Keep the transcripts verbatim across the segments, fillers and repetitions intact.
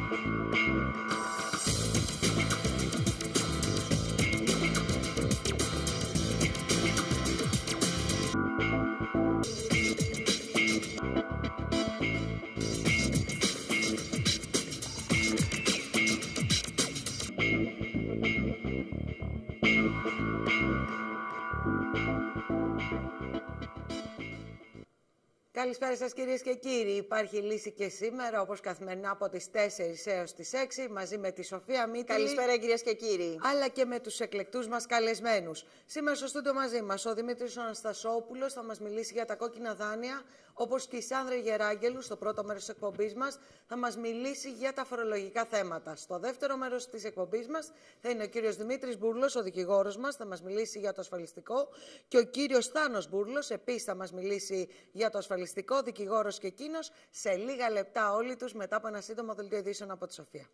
Καλησπέρα σας κυρίες και κύριοι. Υπάρχει λύση και σήμερα, όπως καθημερινά από τις τέσσερις έως τις έξι, μαζί με τη Σοφία Μήτυλη. Καλησπέρα κυρίες και κύριοι. Αλλά και με τους εκλεκτούς μας καλεσμένους. Σήμερα στο στούντιο μαζί μας ο Δημήτρης Αναστασόπουλος θα μας μιλήσει για τα κόκκινα δάνεια, όπως και η Σάνδρα Γεράγγελου στο πρώτο μέρος της εκπομπής μας θα μας μιλήσει για τα φορολογικά θέματα. Στο δεύτερο μέρος της εκπομπής μας θα είναι ο κύριος Δημήτρης Μπούρλος, ο δικηγόρος μας, θα μας μιλήσει για το ασφαλιστικό, και ο κύριος Θάνος Μπούρλος επίσης θα μας μιλήσει για το ασφαλιστικό, δικηγόρος και εκείνος, σε λίγα λεπτά όλοι τους μετά από ένα σύντομο δελτίο ειδήσεων από τη Σοφία.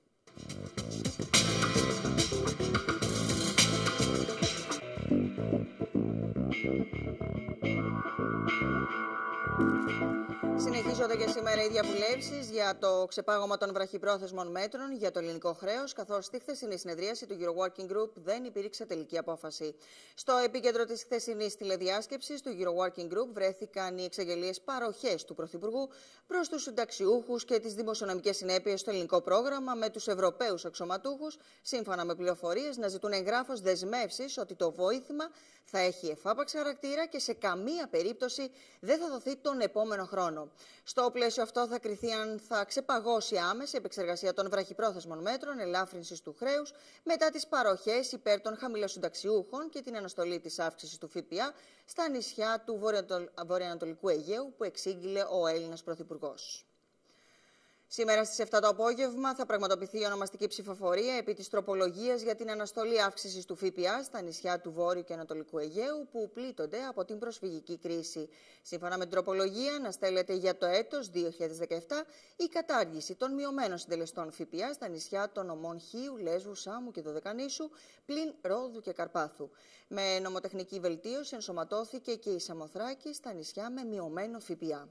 Συνεχίζονται και σήμερα οι διαβουλεύσεις για το ξεπάγωμα των βραχυπρόθεσμων μέτρων για το ελληνικό χρέος, καθώς στη χθεσινή συνεδρίαση του Euro Working Group δεν υπήρξε τελική απόφαση. Στο επίκεντρο της χθεσινής τηλεδιάσκεψης του Euro Working Group βρέθηκαν οι εξαγγελίες παροχές του Πρωθυπουργού προς τους συνταξιούχους και τις δημοσιονομικές συνέπειες στο ελληνικό πρόγραμμα, με τους Ευρωπαίους αξιωματούχους, σύμφωνα με πληροφορίες, να ζητούν εγγράφως δεσμεύσεις ότι το βοήθημα θα έχει εφάπαξ χαρακτήρα και σε καμία περίπτωση δεν θα δοθεί τον επόμενο χρόνο. Στο πλαίσιο αυτό θα κριθεί αν θα ξεπαγώσει άμεση η επεξεργασία των βραχυπρόθεσμων μέτρων ελάφρυνσης του χρέους μετά τις παροχές υπέρ των χαμηλοσυνταξιούχων και την αναστολή της αύξησης του ΦΠΑ στα νησιά του βορειοανατολικού Αιγαίου που εξήγηλε ο Έλληνας Πρωθυπουργός. Σήμερα στις επτά το απόγευμα θα πραγματοποιηθεί η ονομαστική ψηφοφορία επί της τροπολογίας για την αναστολή αύξησης του ΦΠΑ στα νησιά του Βόρειου και Ανατολικού Αιγαίου που πλήττονται από την προσφυγική κρίση. Σύμφωνα με την τροπολογία, αναστέλλεται για το έτος δύο χιλιάδες δεκαεπτά η κατάργηση των μειωμένων συντελεστών ΦΠΑ στα νησιά των νομών Χίου, Λέσβου, Σάμου και Δωδεκανήσου, πλην Ρόδου και Καρπάθου. Με νομοτεχνική βελτίωση ενσωματώθηκε και η Σαμοθράκη στα νησιά με μειωμένο ΦΠΑ.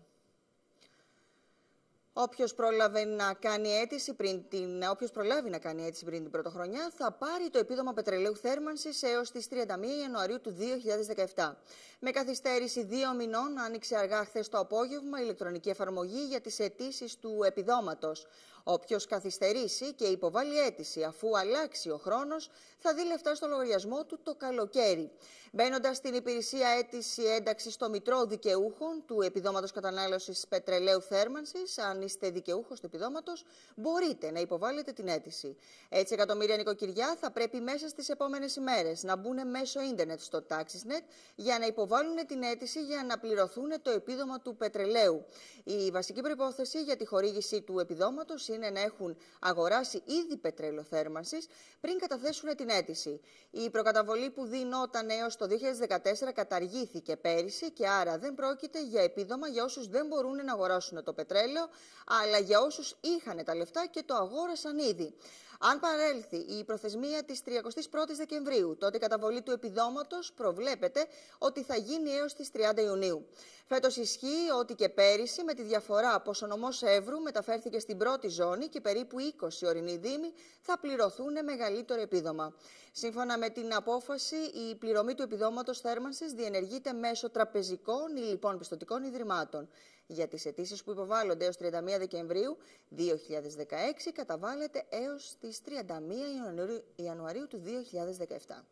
Όποιος πρόλαβε να κάνει αίτηση πριν την, όποιος προλάβει να κάνει αίτηση πριν την πρωτοχρονιά θα πάρει το επίδομα πετρελαίου θέρμανσης έως τις τριάντα μία Ιανουαρίου του δύο χιλιάδες δεκαεπτά. Με καθυστέρηση δύο μηνών άνοιξε αργά χθες το απόγευμα η ηλεκτρονική εφαρμογή για τις αιτήσεις του επιδόματος. Όποιος καθυστερήσει και υποβάλει αίτηση αφού αλλάξει ο χρόνος θα δει λεφτά στο λογαριασμό του το καλοκαίρι. Μπαίνοντας στην υπηρεσία αίτηση ένταξη στο Μητρό Δικαιούχων του Επιδόματος Κατανάλωσης Πετρελαίου Θέρμανσης, αν είστε δικαιούχος του επιδόματος, μπορείτε να υποβάλλετε την αίτηση. Έτσι, εκατομμύρια νοικοκυριά θα πρέπει μέσα στις επόμενες ημέρες να μπουν μέσω ίντερνετ στο TaxisNet για να υποβάλουν την αίτηση για να πληρωθούν το επίδομα του πετρελαίου. Η βασική προϋπόθεση για τη χορήγηση του επιδόματος είναι να έχουν αγοράσει ήδη πετρέλαιο θέρμανσης πριν καταθέσουν την αίτηση. Η προκαταβολή που δίνονταν έως το δύο χιλιάδες δεκατέσσερα καταργήθηκε πέρυσι και άρα δεν πρόκειται για επίδομα για όσους δεν μπορούν να αγοράσουν το πετρέλαιο, αλλά για όσους είχαν τα λεφτά και το αγόρασαν ήδη. Αν παρέλθει η προθεσμία της τριαντάης πρώτης Δεκεμβρίου, τότε η καταβολή του επιδόματος προβλέπεται ότι θα γίνει έως τις τριάντα Ιουνίου. Φέτος ισχύει ότι και πέρυσι, με τη διαφορά πως ο νομός Εύρου μεταφέρθηκε στην πρώτη ζώνη και περίπου είκοσι ορεινοί δήμοι θα πληρωθούν μεγαλύτερο επίδομα. Σύμφωνα με την απόφαση, η πληρωμή του επιδόματος θέρμανσης διενεργείται μέσω τραπεζικών ή λοιπόν πιστωτικών ιδρυμάτων. Για τις αιτήσεις που υποβάλλονται έως τριάντα μία Δεκεμβρίου δύο χιλιάδες δεκαέξι καταβάλλεται έως τις τριάντα μία Ιανουαρίου του δύο χιλιάδες δεκαεπτά.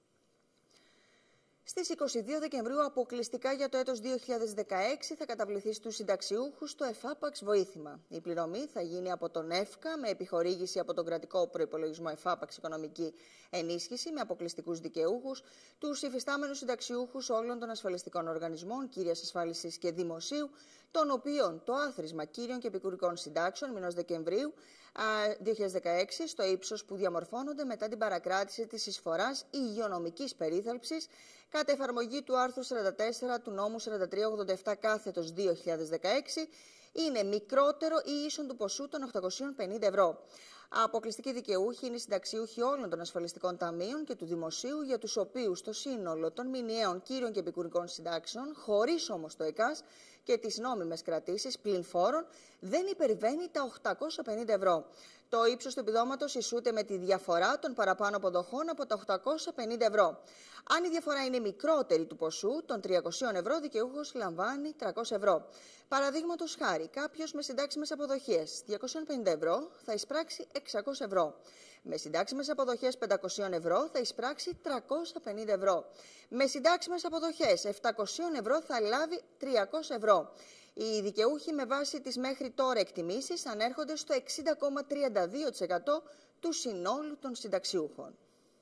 Στις είκοσι δύο Δεκεμβρίου, αποκλειστικά για το έτος δύο χιλιάδες δεκαέξι, θα καταβληθεί στους συνταξιούχους το εφάπαξ βοήθημα. Η πληρωμή θα γίνει από τον ΕΦΚΑ με επιχορήγηση από τον κρατικό προϋπολογισμό εφάπαξ οικονομική ενίσχυση με αποκλειστικούς δικαιούχους, τους υφιστάμενους συνταξιούχους όλων των ασφαλιστικών οργανισμών κύριας ασφάλισης και δημοσίου, των οποίων το άθροισμα κύριων και επικουρικών συντάξεων μηνός Δεκεμβρίου δύο χιλιάδες δεκαέξι, στο ύψος που διαμορφώνονται μετά την παρακράτηση της εισφοράς υγειονομικής περίθαλψης, κατά εφαρμογή του άρθρου σαράντα τέσσερα του νόμου σαράντα τρία ογδόντα επτά κάθετος δύο χιλιάδες δεκαέξι, είναι μικρότερο ή ίσον του ποσού των οκτακοσίων πενήντα ευρώ. Αποκλειστικοί δικαιούχοι είναι οι συνταξιούχοι όλων των ασφαλιστικών ταμείων και του δημοσίου, για τους οποίους το σύνολο των μηνιαίων κύριων και επικουρικών συντάξεων, χωρίς όμως το ΕΚΑΣ και τις νόμιμες κρατήσεις πλην φόρων, δεν υπερβαίνει τα οκτακόσια πενήντα ευρώ. Το ύψος του επιδόματος ισούται με τη διαφορά των παραπάνω αποδοχών από τα οκτακόσια πενήντα ευρώ. Αν η διαφορά είναι μικρότερη του ποσού των τριακόσια ευρώ, δικαιούχος λαμβάνει τριακόσια ευρώ. Παραδείγματος χάρη, κάποιος με συντάξιμες αποδοχές διακόσια πενήντα ευρώ θα εισπράξει εξακόσια ευρώ. Με συντάξιμες αποδοχές πεντακόσια ευρώ θα εισπράξει τριακόσια πενήντα ευρώ. Με συντάξιμες αποδοχές επτακόσια ευρώ θα λάβει τριακόσια ευρώ. Οι δικαιούχοι με βάση τις μέχρι τώρα εκτιμήσεις ανέρχονται στο εξήντα κόμμα τριάντα δύο τοις εκατό του συνόλου των συνταξιούχων.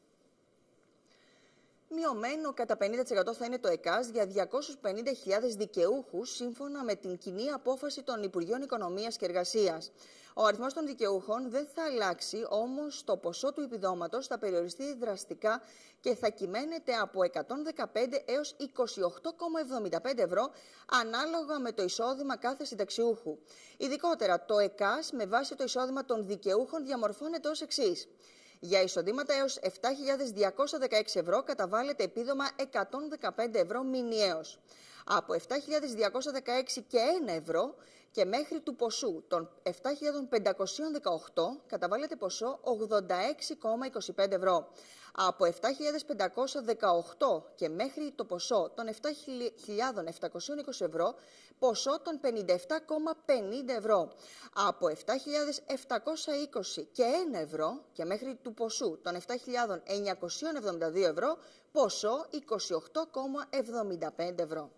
Μειωμένο κατά πενήντα τοις εκατό θα είναι το ΕΚΑΣ για διακόσιους πενήντα χιλιάδες δικαιούχους, σύμφωνα με την κοινή απόφαση των Υπουργείων Οικονομίας και Εργασίας. Ο αριθμός των δικαιούχων δεν θα αλλάξει, όμως το ποσό του επιδόματος θα περιοριστεί δραστικά και θα κυμαίνεται από εκατόν δεκαπέντε έως είκοσι οκτώ κόμμα εβδομήντα πέντε ευρώ, ανάλογα με το εισόδημα κάθε συνταξιούχου. Ειδικότερα, το ΕΚΑΣ με βάση το εισόδημα των δικαιούχων διαμορφώνεται ως εξής. Για εισοδήματα έως επτά χιλιάδες διακόσια δεκαέξι ευρώ καταβάλλεται επίδομα εκατόν δεκαπέντε ευρώ μηνιαίως. Από επτά χιλιάδες διακόσια δεκαέξι και ένα ευρώ και μέχρι του ποσού των επτά χιλιάδες πεντακόσια δεκαοκτώ καταβάλλεται ποσό ογδόντα έξι κόμμα είκοσι πέντε ευρώ. Από επτά χιλιάδες πεντακόσια δεκαοκτώ και μέχρι το ποσό των επτά χιλιάδες επτακόσια είκοσι ευρώ, ποσό των πενήντα επτά κόμμα πενήντα ευρώ. Από επτά χιλιάδες επτακόσια είκοσι και ένα ευρώ και μέχρι του ποσού των επτά χιλιάδες εννιακόσια εβδομήντα δύο ευρώ, ποσό είκοσι οκτώ κόμμα εβδομήντα πέντε ευρώ.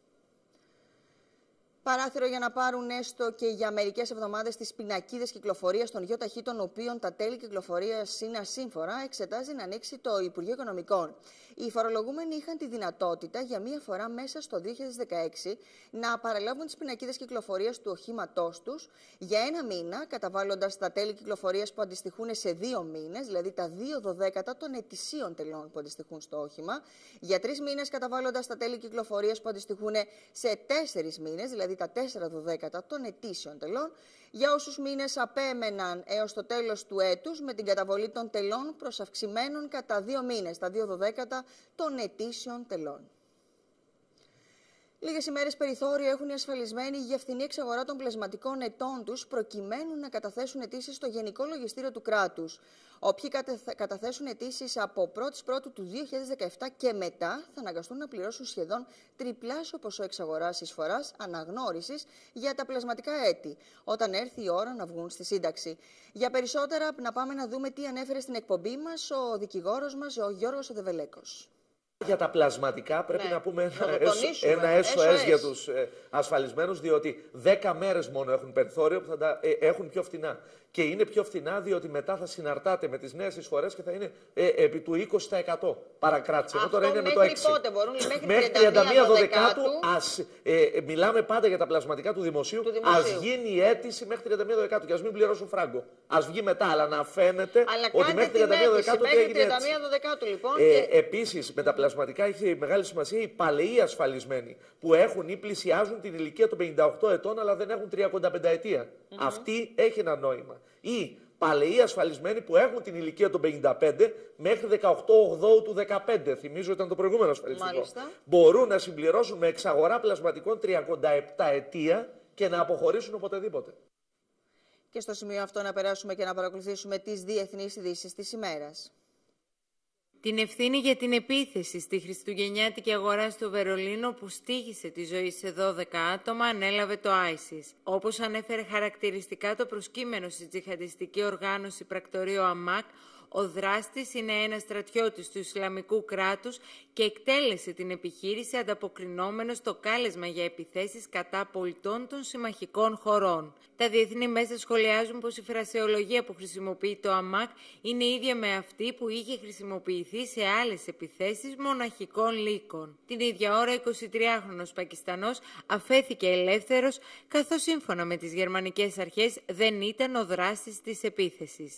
Παράθυρο για να πάρουν έστω και για μερικές εβδομάδες τις πινακίδες κυκλοφορίας των ΙΟΤΑΧΗ, των οποίων τα τέλη κυκλοφορίας είναι ασύμφορα, εξετάζει να ανοίξει το Υπουργείο Οικονομικών. Οι φορολογούμενοι είχαν τη δυνατότητα για μία φορά μέσα στο δύο χιλιάδες δεκαέξι να παραλάβουν τις πινακίδες κυκλοφορίας του οχήματός τους για ένα μήνα, καταβάλλοντας τα τέλη κυκλοφορίας που αντιστοιχούν σε δύο μήνες, δηλαδή τα δύο δωδέκατα των ετησίων τελών που αντιστοιχούν στο όχημα, για τρεις μήνες καταβάλλοντας τα τέλη κυκλοφορίας που αντιστοιχούν σε τέσσερις μήνες, δηλαδή τα τέσσερα δωδέκατα των ετήσιων τελών, για όσους μήνες απέμεναν έως το τέλος του έτους με την καταβολή των τελών προσαυξημένων κατά δύο μήνες, τα δύο δωδέκατα των ετήσιων τελών. Λίγες ημέρες περιθώριο έχουν οι ασφαλισμένοι για φθηνή εξαγορά των πλασματικών ετών τους, προκειμένου να καταθέσουν αιτήσεις στο Γενικό Λογιστήριο του κράτους. Όποιοι καταθέσουν αιτήσεις από πρώτη Πρώτου του δύο χιλιάδες δεκαεπτά και μετά θα αναγκαστούν να πληρώσουν σχεδόν τριπλάσιο ποσό εξαγοράς εισφοράς αναγνώρισης για τα πλασματικά έτη, όταν έρθει η ώρα να βγουν στη σύνταξη. Για περισσότερα, να πάμε να δούμε τι ανέφερε στην εκπομπή μας ο δικηγόρος μας, ο Γιώργος Οδεβελέκος. Για τα πλασματικά πρέπει ναι. να πούμε ένα, ένα ες ο ες για τους ε, ασφαλισμένους, διότι δέκα μέρες μόνο έχουν περιθώριο που θα τα ε, έχουν πιο φθηνά. Και είναι πιο φθηνά διότι μετά θα συναρτάται με τις νέες εισφορές και θα είναι ε, επί του είκοσι τοις εκατό παρακράτηση. Αυτό τώρα είναι μέχρι με το έξι. Πότε μπορούν, μέχρι, μέχρι τριάντα μία Δωδεκάτου, ας, ε, μιλάμε πάντα για τα πλασματικά του δημοσίου, του δημοσίου. Ας γίνει η αίτηση μέχρι τριάντα μία Δωδεκάτου και ας μην πληρώσουν φράγκο. Ας βγει μετά, αλλά να φαίνεται αλλά ότι μέχρι τριάντα μία Δωδεκάτου έγινε έτσι. τριάντα μία Δωδεκάτου, λοιπόν, ε, και... Επίσης, με τα πλασματικά έχει μεγάλη σημασία οι παλαιοί ασφαλισμένοι που έχουν ή πλησιάζουν την ηλικία των πενήντα οκτώ ετών αλλά δεν έχουν τριακονταπενταετία. Mm-hmm. Αυτή έχει ένα νόημα. Ή παλαιοί ασφαλισμένοι που έχουν την ηλικία των πενήντα πέντε μέχρι δεκαοκτώ ογδόου του δεκαπέντε. Θυμίζω ήταν το προηγούμενο ασφαλιστικό. Μάλιστα. Μπορούν να συμπληρώσουν με εξαγορά πλασματικών τριανταεπτά ετία και να αποχωρήσουν οποτεδήποτε. Και στο σημείο αυτό να περάσουμε και να παρακολουθήσουμε τις διεθνείς ειδήσεις της ημέρας. Την ευθύνη για την επίθεση στη χριστουγεννιάτικη αγορά στο Βερολίνο που στοίχησε τη ζωή σε δώδεκα άτομα ανέλαβε το άισις. Όπως ανέφερε χαρακτηριστικά το προσκείμενο στη τζιχαντιστική οργάνωση πρακτορείο Αμάκ, ο δράστης είναι ένας στρατιώτης του Ισλαμικού κράτους και εκτέλεσε την επιχείρηση ανταποκρινόμενος στο κάλεσμα για επιθέσεις κατά πολιτών των συμμαχικών χωρών. Τα διεθνή μέσα σχολιάζουν πως η φρασεολογία που χρησιμοποιεί το Αμάκ είναι ίδια με αυτή που είχε χρησιμοποιηθεί σε άλλες επιθέσεις μοναχικών λύκων. Την ίδια ώρα, εικοσιτριάχρονος Πακιστανός αφέθηκε ελεύθερος, καθώς σύμφωνα με τις γερμανικές αρχές δεν ήταν ο δράστης της επίθεσης.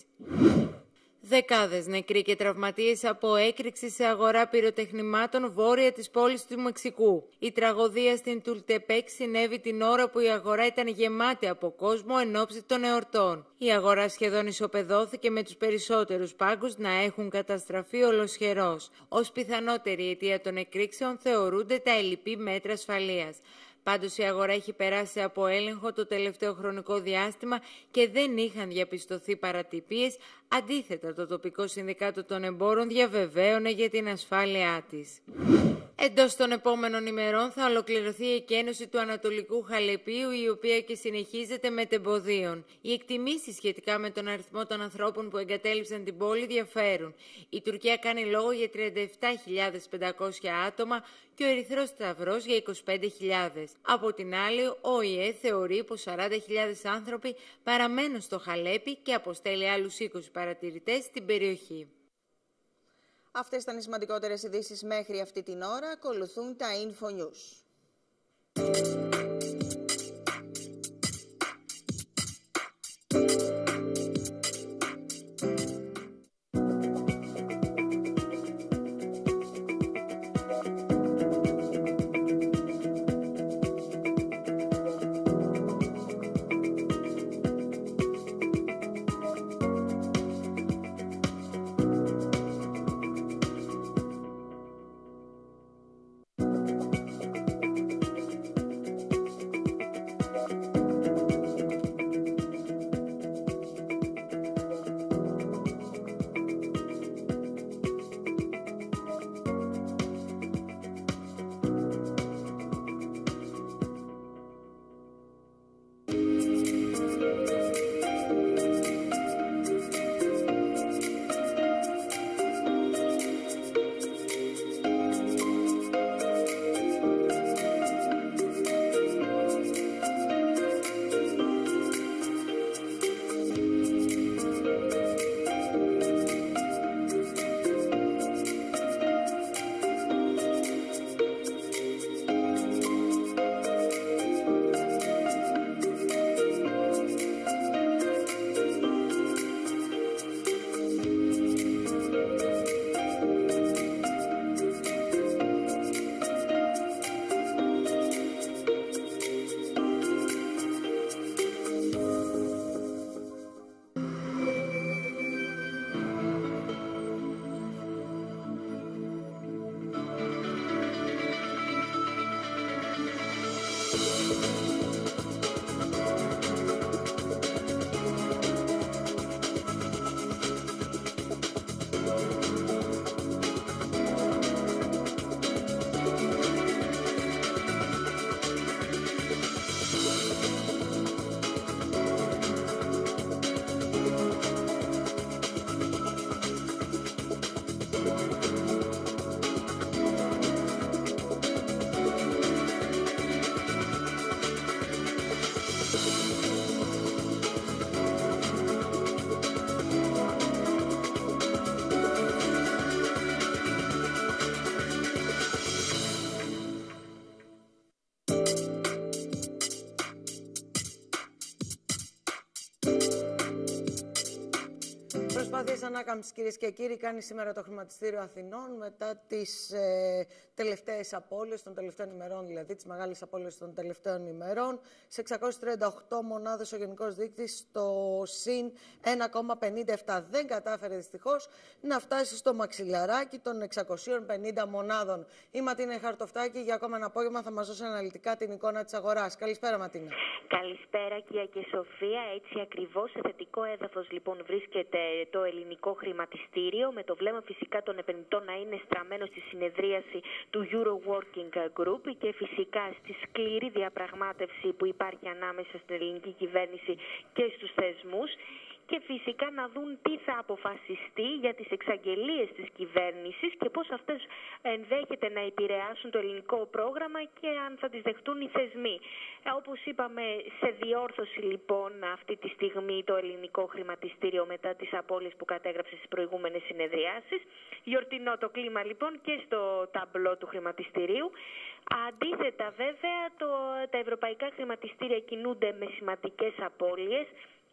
Δεκάδες νεκροί και τραυματίες από έκρηξη σε αγορά πυροτεχνημάτων βόρεια της πόλης του Μεξικού. Η τραγωδία στην Τουλτεπέκ συνέβη την ώρα που η αγορά ήταν γεμάτη από κόσμο εν ώψη των εορτών. Η αγορά σχεδόν ισοπεδώθηκε με τους περισσότερους πάγκους να έχουν καταστραφεί ολοσχερώς. Ως πιθανότερη αιτία των εκρήξεων θεωρούνται τα ελλειπή μέτρα ασφαλείας. Πάντως η αγορά έχει περάσει από έλεγχο το τελευταίο χρονικό διάστημα και δεν είχαν διαπιστωθεί παρατυπίες. Αντίθετα, το τοπικό Συνδικάτο των Εμπόρων διαβεβαίωνε για την ασφάλειά της. Εντός των επόμενων ημερών θα ολοκληρωθεί η εκένωση του Ανατολικού Χαλεπίου, η οποία και συνεχίζεται μετεμποδίων. Οι εκτιμήσεις σχετικά με τον αριθμό των ανθρώπων που εγκατέλειψαν την πόλη διαφέρουν. Η Τουρκία κάνει λόγο για τριάντα επτά χιλιάδες πεντακόσια άτομα και ο Ερυθρός Σταυρός για είκοσι πέντε χιλιάδες. Από την άλλη, ο Ο Η Ε θεωρεί πως σαράντα χιλιάδες άνθρωποι παραμένουν στο Χαλέπι και αποστέλει άλλους είκοσι παρατηρητές στην περιοχή. Αυτές ήταν οι σημαντικότερες ειδήσεις μέχρι αυτή την ώρα. Ακολουθούν τα Info News. Προσπάθειες ανάκαμψης, κυρίες και κύριοι, κάνει σήμερα το Χρηματιστήριο Αθηνών μετά τις ε, τελευταίες απώλειες των τελευταίων ημερών, δηλαδή τις μεγάλες απώλειες των τελευταίων ημερών. Σε εξακόσιες τριάντα οκτώ μονάδες ο γενικός δείκτης στο συν ένα κόμμα πενήντα επτά. Δεν κατάφερε δυστυχώς να φτάσει στο μαξιλαράκι των εξακοσίων πενήντα μονάδων. Η Ματίνα Χαρτοφτάκη για ακόμα ένα απόγευμα θα μας δώσει αναλυτικά την εικόνα της αγοράς. Καλησπέρα, Ματίνα. Καλησπέρα, Κία και Σοφία. Έτσι ακριβώς σε θετικό έδαφος λοιπόν βρίσκεται το ελληνικό χρηματιστήριο, με το βλέμμα φυσικά των επενδυτών να είναι στραμμένο στη συνεδρίαση του Euro Working Group και φυσικά στη σκληρή διαπραγμάτευση που υπάρχει ανάμεσα στην ελληνική κυβέρνηση και στους θεσμούς. Και φυσικά να δουν τι θα αποφασιστεί για τις εξαγγελίες της κυβέρνησης και πώς αυτές ενδέχεται να επηρεάσουν το ελληνικό πρόγραμμα και αν θα τις δεχτούν οι θεσμοί. Όπως είπαμε, σε διόρθωση λοιπόν αυτή τη στιγμή το ελληνικό χρηματιστήριο μετά τις απώλειες που κατέγραψε στις προηγούμενες συνεδριάσεις. Γιορτινό το κλίμα λοιπόν και στο ταμπλό του χρηματιστηρίου. Αντίθετα βέβαια το, τα ευρωπαϊκά χρηματιστήρια κινούνται με σημαντικές απώλειες.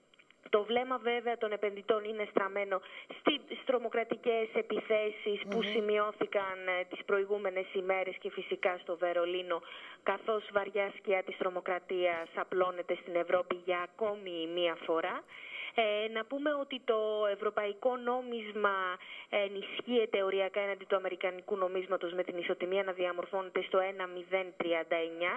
Το βλέμμα βέβαια των επενδυτών είναι στραμμένο στις τρομοκρατικές επιθέσεις mm-hmm. που σημειώθηκαν τις προηγούμενες ημέρες και φυσικά στο Βερολίνο, καθώς βαριά σκιά της τρομοκρατίας απλώνεται στην Ευρώπη για ακόμη μία φορά. Ε, να πούμε ότι το ευρωπαϊκό νόμισμα ενισχύεται οριακά έναντι του αμερικανικού νομίσματος με την ισοτιμία να διαμορφώνεται στο ένα κόμμα μηδέν τριάντα εννιά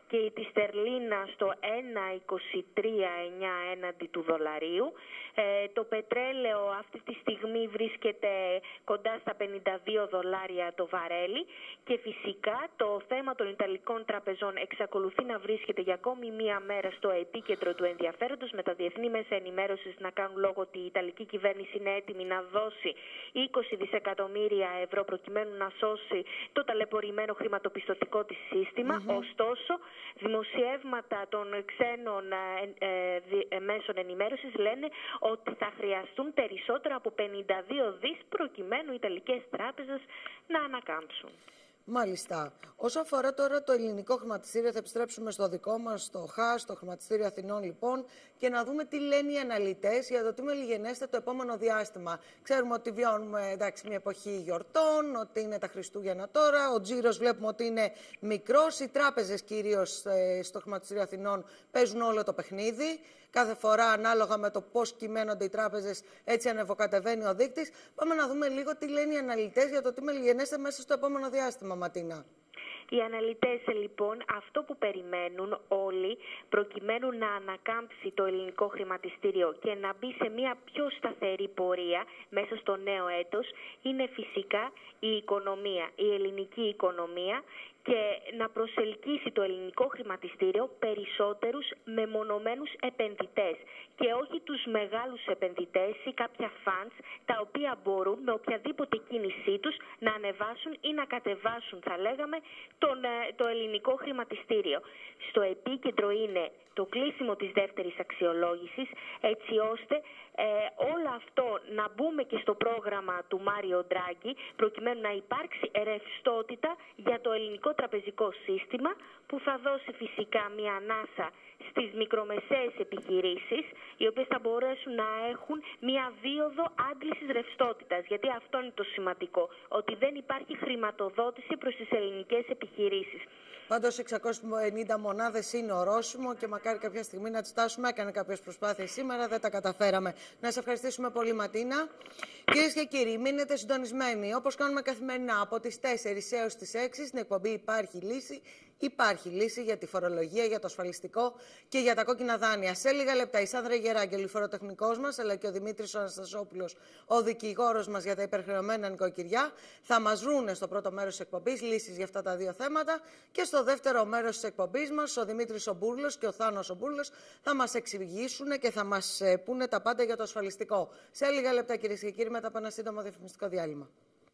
και τη στερλίνα στο ένα κόμμα είκοσι τρία εννιά έναντι του δολαρίου. Ε, το πετρέλαιο αυτή τη στιγμή βρίσκεται κοντά στα πενήντα δύο δολάρια το βαρέλι και φυσικά το θέμα των Ιταλικών τραπεζών εξακολουθεί να βρίσκεται για ακόμη μία μέρα στο επίκεντρο του ενδιαφέροντος, με τα διεθνή μέσα ενημέρωσης να κάνουν λόγο ότι η Ιταλική κυβέρνηση είναι έτοιμη να δώσει είκοσι δισεκατομμύρια ευρώ προκειμένου να σώσει το ταλαιπωρημένο χρηματοπιστωτικό της σύστημα. Mm-hmm. Ωστόσο, δημοσιεύματα των ξένων ε, ε, μέσων ενημέρωσης λένε ότι θα χρειαστούν περισσότερα από πενήντα δύο δις προκειμένου οι Ιταλικές τράπεζες να ανακάμψουν. Μάλιστα. Όσο αφορά τώρα το ελληνικό χρηματιστήριο, θα επιστρέψουμε στο δικό μας, στο ΧΑΣ, το Χρηματιστήριο Αθηνών λοιπόν, και να δούμε τι λένε οι αναλυτές για το τι μελιγενέστε το επόμενο διάστημα. Ξέρουμε ότι βιώνουμε εντάξει, μια εποχή γιορτών, ότι είναι τα Χριστούγεννα τώρα, ο τζίρος βλέπουμε ότι είναι μικρός, οι τράπεζες κυρίως ε, στο Χρηματιστήριο Αθηνών παίζουν όλο το παιχνίδι. Κάθε φορά, ανάλογα με το πώς κυμαίνονται οι τράπεζες, έτσι ανεβοκατεβαίνει ο δείκτης. Πάμε να δούμε λίγο τι λένε οι αναλυτές για το τι μελιγενέστε μέσα στο επόμενο διάστημα, Ματίνα. Οι αναλυτές λοιπόν αυτό που περιμένουν όλοι προκειμένου να ανακάμψει το ελληνικό χρηματιστήριο και να μπει σε μια πιο σταθερή πορεία μέσα στο νέο έτος είναι φυσικά η οικονομία, η ελληνική οικονομία, και να προσελκύσει το ελληνικό χρηματιστήριο περισσότερους μεμονωμένους επενδυτές και όχι τους μεγάλους επενδυτές ή κάποια funds τα οποία μπορούν με οποιαδήποτε κίνησή τους να ανεβάσουν ή να κατεβάσουν, θα λέγαμε, τον, το ελληνικό χρηματιστήριο. Στο επίκεντρο είναι το κλείσιμο της δεύτερης αξιολόγησης, έτσι ώστε ε, όλο αυτό να μπούμε και στο πρόγραμμα του Μάριο Ντράγκη, προκειμένου να υπάρξει ρευστότητα για το ελληνικό τραπεζικό σύστημα, που θα δώσει φυσικά μια ανάσα στις μικρομεσαίες επιχειρήσεις, οι οποίες θα μπορέσουν να έχουν μια δίωδο άντλησης ρευστότητας. Γιατί αυτό είναι το σημαντικό, ότι δεν υπάρχει χρηματοδότηση προς τις ελληνικές επιχειρήσεις. Πάντως εξακόσιες ενενήντα μονάδες είναι ορόσημο και μακάρι κάποια στιγμή να τις φτάσουμε. Έκανε κάποιες προσπάθειες σήμερα, δεν τα καταφέραμε. Να σε ευχαριστήσουμε πολύ, Ματίνα. Κυρίες και κύριοι, μείνετε συντονισμένοι. Όπως κάνουμε καθημερινά από τις τέσσερις έως τις έξι, στην εκπομπή Υπάρχει Λύση. Υπάρχει λύση για τη φορολογία, για το ασφαλιστικό και για τα κόκκινα δάνεια. Σε λίγα λεπτά η Σάνδρα Γεράγγελου, η φοροτεχνικός μας, αλλά και ο Δημήτρης ο Αναστασόπουλος, ο δικηγόρος μας για τα υπερχρεωμένα νοικοκυριά, θα μας βρούνε στο πρώτο μέρος της εκπομπής λύσεις για αυτά τα δύο θέματα. Και στο δεύτερο μέρος της εκπομπής μας, ο Δημήτρης ο Μπούρλος και ο Θάνος ο Μπούρλος θα μας εξηγήσουν και θα μας πούνε τα πάντα για το ασφαλιστικό. Σε λίγα λεπτά, κυρίες και κύριοι, μετά από ένα σύντομο διαφημιστικό διάλειμμα.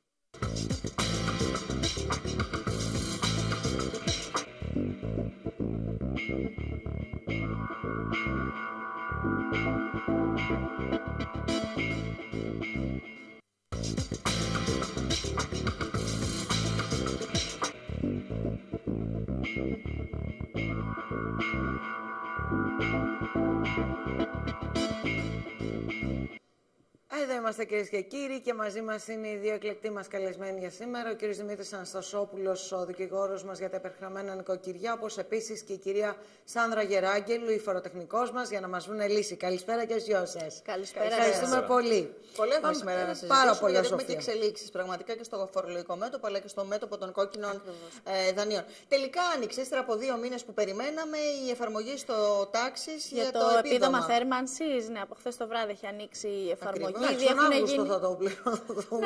Εδώ είμαστε, κυρίες και κύριοι, και μαζί μας είναι οι δύο εκλεκτοί μας καλεσμένοι για σήμερα. Ο κύριος Δημήτρης Αναστασόπουλος, ο δικηγόρος μας για τα υπερχρεωμένα νοικοκυριά, όπως επίσης και η κυρία Σάνδρα Γεράγγελου, η φοροτεχνικός μας, για να μας βρουν λύση. Καλησπέρα και στους σας. Καλησπέρα. Ευχαριστούμε πολύ. Πολλά έχουμε σήμερα να συζητήσουμε. Πάρα πολλά, γιατί Σοφία. έχουμε και εξελίξεις πραγματικά και στο φορολογικό μέτωπο, αλλά και στο μέτωπο των κόκκινων ε, δανείων. Τελικά άνοιξε, ύστερα από δύο μήνες που περιμέναμε, η εφαρμογή στο τάξης για, για το, το επίδομα θέρμανσης. Ναι, από χθες το βράδυ έχει ανοίξει η εφαρμογή. Ήδη έχουν Αύγουστο γίνει... θα το πληρώνουν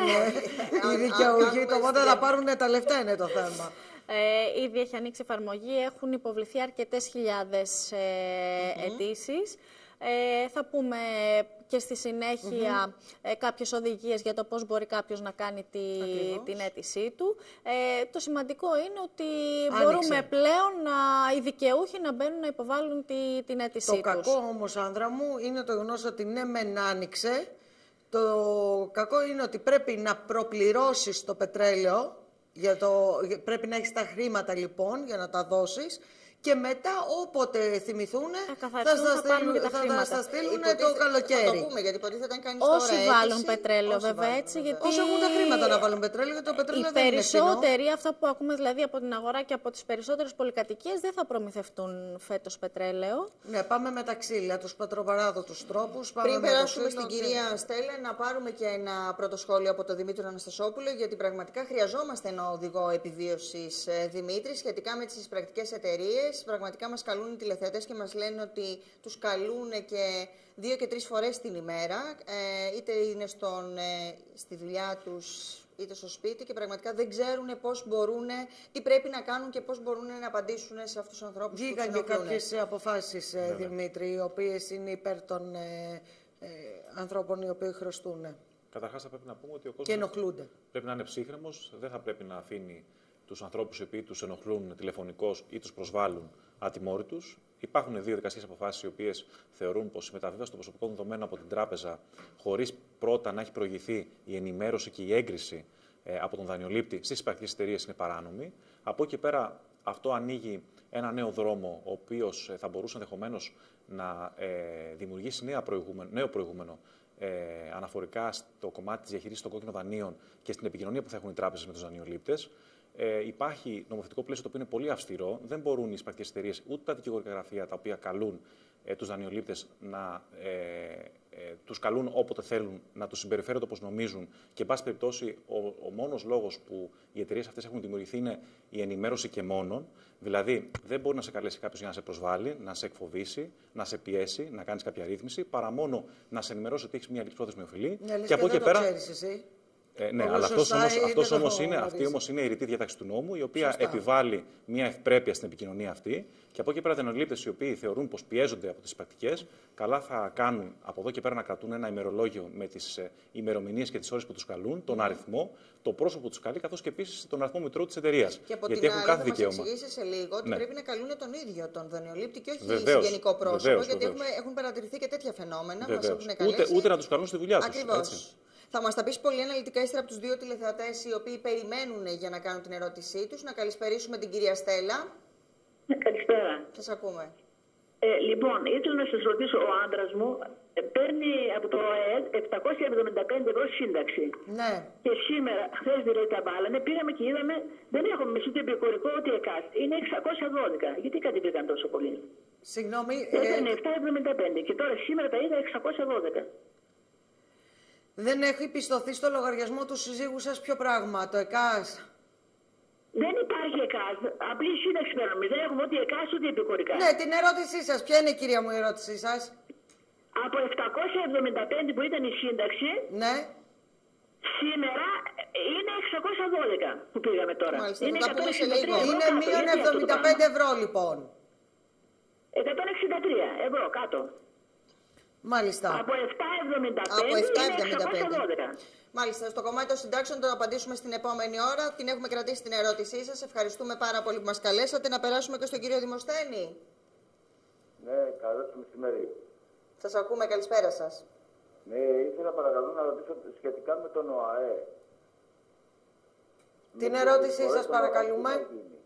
οι δικαιούχοι, οπότε θα πάρουν τα λεφτά, είναι το θέμα. Ε, ήδη έχει ανοίξει εφαρμογή, έχουν υποβληθεί αρκετές χιλιάδες ε, mm-hmm. αιτήσεις. Ε, θα πούμε και στη συνέχεια mm-hmm. ε, κάποιες οδηγίες για το πώς μπορεί κάποιος να κάνει τη, την αίτησή του. Ε, το σημαντικό είναι ότι Άνοιξε. μπορούμε πλέον να, οι δικαιούχοι να μπαίνουν να υποβάλουν τη, την αίτησή τους. Το κακό όμως, Άνδρα μου, είναι το γεγονός ότι ναι μεν άνοιξε. Το κακό είναι ότι πρέπει να προπληρώσεις το πετρέλαιο, για το, πρέπει να έχεις τα χρήματα λοιπόν για να τα δώσεις, και μετά όποτε θυμηθούν θα, θα, θα, στείλουν, θα, θα, θα στείλουν το καλοκαίρι. Θα το πούμε, γιατί ποτέ θα ήταν κανείς όσοι τώρα βάλουν αίτηση, πετρέλαιο όσοι βέβαια βάλουν, έτσι, γιατί όσοι έχουν τα χρήματα να βάλουν πετρέλαιο, γιατί το πετρέλαιο οι δεν είναι φθηνό. περισσότεροι, αυτά που ακούμε δηλαδή από την αγορά και από τις περισσότερες πολυκατοικίες, δεν θα προμηθευτούν φέτος πετρέλαιο. Ναι, πάμε με τα ξύλια, τους πατροπαράδοτους τρόπους. Πάμε Πριν με περάσουμε ξύλο, στην κυρία Στέλλα, να πάρουμε και ένα πρώτο σχόλιο από τον Δημήτρη Αναστασόπουλο, γιατί πραγματικά χρειαζόμαστε ένα οδηγό επιβίωσης, Δημήτρη, σχετικά με τις εισπρακτικές εταιρείες. εταιρείες. Πραγματικά μας καλούν οι τηλεθεατές και μας λένε ότι τους καλούν και δύο και τρεις φορές την ημέρα, ε, είτε είναι στον, ε, στη δουλειά τους, είτε στο σπίτι, και πραγματικά δεν ξέρουν πώς μπορούν, τι πρέπει να κάνουν και πώς μπορούν να απαντήσουν σε αυτούς τους ανθρώπους που τους Βγήκαν και ενοχλούν. κάποιες αποφάσεις, ε, Δημήτρη, οι οποίες είναι υπέρ των ε, ε, ανθρώπων οι οποίοι χρωστούν Καταρχάς, θα πρέπει να πούμε ότι ο και κόσμος ενοχλούνται. πρέπει να είναι ψύχρεμος, δεν θα πρέπει να αφήνει τους ανθρώπους οι οποίοι τους ενοχλούν τηλεφωνικώς ή τους προσβάλλουν ατιμόρυτους. Υπάρχουν δύο δικαστικές αποφάσεις οι οποίες θεωρούν πως η μεταβίβαση των προσωπικών δεδομένων από την τράπεζα, χωρίς πρώτα να έχει προηγηθεί η ενημέρωση και η έγκριση ε, από τον δανειολήπτη στις υπαρκτικές εταιρείες, είναι παράνομη. Από εκεί και πέρα, αυτό ανοίγει ένα νέο δρόμο, ο οποίος ε, θα μπορούσε ενδεχομένως να ε, δημιουργήσει νέα προηγούμενο, νέο προηγούμενο ε, αναφορικά στο κομμάτι της διαχείρισης των κόκκινων δανείων και στην επικοινωνία που θα έχουν οι τράπεζες με τους δανειολήπτες. Ε, υπάρχει νομοθετικό πλαίσιο το οποίο είναι πολύ αυστηρό. Δεν μπορούν οι εισπρακτικές εταιρείες ούτε τα δικηγορικά γραφεία τα οποία καλούν ε, τους δανειολήπτες να ε, ε, τους καλούν όποτε θέλουν, να τους συμπεριφέρονται όπως νομίζουν. Και, εν πάση περιπτώσει, ο, ο μόνος λόγος που οι εταιρείες αυτές έχουν δημιουργηθεί είναι η ενημέρωση και μόνον. Δηλαδή, δεν μπορεί να σε καλέσει κάποιος για να σε προσβάλλει, να σε εκφοβήσει, να σε πιέσει, να κάνεις κάποια ρύθμιση, παρά μόνο να σε ενημερώσει ότι έχεις μια ληξιπρόθεσμη οφειλή. Ναι, και από εκεί πέρα. Εσύ. Ε, ναι, Όπως αλλά αυτός σωστά όμως, είναι αυτός το όμως είναι, αυτή γνωρίζει. όμως είναι η ρητή διάταξη του νόμου, η οποία Σωστά. επιβάλλει μια ευπρέπεια στην επικοινωνία αυτή. Και από εκεί πέρα, δανειολήπτες οι οποίοι θεωρούν πως πιέζονται από τις πρακτικές, καλά θα κάνουν από εδώ και πέρα να κρατούν ένα ημερολόγιο με τις ε, ημερομηνίες και τις ώρες που τους καλούν, τον αριθμό, το πρόσωπο που τους καλεί, καθώς και επίσης τον αριθμό μητρώου της εταιρείας. Και από Γιατί την έχουν άλλη, κάθε θα μας δικαίωμα. εξηγήσει σε λίγο ότι Ναι. πρέπει να καλούν τον ίδιο τον δανειολήπτη και όχι Βεβαίως, συγγενικό πρόσωπο. βεβαίως, γιατί βεβαίως. Έχουμε, έχουν παρατηρηθεί και τέτοια φαινόμενα. Μας Βεβαίως. έχουν καλέσει. Ούτε, ούτε να τους καλούν στη δουλειά τους. Ακριβώς. έτσι. Θα μας τα πεις πολύ αναλυτικά ύστερα από τους δύο τηλεθεατές οι οποίοι περιμένουν για να κάνουν την ερώτησή τους. Να καλησπερίσουμε την κυρία Στέλλα. Καλησπέρα. Σας ακούμε. Ε, λοιπόν, ήθελα να σας ρωτήσω, ο άντρας μου ε, παίρνει από το ΑΕΔ επτακόσια εβδομήντα πέντε ευρώ σύνταξη. Ναι. Και σήμερα, χθες δηλαδή τα βάλανε, πήγαμε και είδαμε, δεν έχουμε εμείς ούτε επικουρικό ούτε ΕΚΑΣ. Είναι εξακόσια δώδεκα. Γιατί κατεβήκαν τόσο πολύ? Συγγνώμη. Ήταν Ε, επτακόσια εβδομήντα πέντε και τώρα σήμερα τα είδα εξακόσια δώδεκα. δεν έχει πιστωθεί στο λογαριασμό του συζύγου σας ποιο πράγμα, το ΕΚΑΣ? Δεν υπάρχει ΕΚΑΣ. Απλή σύνταξη παίρνουμε. Δεν έχουμε ούτε ΕΚΑΣ ούτε επικουρικά. Ναι, την ερώτησή σας. Ποια είναι, κυρία μου, η ερώτησή σας? Από επτακόσια εβδομήντα πέντε που ήταν η σύνταξη, Ναι. σήμερα είναι εξακόσια δώδεκα που πήγαμε τώρα. Μάλιστα, είναι θα τα πούμε σε εκατόν εξήντα τρία λίγο. ευρώ Είναι κάτω. μείον Γιατί αυτό το εβδομήντα πέντε ευρώ, λοιπόν. πράγμα? εκατόν εξήντα τρία ευρώ κάτω. Μάλιστα. Από επτακόσια εβδομήντα Από πέντε επτακόσια είναι εβδομήντα πέντε. εξακόσια δώδεκα. Μάλιστα, στο κομμάτι των συντάξεων το απαντήσουμε στην επόμενη ώρα. Την έχουμε κρατήσει την ερώτησή σας. Ευχαριστούμε πάρα πολύ που μας καλέσατε. Να περάσουμε και στον κύριο Δημοσθένη. Ναι, καλό το μεσημέρι. Σας ακούμε, καλησπέρα σας. Ναι, ήθελα παρακαλώ να ρωτήσω σχετικά με τον ΟΑΕ. Την Με ερώτησή τις σας εισφορές των ΟΑΕ παρακαλούμε. τι θα γίνει?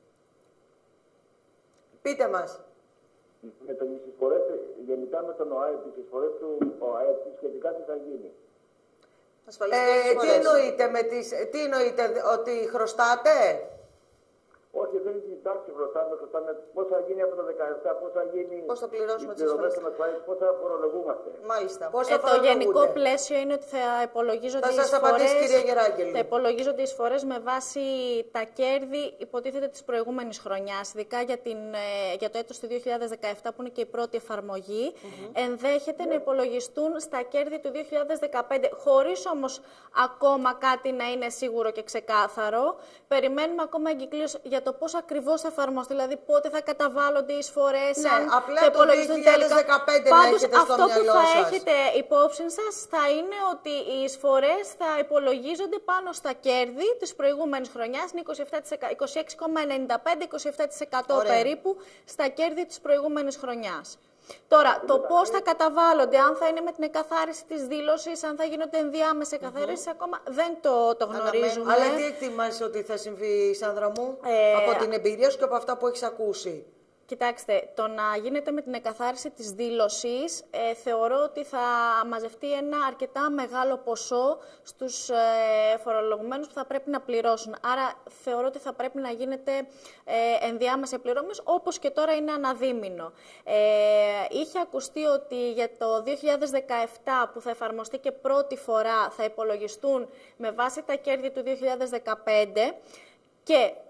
Πείτε μας. Με τον εισφορές, γενικά με τον ΟΑΕ, τις εισφορές του ΟΑΕ, σχετικά τι θα γίνει? Ασφαλιστικές Ε, τι εισφορές. εννοείτε με τις... Τι εννοείτε, ότι χρωστάτε? Όχι, δεν υπάρχει μπροστά, με χρωστάμε. Πώς θα γίνει από το δεκαεπτά, πώς θα γίνει. Πώς θα πληρώσουμε οι τις πληρωμές εισφορές? των ΑΣΦΑ, πώς θα φορολογούμαστε? Μάλιστα. Πώς Ε, θα το φορολογούνται? γενικό πλαίσιο είναι ότι θα υπολογίζονται Θα οι σας απαντήσει, εισφορές, κυρία Γεράγγελου. θα υπολογίζονται οι εισφορές με βάση τα κέρδη, υποτίθεται, της προηγούμενης χρονιάς. Ειδικά για, την, ε, για το έτος του δύο χιλιάδες δεκαεπτά, που είναι και η πρώτη εφαρμογή, ενδέχεται να υπολογιστούν στα κέρδη του δύο χιλιάδες δεκαπέντε, χωρίς όμως ακόμα κάτι να είναι σίγουρο και ξεκάθαρο. Περιμένουμε ακόμα εγκυκλίωση για το πώς ακριβώς θα εφαρμοστεί, δηλαδή πότε θα καταβάλλονται οι εισφορές, Ναι, αν απλά θα το υπολογιστούν δύο χιλιάδες δεκαπέντε να Πάντως, έχετε στο αυτό που μυαλό θα σας. έχετε υπόψη σας θα είναι ότι οι εισφορές θα υπολογίζονται πάνω στα κέρδη της προηγούμενης χρονιάς, είναι είκοσι έξι κόμμα ενενήντα πέντε με είκοσι επτά τοις εκατό Ωραία. περίπου στα κέρδη της προηγούμενης χρονιάς. Τώρα, το πώς θα καταβάλλονται, αν θα είναι με την εκαθάριση της δήλωσης, αν θα γίνονται ενδιάμεσες εκαθαρίσεις, ακόμα δεν το, το γνωρίζουμε. Αλλά τι εκτιμάς ότι θα συμβεί, Σάνδρα μου, Ε, από την εμπειρία σου και από αυτά που έχεις ακούσει? Κοιτάξτε, το να γίνεται με την εκαθάριση της δήλωσης, ε, θεωρώ ότι θα μαζευτεί ένα αρκετά μεγάλο ποσό στους ε, φορολογουμένους που θα πρέπει να πληρώσουν. Άρα θεωρώ ότι θα πρέπει να γίνεται ε, ενδιάμεσα πληρώμες, όπως και τώρα είναι αναδίμηνο. Ε, είχε ακουστεί ότι για το δύο χιλιάδες δεκαεπτά, που θα εφαρμοστεί και πρώτη φορά, θα υπολογιστούν με βάση τα κέρδη του δύο χιλιάδες δεκαπέντε, και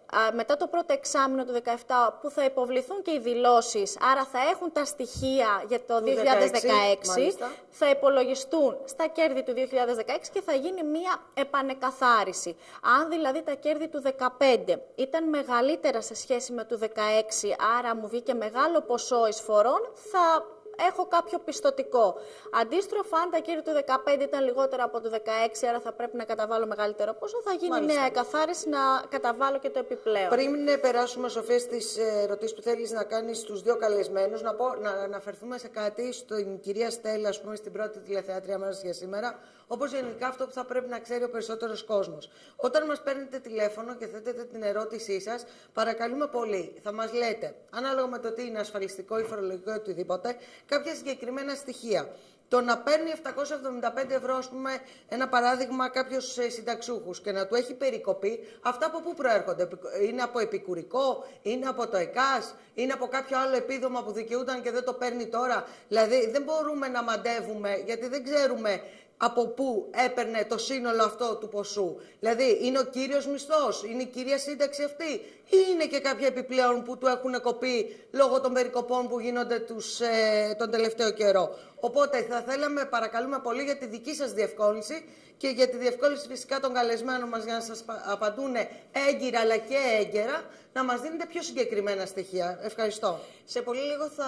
μετά το πρώτο εξάμηνο του δύο χιλιάδες δεκαεπτά που θα υποβληθούν και οι δηλώσεις, άρα θα έχουν τα στοιχεία για το δύο χιλιάδες δεκαέξι, θα υπολογιστούν στα κέρδη του δύο χιλιάδες δεκαέξι και θα γίνει μία επανεκαθάριση. Αν δηλαδή τα κέρδη του δύο χιλιάδες δεκαπέντε ήταν μεγαλύτερα σε σχέση με του δύο χιλιάδες δεκαέξι, άρα μου βγήκε μεγάλο ποσό εισφορών, θα έχω κάποιο πιστωτικό. Αντίστροφα, αν τα κέρδη του δύο χιλιάδες δεκαπέντε ήταν λιγότερα από το δύο χιλιάδες δεκαέξι, άρα θα πρέπει να καταβάλω μεγαλύτερο ποσό, θα γίνει Μάλιστα. νέα εκαθάριση να καταβάλω και το επιπλέον. Πριν περάσουμε, Σοφία, στις ερωτήσεις που θέλεις να κάνεις στους δύο καλεσμένους, να, πω, να αναφερθούμε σε κάτι στην κυρία Στέλλα, ας πούμε, στην πρώτη τηλεθεάτρια μας για σήμερα, όπως γενικά αυτό που θα πρέπει να ξέρει ο περισσότερος κόσμος. Όταν μας παίρνετε τηλέφωνο και θέτετε την ερώτησή σας, παρακαλούμε πολύ, θα μας λέτε, ανάλογα με το τι είναι ασφαλιστικό ή φορολογικό ή οτιδήποτε, κάποια συγκεκριμένα στοιχεία. Το να παίρνει επτακόσια εβδομήντα πέντε ευρώ, ας πούμε, ένα παράδειγμα, κάποιος συνταξούχους και να του έχει περικοπεί, αυτά από πού προέρχονται? Είναι από επικουρικό, είναι από το ΕΚΑΣ, είναι από κάποιο άλλο επίδομα που δικαιούταν και δεν το παίρνει τώρα? Δηλαδή, δεν μπορούμε να μαντεύουμε, γιατί δεν ξέρουμε από πού έπαιρνε το σύνολο αυτό του ποσού. Δηλαδή, είναι ο κύριος μισθός, είναι η κυρία σύνταξη αυτή, ή είναι και κάποια επιπλέον που του έχουν κοπεί λόγω των περικοπών που γίνονται τους, ε, τον τελευταίο καιρό. Οπότε θα θέλαμε, παρακαλούμε πολύ, για τη δική σας διευκόλυνση και για τη διευκόλυνση φυσικά των καλεσμένων μας για να σας απαντούν έγκυρα αλλά και έγκαιρα, να μας δίνετε πιο συγκεκριμένα στοιχεία. Ευχαριστώ. Σε πολύ λίγο, θα,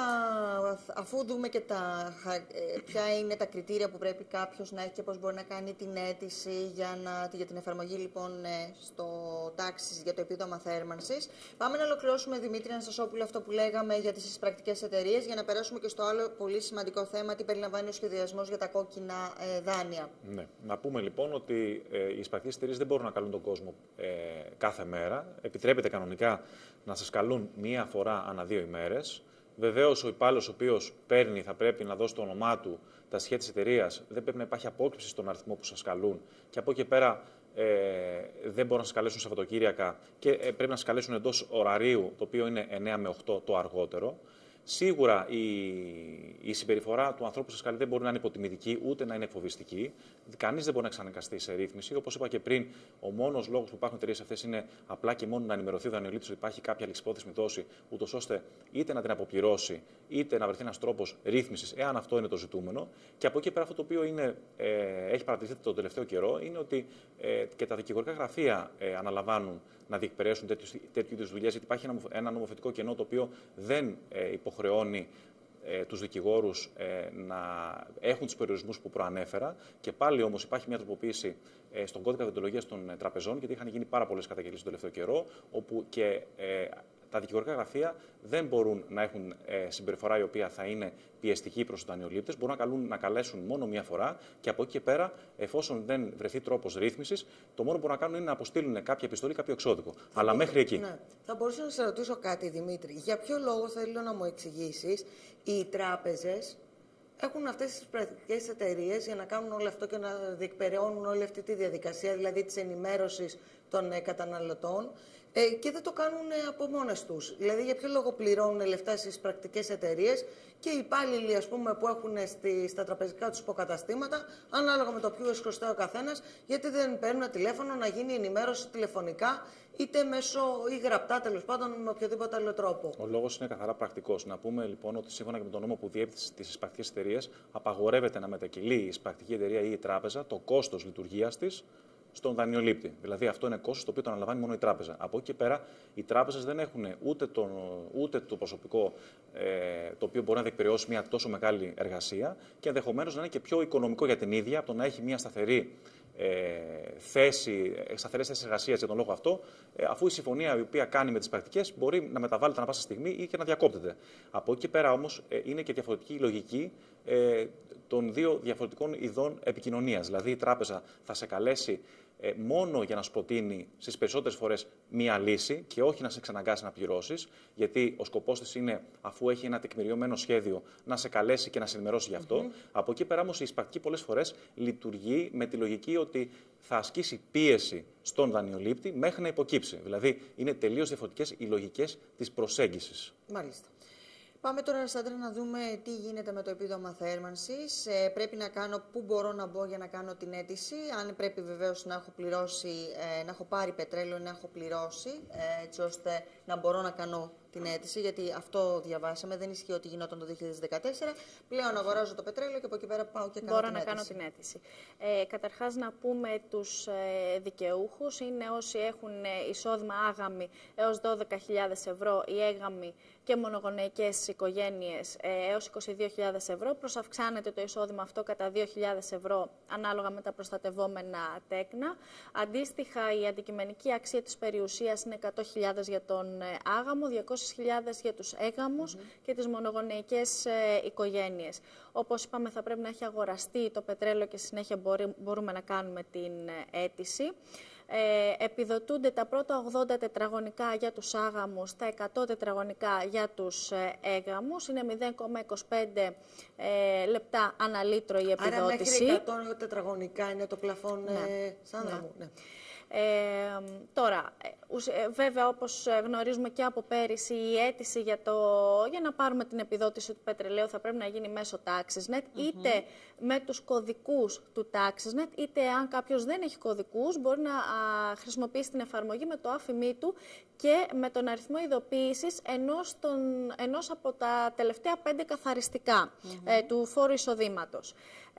αφού δούμε και τα, ποια είναι τα κριτήρια που πρέπει κάποιος να έχει και πώς μπορεί να κάνει την αίτηση για, να, για την εφαρμογή λοιπόν στο τάξης για το επίδομα θέρμανσης, πάμε να ολοκληρώσουμε, Δημήτρη Αναστασόπουλο, αυτό που λέγαμε για τις εισπρακτικές εταιρείες, για να περάσουμε και στο άλλο πολύ σημαντικό θέμα, τι περιλαμβάνει ο σχεδιασμός για τα κόκκινα ε, δάνεια. Ναι. Να πούμε λοιπόν ότι ε, οι εισπρακτικές εταιρείες δεν μπορούν να καλούν τον κόσμο ε, κάθε μέρα. Επιτρέπεται κανονικά να σας καλούν μία φορά ανά δύο ημέρες. Βεβαίως, ο υπάλληλος ο οποίος παίρνει θα πρέπει να δώσει το όνομά του, τα στοιχεία της εταιρείας, δεν πρέπει να υπάρχει απόκρυψη στον αριθμό που σας καλούν. Και από εκεί και πέρα ε, δεν μπορούν να σας καλέσουν Σαββατοκύριακα και ε, πρέπει να σας καλέσουν εντός ωραρίου, το οποίο είναι εννιά με οκτώ το αργότερο. Σίγουρα η, η συμπεριφορά του ανθρώπου που σας καλεί δεν μπορεί να είναι υποτιμητική ούτε να είναι εκφοβιστική. Κανείς δεν μπορεί να εξαναγκαστεί σε ρύθμιση. Όπως είπα και πριν, ο μόνος λόγος που υπάρχουν εταιρείες αυτές είναι απλά και μόνο να ενημερωθεί ο δανειολήπτης ότι υπάρχει κάποια ληξιπρόθεσμη δόση, ούτως ώστε είτε να την αποπληρώσει, είτε να βρεθεί ένας τρόπος ρύθμισης, εάν αυτό είναι το ζητούμενο. Και από εκεί πέρα, αυτό το οποίο είναι, ε, έχει παρατηρηθεί τον τελευταίο καιρό είναι ότι ε, και τα δικηγορικά γραφεία ε, αναλαμβάνουν να διεκπαιρέσουν τέτοιου είδους δουλειές, γιατί υπάρχει ένα, ένα νομοθετικό κενό το οποίο δεν ε, υποχρεώνει ε, τους δικηγόρους ε, να έχουν τους περιορισμούς που προανέφερα. Και πάλι όμως υπάρχει μια τροποποίηση ε, στον κώδικα δεοντολογίας των ε, τραπεζών, γιατί είχαν γίνει πάρα πολλές καταγγελίες τον τελευταίο καιρό, όπου και ε, τα δικηγορικά γραφεία δεν μπορούν να έχουν ε, συμπεριφορά η οποία θα είναι πιεστική προς τους δανειολήπτες. Μπορούν να, καλούν, να καλέσουν μόνο μία φορά και από εκεί και πέρα, εφόσον δεν βρεθεί τρόπος ρύθμισης, το μόνο που μπορούν να κάνουν είναι να αποστείλουν κάποια επιστολή, κάποιο εξώδικο. Θα Αλλά μέχρι εκεί. Ναι. Θα μπορούσα να σε ρωτήσω κάτι, Δημήτρη. Για ποιο λόγο θέλω να μου εξηγήσεις, οι τράπεζες έχουν αυτές τις πρακτικές εταιρείες για να κάνουν όλο αυτό και να διεκπεραιώνουν όλη αυτή τη διαδικασία, δηλαδή της ενημέρωσης των ε, καταναλωτών, ε, και δεν το κάνουν ε, από μόνες τους. Δηλαδή, για ποιο λόγο πληρώνουν λεφτά στις πρακτικές εταιρείες και οι υπάλληλοι, ας πούμε, που έχουν στη, στα τραπεζικά τους υποκαταστήματα, ανάλογα με το ποιο χρωστάει ο καθένας, γιατί δεν παίρνουν τηλέφωνο να γίνει ενημέρωση τηλεφωνικά, είτε μέσω ή γραπτά, τέλος πάντων, με οποιοδήποτε άλλο τρόπο. Ο λόγος είναι καθαρά πρακτικός. Να πούμε λοιπόν ότι σύμφωνα και με τον νόμο που διέπει τις εισπρακτικές εταιρείες, απαγορεύεται να μετακυλεί η εισπρακτική εταιρεία ή η τράπεζα το κόστος λειτουργίας της στον δανειολήπτη. Δηλαδή, αυτό είναι κόστος το οποίο το αναλαμβάνει μόνο η τράπεζα. Από εκεί και πέρα, οι τράπεζες δεν έχουν ούτε το, ούτε το προσωπικό ε, το οποίο μπορεί να διεκπεραιώσει μια τόσο μεγάλη εργασία και ενδεχομένως να είναι και πιο οικονομικό για την ίδια από το να έχει μια σταθερή ε, θέση, σταθερές θέσεις εργασίας για τον λόγο αυτό, ε, αφού η συμφωνία η οποία κάνει με τις πρακτικές μπορεί να μεταβάλλεται ανά πάσα στιγμή ή και να διακόπτεται. Από εκεί και πέρα όμως ε, είναι και διαφορετική η λογική ε, των δύο διαφορετικών ειδών επικοινωνίας. Δηλαδή, η τράπεζα θα σε καλέσει ε, μόνο για να σου προτείνει στις περισσότερες φορές μία λύση και όχι να σε εξαναγκάσει να πληρώσεις, γιατί ο σκοπός της είναι, αφού έχει ένα τεκμηριωμένο σχέδιο, να σε καλέσει και να σε ενημερώσει γι' αυτό. Mm-hmm. Από εκεί πέρα όμως η εισπρακτική πολλές φορές λειτουργεί με τη λογική ότι θα ασκήσει πίεση στον δανειολήπτη μέχρι να υποκύψει. Δηλαδή, είναι τελείως διαφορετικές οι λογικές της προσέγγισης. Μάλιστα. Πάμε τώρα, Σάντρα, να δούμε τι γίνεται με το επίδομα θέρμανσης. Ε, πρέπει να κάνω, πού μπορώ να μπω για να κάνω την αίτηση. Αν πρέπει βεβαίως να έχω πληρώσει, ε, να έχω πάρει πετρέλαιο, να έχω πληρώσει, ε, έτσι ώστε να μπορώ να κάνω την αίτηση, γιατί αυτό διαβάσαμε, δεν ισχύει ότι γινόταν το δύο χιλιάδες δεκατέσσερα. Πλέον αγοράζω το πετρέλαιο και από εκεί πέρα πάω και κάνω Μπορώ την να αίτηση. κάνω την αίτηση. Ε, καταρχάς να πούμε τους ε, δικαιούχους, είναι όσοι έχουν ε, εισόδημα άγαμη έως δώδεκα χιλιάδες ευρώ ή έγαμη και μονογονεϊκές οικογένειες ε, έως είκοσι δύο χιλιάδες ευρώ. Προσαυξάνεται το εισόδημα αυτό κατά δύο χιλιάδες ευρώ ανάλογα με τα προστατευόμενα τέκνα. Αντίστοιχα, η αντικειμενική αξία της περιουσίας είναι εκατό χιλιάδες για τον ε, άγαμο, διακόσιες χιλιάδες για τους έγαμους mm-hmm. και τις μονογονεϊκές ε, οικογένειες. Όπως είπαμε, θα πρέπει να έχει αγοραστεί το πετρέλαιο και στη συνέχεια μπορεί, μπορούμε να κάνουμε την ε, αίτηση. Ε, επιδοτούνται τα πρώτα ογδόντα τετραγωνικά για τους άγαμους, τα εκατό τετραγωνικά για τους ε, έγαμους. Είναι μηδέν κόμμα είκοσι πέντε ε, λεπτά ανά λίτρο η επιδότηση. Άρα μέχρι εκατό τετραγωνικά είναι το πλαφόν, ναι. ε, Σάνδρα ναι. μου. Ναι. Ε, τώρα, βέβαια, όπως γνωρίζουμε και από πέρυσι, η αίτηση για, το, για να πάρουμε την επιδότηση του πετρελαίου θα πρέπει να γίνει μέσω TaxisNet, mm-hmm. είτε με τους κωδικούς του TaxisNet, είτε αν κάποιος δεν έχει κωδικούς, μπορεί να α, χρησιμοποιήσει την εφαρμογή με το άφημί του και με τον αριθμό ειδοποίησης ενός, των, ενός από τα τελευταία πέντε καθαριστικά mm-hmm. ε, του φόρου εισοδήματος.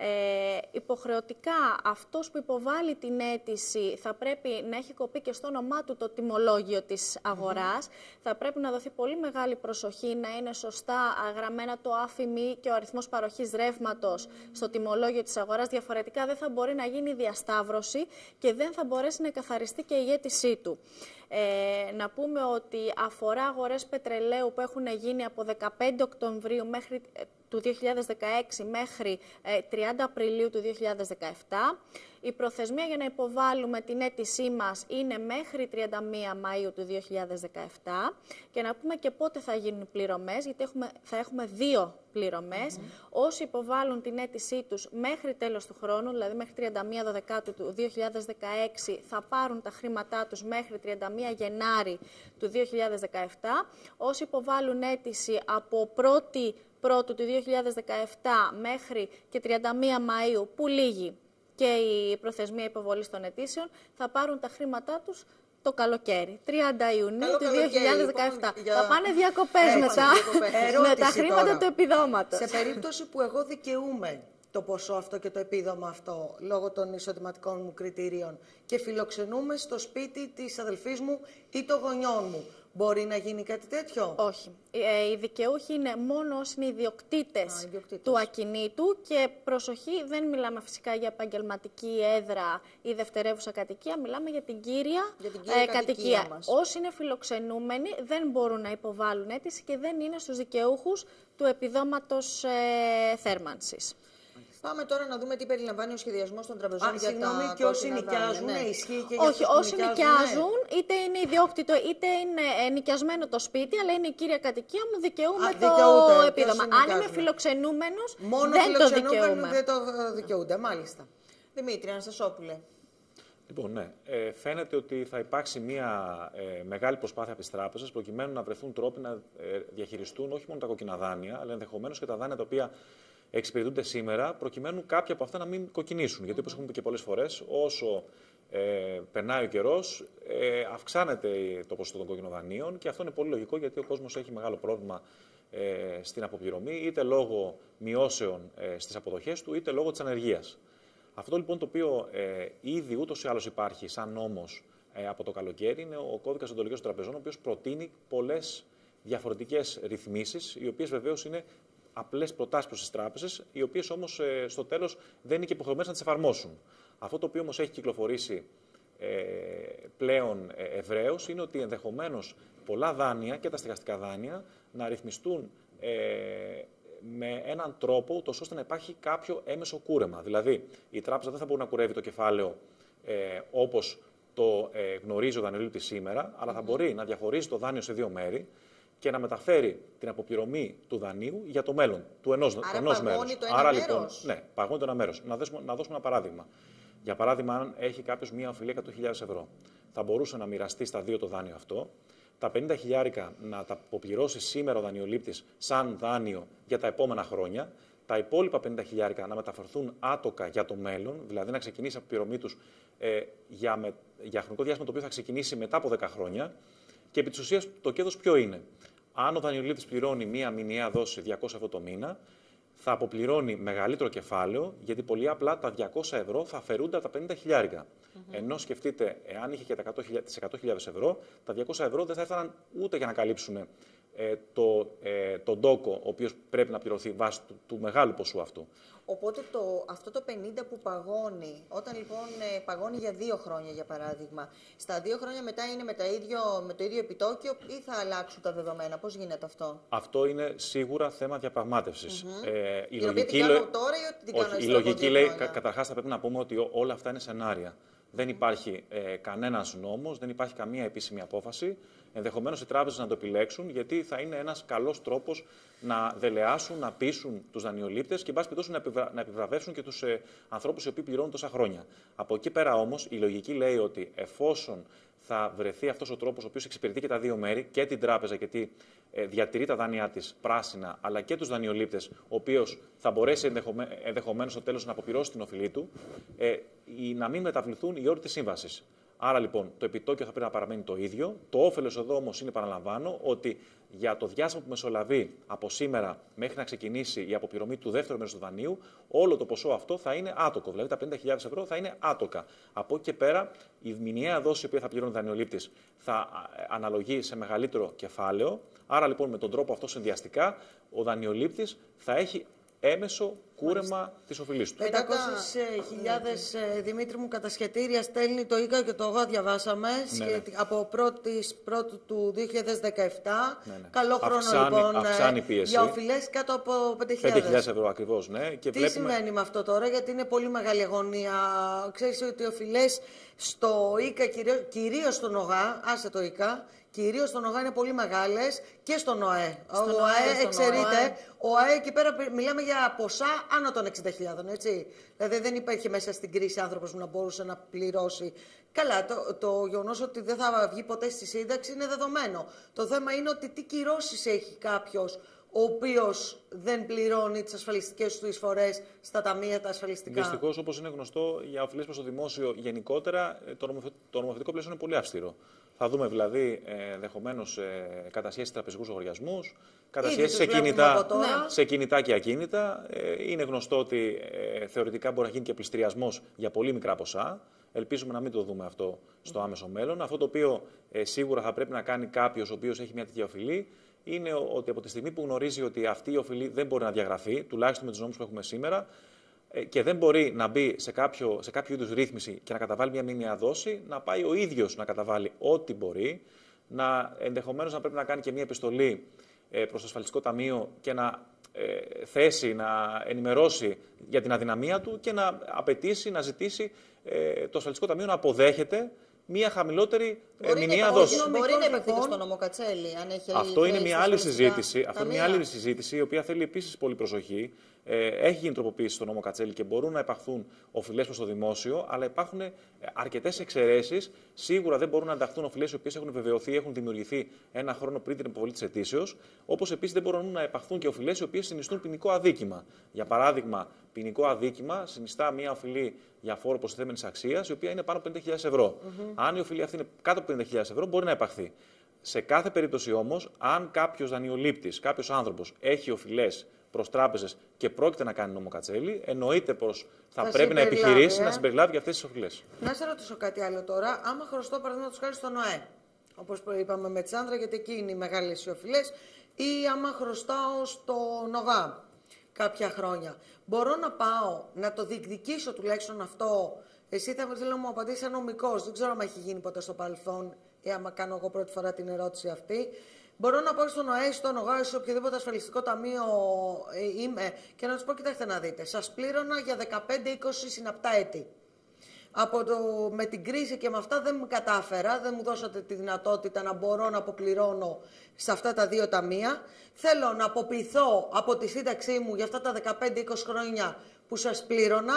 Ε, υποχρεωτικά αυτός που υποβάλλει την αίτηση θα πρέπει να έχει κοπεί και στο όνομά του το τιμολόγιο της αγοράς. Mm-hmm. Θα πρέπει να δοθεί πολύ μεγάλη προσοχή να είναι σωστά γραμμένα το άφημί και ο αριθμός παροχής ρεύματος mm-hmm. στο τιμολόγιο της αγοράς. Διαφορετικά δεν θα μπορεί να γίνει διασταύρωση και δεν θα μπορέσει να καθαριστεί και η αίτησή του. Ε, να πούμε ότι αφορά αγορές πετρελαίου που έχουν γίνει από δεκαπέντε Οκτωβρίου μέχρι, του δύο χιλιάδες δεκαέξι μέχρι ε, τριάντα Απριλίου του δύο χιλιάδες δεκαεπτά. Η προθεσμία για να υποβάλουμε την αίτησή μας είναι μέχρι τριάντα μία Μαΐου του δύο χιλιάδες δεκαεπτά. Και να πούμε και πότε θα γίνουν οι πληρωμές, γιατί έχουμε, θα έχουμε δύο πληρωμές. Mm-hmm. Όσοι υποβάλλουν την αίτησή τους μέχρι τέλος του χρόνου, δηλαδή μέχρι τριάντα μία Δεκάτου του δύο χιλιάδες δεκαέξι, θα πάρουν τα χρήματά τους μέχρι τριάντα μία Γενάρη του δύο χιλιάδες δεκαεπτά. Όσοι υποβάλλουν αίτηση από πρώτη Πρώτου του δύο χιλιάδες δεκαεπτά μέχρι και τριάντα μία Μαΐου, που λύγει και η προθεσμία υποβολής των αιτήσεων, θα πάρουν τα χρήματά τους το καλοκαίρι, τριάντα Ιουνίου Καλό του δύο χιλιάδες δεκαεπτά. Για... Θα πάνε διακοπές έτσι, μετά διακοπές. με τα χρήματα τώρα. του επιδόματος. Σε περίπτωση που εγώ δικαιούμαι το ποσό αυτό και το επίδομα αυτό λόγω των εισοδηματικών μου κριτηρίων και φιλοξενούμε στο σπίτι της αδελφής μου ή των γονιών μου, μπορεί να γίνει κάτι τέτοιο? Όχι. Ε, οι δικαιούχοι είναι μόνο όσοι είναι ιδιοκτήτες του ακινήτου και προσοχή, δεν μιλάμε φυσικά για επαγγελματική έδρα ή δευτερεύουσα κατοικία, μιλάμε για την κύρια, για την κύρια ε, κατοικία. κατοικία μας. Όσοι είναι φιλοξενούμενοι δεν μπορούν να υποβάλουν αίτηση και δεν είναι στους δικαιούχους του επιδόματος ε, θέρμανσης. Πάμε τώρα να δούμε τι περιλαμβάνει ο σχεδιασμός των τραπεζών. Α, για συγγνώμη, τα και όσοι νοικιάζουν, ναι. ισχύει και για Όχι, όσοι νοικιάζουν, είτε είναι ιδιόκτητο, είτε είναι νοικιασμένο το σπίτι, αλλά είναι η κύρια κατοικία μου, δικαιούμαι Α, το επίδομα. Αν είμαι φιλοξενούμενος, δεν το δικαιούμαι. δεν το δικαιούνται, μάλιστα. Δημήτρη Αναστασόπουλε. Λοιπόν, ναι. Ε, φαίνεται ότι θα υπάρξει μια ε, μεγάλη προσπάθεια από τις τράπεζες προκειμένου να βρεθούν τρόποι να ε, διαχειριστούν όχι μόνο τα κόκκινα δάνεια, αλλά ενδεχομένως και τα δάνεια τα οποία εξυπηρετούνται σήμερα, προκειμένου κάποια από αυτά να μην κοκκινήσουν. Γιατί, όπως έχουμε πει και πολλές φορές, όσο ε, περνάει ο καιρός, ε, αυξάνεται το ποσοστό των κόκκινων δανείων και αυτό είναι πολύ λογικό, γιατί ο κόσμος έχει μεγάλο πρόβλημα ε, στην αποπληρωμή, είτε λόγω μειώσεων ε, στις αποδοχές του, είτε λόγω της ανεργίας. Αυτό λοιπόν το οποίο ε, ήδη ούτως ή άλλως υπάρχει σαν νόμος ε, από το καλοκαίρι είναι ο κώδικας δεοντολογίας των τραπεζών, ο οποίος προτείνει πολλές διαφορετικές ρυθμίσεις, οι οποίες βεβαίως είναι απλές προτάσεις προς τις τράπεζες, οι οποίες όμως ε, στο τέλος δεν είναι και υποχρεωμένες να τις εφαρμόσουν. Αυτό το οποίο όμως έχει κυκλοφορήσει ε, πλέον ε, ευρέως είναι ότι ενδεχομένως πολλά δάνεια και τα στεγαστικά δάνεια να ρυθμιστούν ε, με έναν τρόπο, ούτως ώστε να υπάρχει κάποιο έμεσο κούρεμα. Δηλαδή, η τράπεζα δεν θα μπορεί να κουρεύει το κεφάλαιο ε, όπως το ε, γνωρίζει ο δανειολήπτης σήμερα, αλλά θα μπορεί να διαχωρίζει το δάνειο σε δύο μέρη και να μεταφέρει την αποπληρωμή του δανείου για το μέλλον του ενός, Άρα ενός μέρους. Το ένα Άρα μέρος. λοιπόν, ναι, παγώνει το ένα μέρος. Να δώσουμε, να δώσουμε ένα παράδειγμα. Για παράδειγμα, αν έχει κάποιος μία οφειλή εκατό χιλιάδες ευρώ, θα μπορούσε να μοιραστεί στα δύο το δάνειο αυτό, τα πενήντα χιλιάρικα να τα αποπληρώσει σήμερα ο δανειολήπτης σαν δάνειο για τα επόμενα χρόνια, τα υπόλοιπα πενήντα χιλιάρικα να μεταφερθούν άτοκα για το μέλλον, δηλαδή να ξεκινήσει η αποπληρωμή τους ε, για, με, για χρονικό διάστημα το οποίο θα ξεκινήσει μετά από δέκα χρόνια. Και επί της ουσίας το κέρδος ποιο είναι? Αν ο δανειολήπτης πληρώνει μία μηνιαία δόση διακόσια ευρώ το μήνα, θα αποπληρώνει μεγαλύτερο κεφάλαιο, γιατί πολύ απλά τα διακόσια ευρώ θα αφαιρούνται από τα πενήντα χιλιάρικα. Mm-hmm. Ενώ σκεφτείτε, εάν είχε και τις εκατό χιλιάδες ευρώ, τα διακόσια ευρώ δεν θα έφταναν ούτε για να καλύψουν ε, το, ε, τον τόκο, ο οποίος πρέπει να πληρωθεί βάσει του, του μεγάλου ποσού αυτού. Οπότε το, αυτό το πενήντα που παγώνει, όταν λοιπόν ε, παγώνει για δύο χρόνια για παράδειγμα, στα δύο χρόνια μετά είναι με, τα ίδιο, με το ίδιο επιτόκιο ή θα αλλάξουν τα δεδομένα? Πώς γίνεται αυτό? Αυτό είναι σίγουρα θέμα διαπραγμάτευσης. Mm-hmm. ε, η την λογική οποία την κάνω τώρα ή ότι την κάνω? Όχι, η λογική λέει, κα, καταρχάς θα πρέπει να πούμε ότι όλα αυτά είναι σενάρια. Δεν υπάρχει ε, κανένας νόμος, δεν υπάρχει καμία επίσημη απόφαση. Ενδεχομένως οι τράπεζες να το επιλέξουν, γιατί θα είναι ένας καλός τρόπος να δελεάσουν, να πείσουν τους δανειολήπτες και, εν πάση περιπτώσει, να, επιβρα... να επιβραβεύσουν και τους ε, ανθρώπους οι οποίοι πληρώνουν τόσα χρόνια. Από εκεί πέρα όμως, η λογική λέει ότι εφόσον θα βρεθεί αυτός ο τρόπος ο οποίος εξυπηρετεί και τα δύο μέρη, και την τράπεζα, γιατί ε, διατηρεί τα δάνειά της πράσινα, αλλά και τους δανειολήπτες, ο οποίος θα μπορέσει ενδεχομέ... ενδεχομένως στο τέλος να αποπληρώσει την οφειλή του, ε, ή να μην μεταβληθούν οι όροι της σύμβασης. Άρα λοιπόν το επιτόκιο θα πρέπει να παραμένει το ίδιο. Το όφελος εδώ όμως είναι, παραλαμβάνω, ότι για το διάστημα που μεσολαβεί από σήμερα μέχρι να ξεκινήσει η αποπληρωμή του δεύτερου μέρους του δανείου, όλο το ποσό αυτό θα είναι άτοκο. Δηλαδή τα πενήντα χιλιάδες ευρώ θα είναι άτοκα. Από εκεί και πέρα η μηνιαία δόση που θα πληρώνει ο δανειολήπτης θα αναλογεί σε μεγαλύτερο κεφάλαιο. Άρα λοιπόν με τον τρόπο αυτό συνδυαστικά ο δανειολήπτης θα έχει έμεσο κούρεμα της οφειλής του. πεντακόσιες χιλιάδες Δημήτρη μου κατασχετήρια στέλνει το ΙΚΑ και το ΟΓΑ, διαβάσαμε, ναι, ναι. από πρώτη του δύο χιλιάδες δεκαεπτά. Ναι, ναι. Καλό χρόνο αυξάνει, λοιπόν αυξάνει πίεση. Για οφειλές κάτω από πέντε χιλιάδες ευρώ ακριβώς, ναι. Και τι βλέπουμε... σημαίνει με αυτό τώρα, γιατί είναι πολύ μεγάλη αγωνία. Ξέρεις ότι οι οφειλές στο ΙΚΑ, κυρίως, κυρίως στον ΟΓΑ, άσε το ΙΚΑ, κυρίως στον ΟΓΑ είναι πολύ μεγάλες και στον ΟΑΕ. Στον ο ΟΑΕ εξαιρείται. Ο ΟΑΕ εκεί πέρα μιλάμε για ποσά άνω των εξήντα χιλιάδων, έτσι. Δηλαδή δεν υπήρχε μέσα στην κρίση άνθρωπος που να μπορούσε να πληρώσει. Καλά, το, το γεγονός ότι δεν θα βγει ποτέ στη σύνταξη είναι δεδομένο. Το θέμα είναι ότι τι κυρώσεις έχει κάποιος ο οποίος δεν πληρώνει τις ασφαλιστικές του εισφορές στα ταμεία τα ασφαλιστικά. Δυστυχώς, όπως είναι γνωστό, για οφειλές προς το δημόσιο γενικότερα, το νομοθετικό πλαίσιο είναι πολύ αυστηρό. Θα δούμε δηλαδή ενδεχομένως ε, κατασχέσεις τραπεζικούς λογαριασμούς, κατασχέσεις σε κινητά, σε κινητά και ακίνητα. Ε, είναι γνωστό ότι ε, θεωρητικά μπορεί να γίνει και πληστηριασμός για πολύ μικρά ποσά. Ελπίζουμε να μην το δούμε αυτό στο άμεσο μέλλον. Αυτό το οποίο ε, σίγουρα θα πρέπει να κάνει κάποιος ο οποίος έχει μια τέτοια οφειλή είναι ότι από τη στιγμή που γνωρίζει ότι αυτή η οφειλή δεν μπορεί να διαγραφεί, τουλάχιστον με τους νόμους που έχουμε σήμερα, και δεν μπορεί να μπει σε κάποιο, σε κάποιο είδους ρύθμιση και να καταβάλει μια μηνιαία δόση, να πάει ο ίδιος να καταβάλει ό,τι μπορεί, να ενδεχομένως να πρέπει να κάνει και μια επιστολή ε, προς το ασφαλιστικό ταμείο και να ε, θέσει, να ενημερώσει για την αδυναμία του και να απαιτήσει, να ζητήσει ε, το ασφαλιστικό ταμείο να αποδέχεται μία χαμηλότερη ε, μηνιαία δόση. Μπορεί να επεκτείνει στο νόμο Κατσέλη, αν έχει Αυτό είναι μια άλλη συζήτηση. Αυτό είναι μια άλλη συζήτηση, η οποία θέλει επίσης πολύ προσοχή. Ε, έχει γίνει τροποποίηση στο νόμο Κατσέλη και μπορούν να υπαχθούν οφειλές προς το δημόσιο, αλλά υπάρχουν αρκετές εξαιρέσεις. Σίγουρα δεν μπορούν να ενταχθούν οφειλές οι οποίες έχουν βεβαιωθεί, έχουν δημιουργηθεί ένα χρόνο πριν την υποβολή της αιτήσεως. Όπως επίσης δεν μπορούν να υπαχθούν και οφειλές οι οποίες συνιστούν ποινικό αδίκημα. Για παράδειγμα, ποινικό αδίκημα συνιστά μια οφειλή για φόρο προστιθέμενης αξίας, η οποία είναι πάνω από πενήντα χιλιάδες ευρώ. Mm-hmm. Αν η οφειλή αυτή είναι κάτω από πενήντα χιλιάδες ευρώ, μπορεί να υπαχθεί. Σε κάθε περίπτωση όμως, αν κάποιος δανειολήπτης, κάποιος άνθρωπος έχει οφειλές προς τράπεζες και πρόκειται να κάνει νόμο Κατσέλη, εννοείται πως θα, θα πρέπει να επιχειρήσει ε? να συμπεριλάβει και αυτές τις οφειλές. Να σε ρωτήσω κάτι άλλο τώρα. Άμα χρωστώ, παραδείγματος χάρη, στον ΟΑΕ, όπως είπαμε με Τσάνδρα, γιατί εκεί είναι οι μεγάλες οι οφειλές, ή άμα χρωστάω στον ΟΓΑ κάποια χρόνια, μπορώ να πάω να το διεκδικήσω τουλάχιστον αυτό? Εσύ θα θέλω να μου απαντήσει σαν νομικός. Δεν ξέρω αν έχει γίνει ποτέ στο παρελθόν ή άμα κάνω εγώ πρώτη φορά την ερώτηση αυτή. Μπορώ να πάω στον ΟΑΕ, στον ΟΓΑ, σε οποιοδήποτε ασφαλιστικό ταμείο ε, είμαι και να τους πω: κοιτάξτε να δείτε, σας πλήρωνα για δεκαπέντε είκοσι συναπτά έτη. Από το, με την κρίση και με αυτά δεν μου κατάφερα, δεν μου δώσατε τη δυνατότητα να μπορώ να αποπληρώνω σε αυτά τα δύο ταμεία. Θέλω να αποποιηθώ από τη σύνταξή μου για αυτά τα δεκαπέντε είκοσι χρόνια που σας πλήρωνα.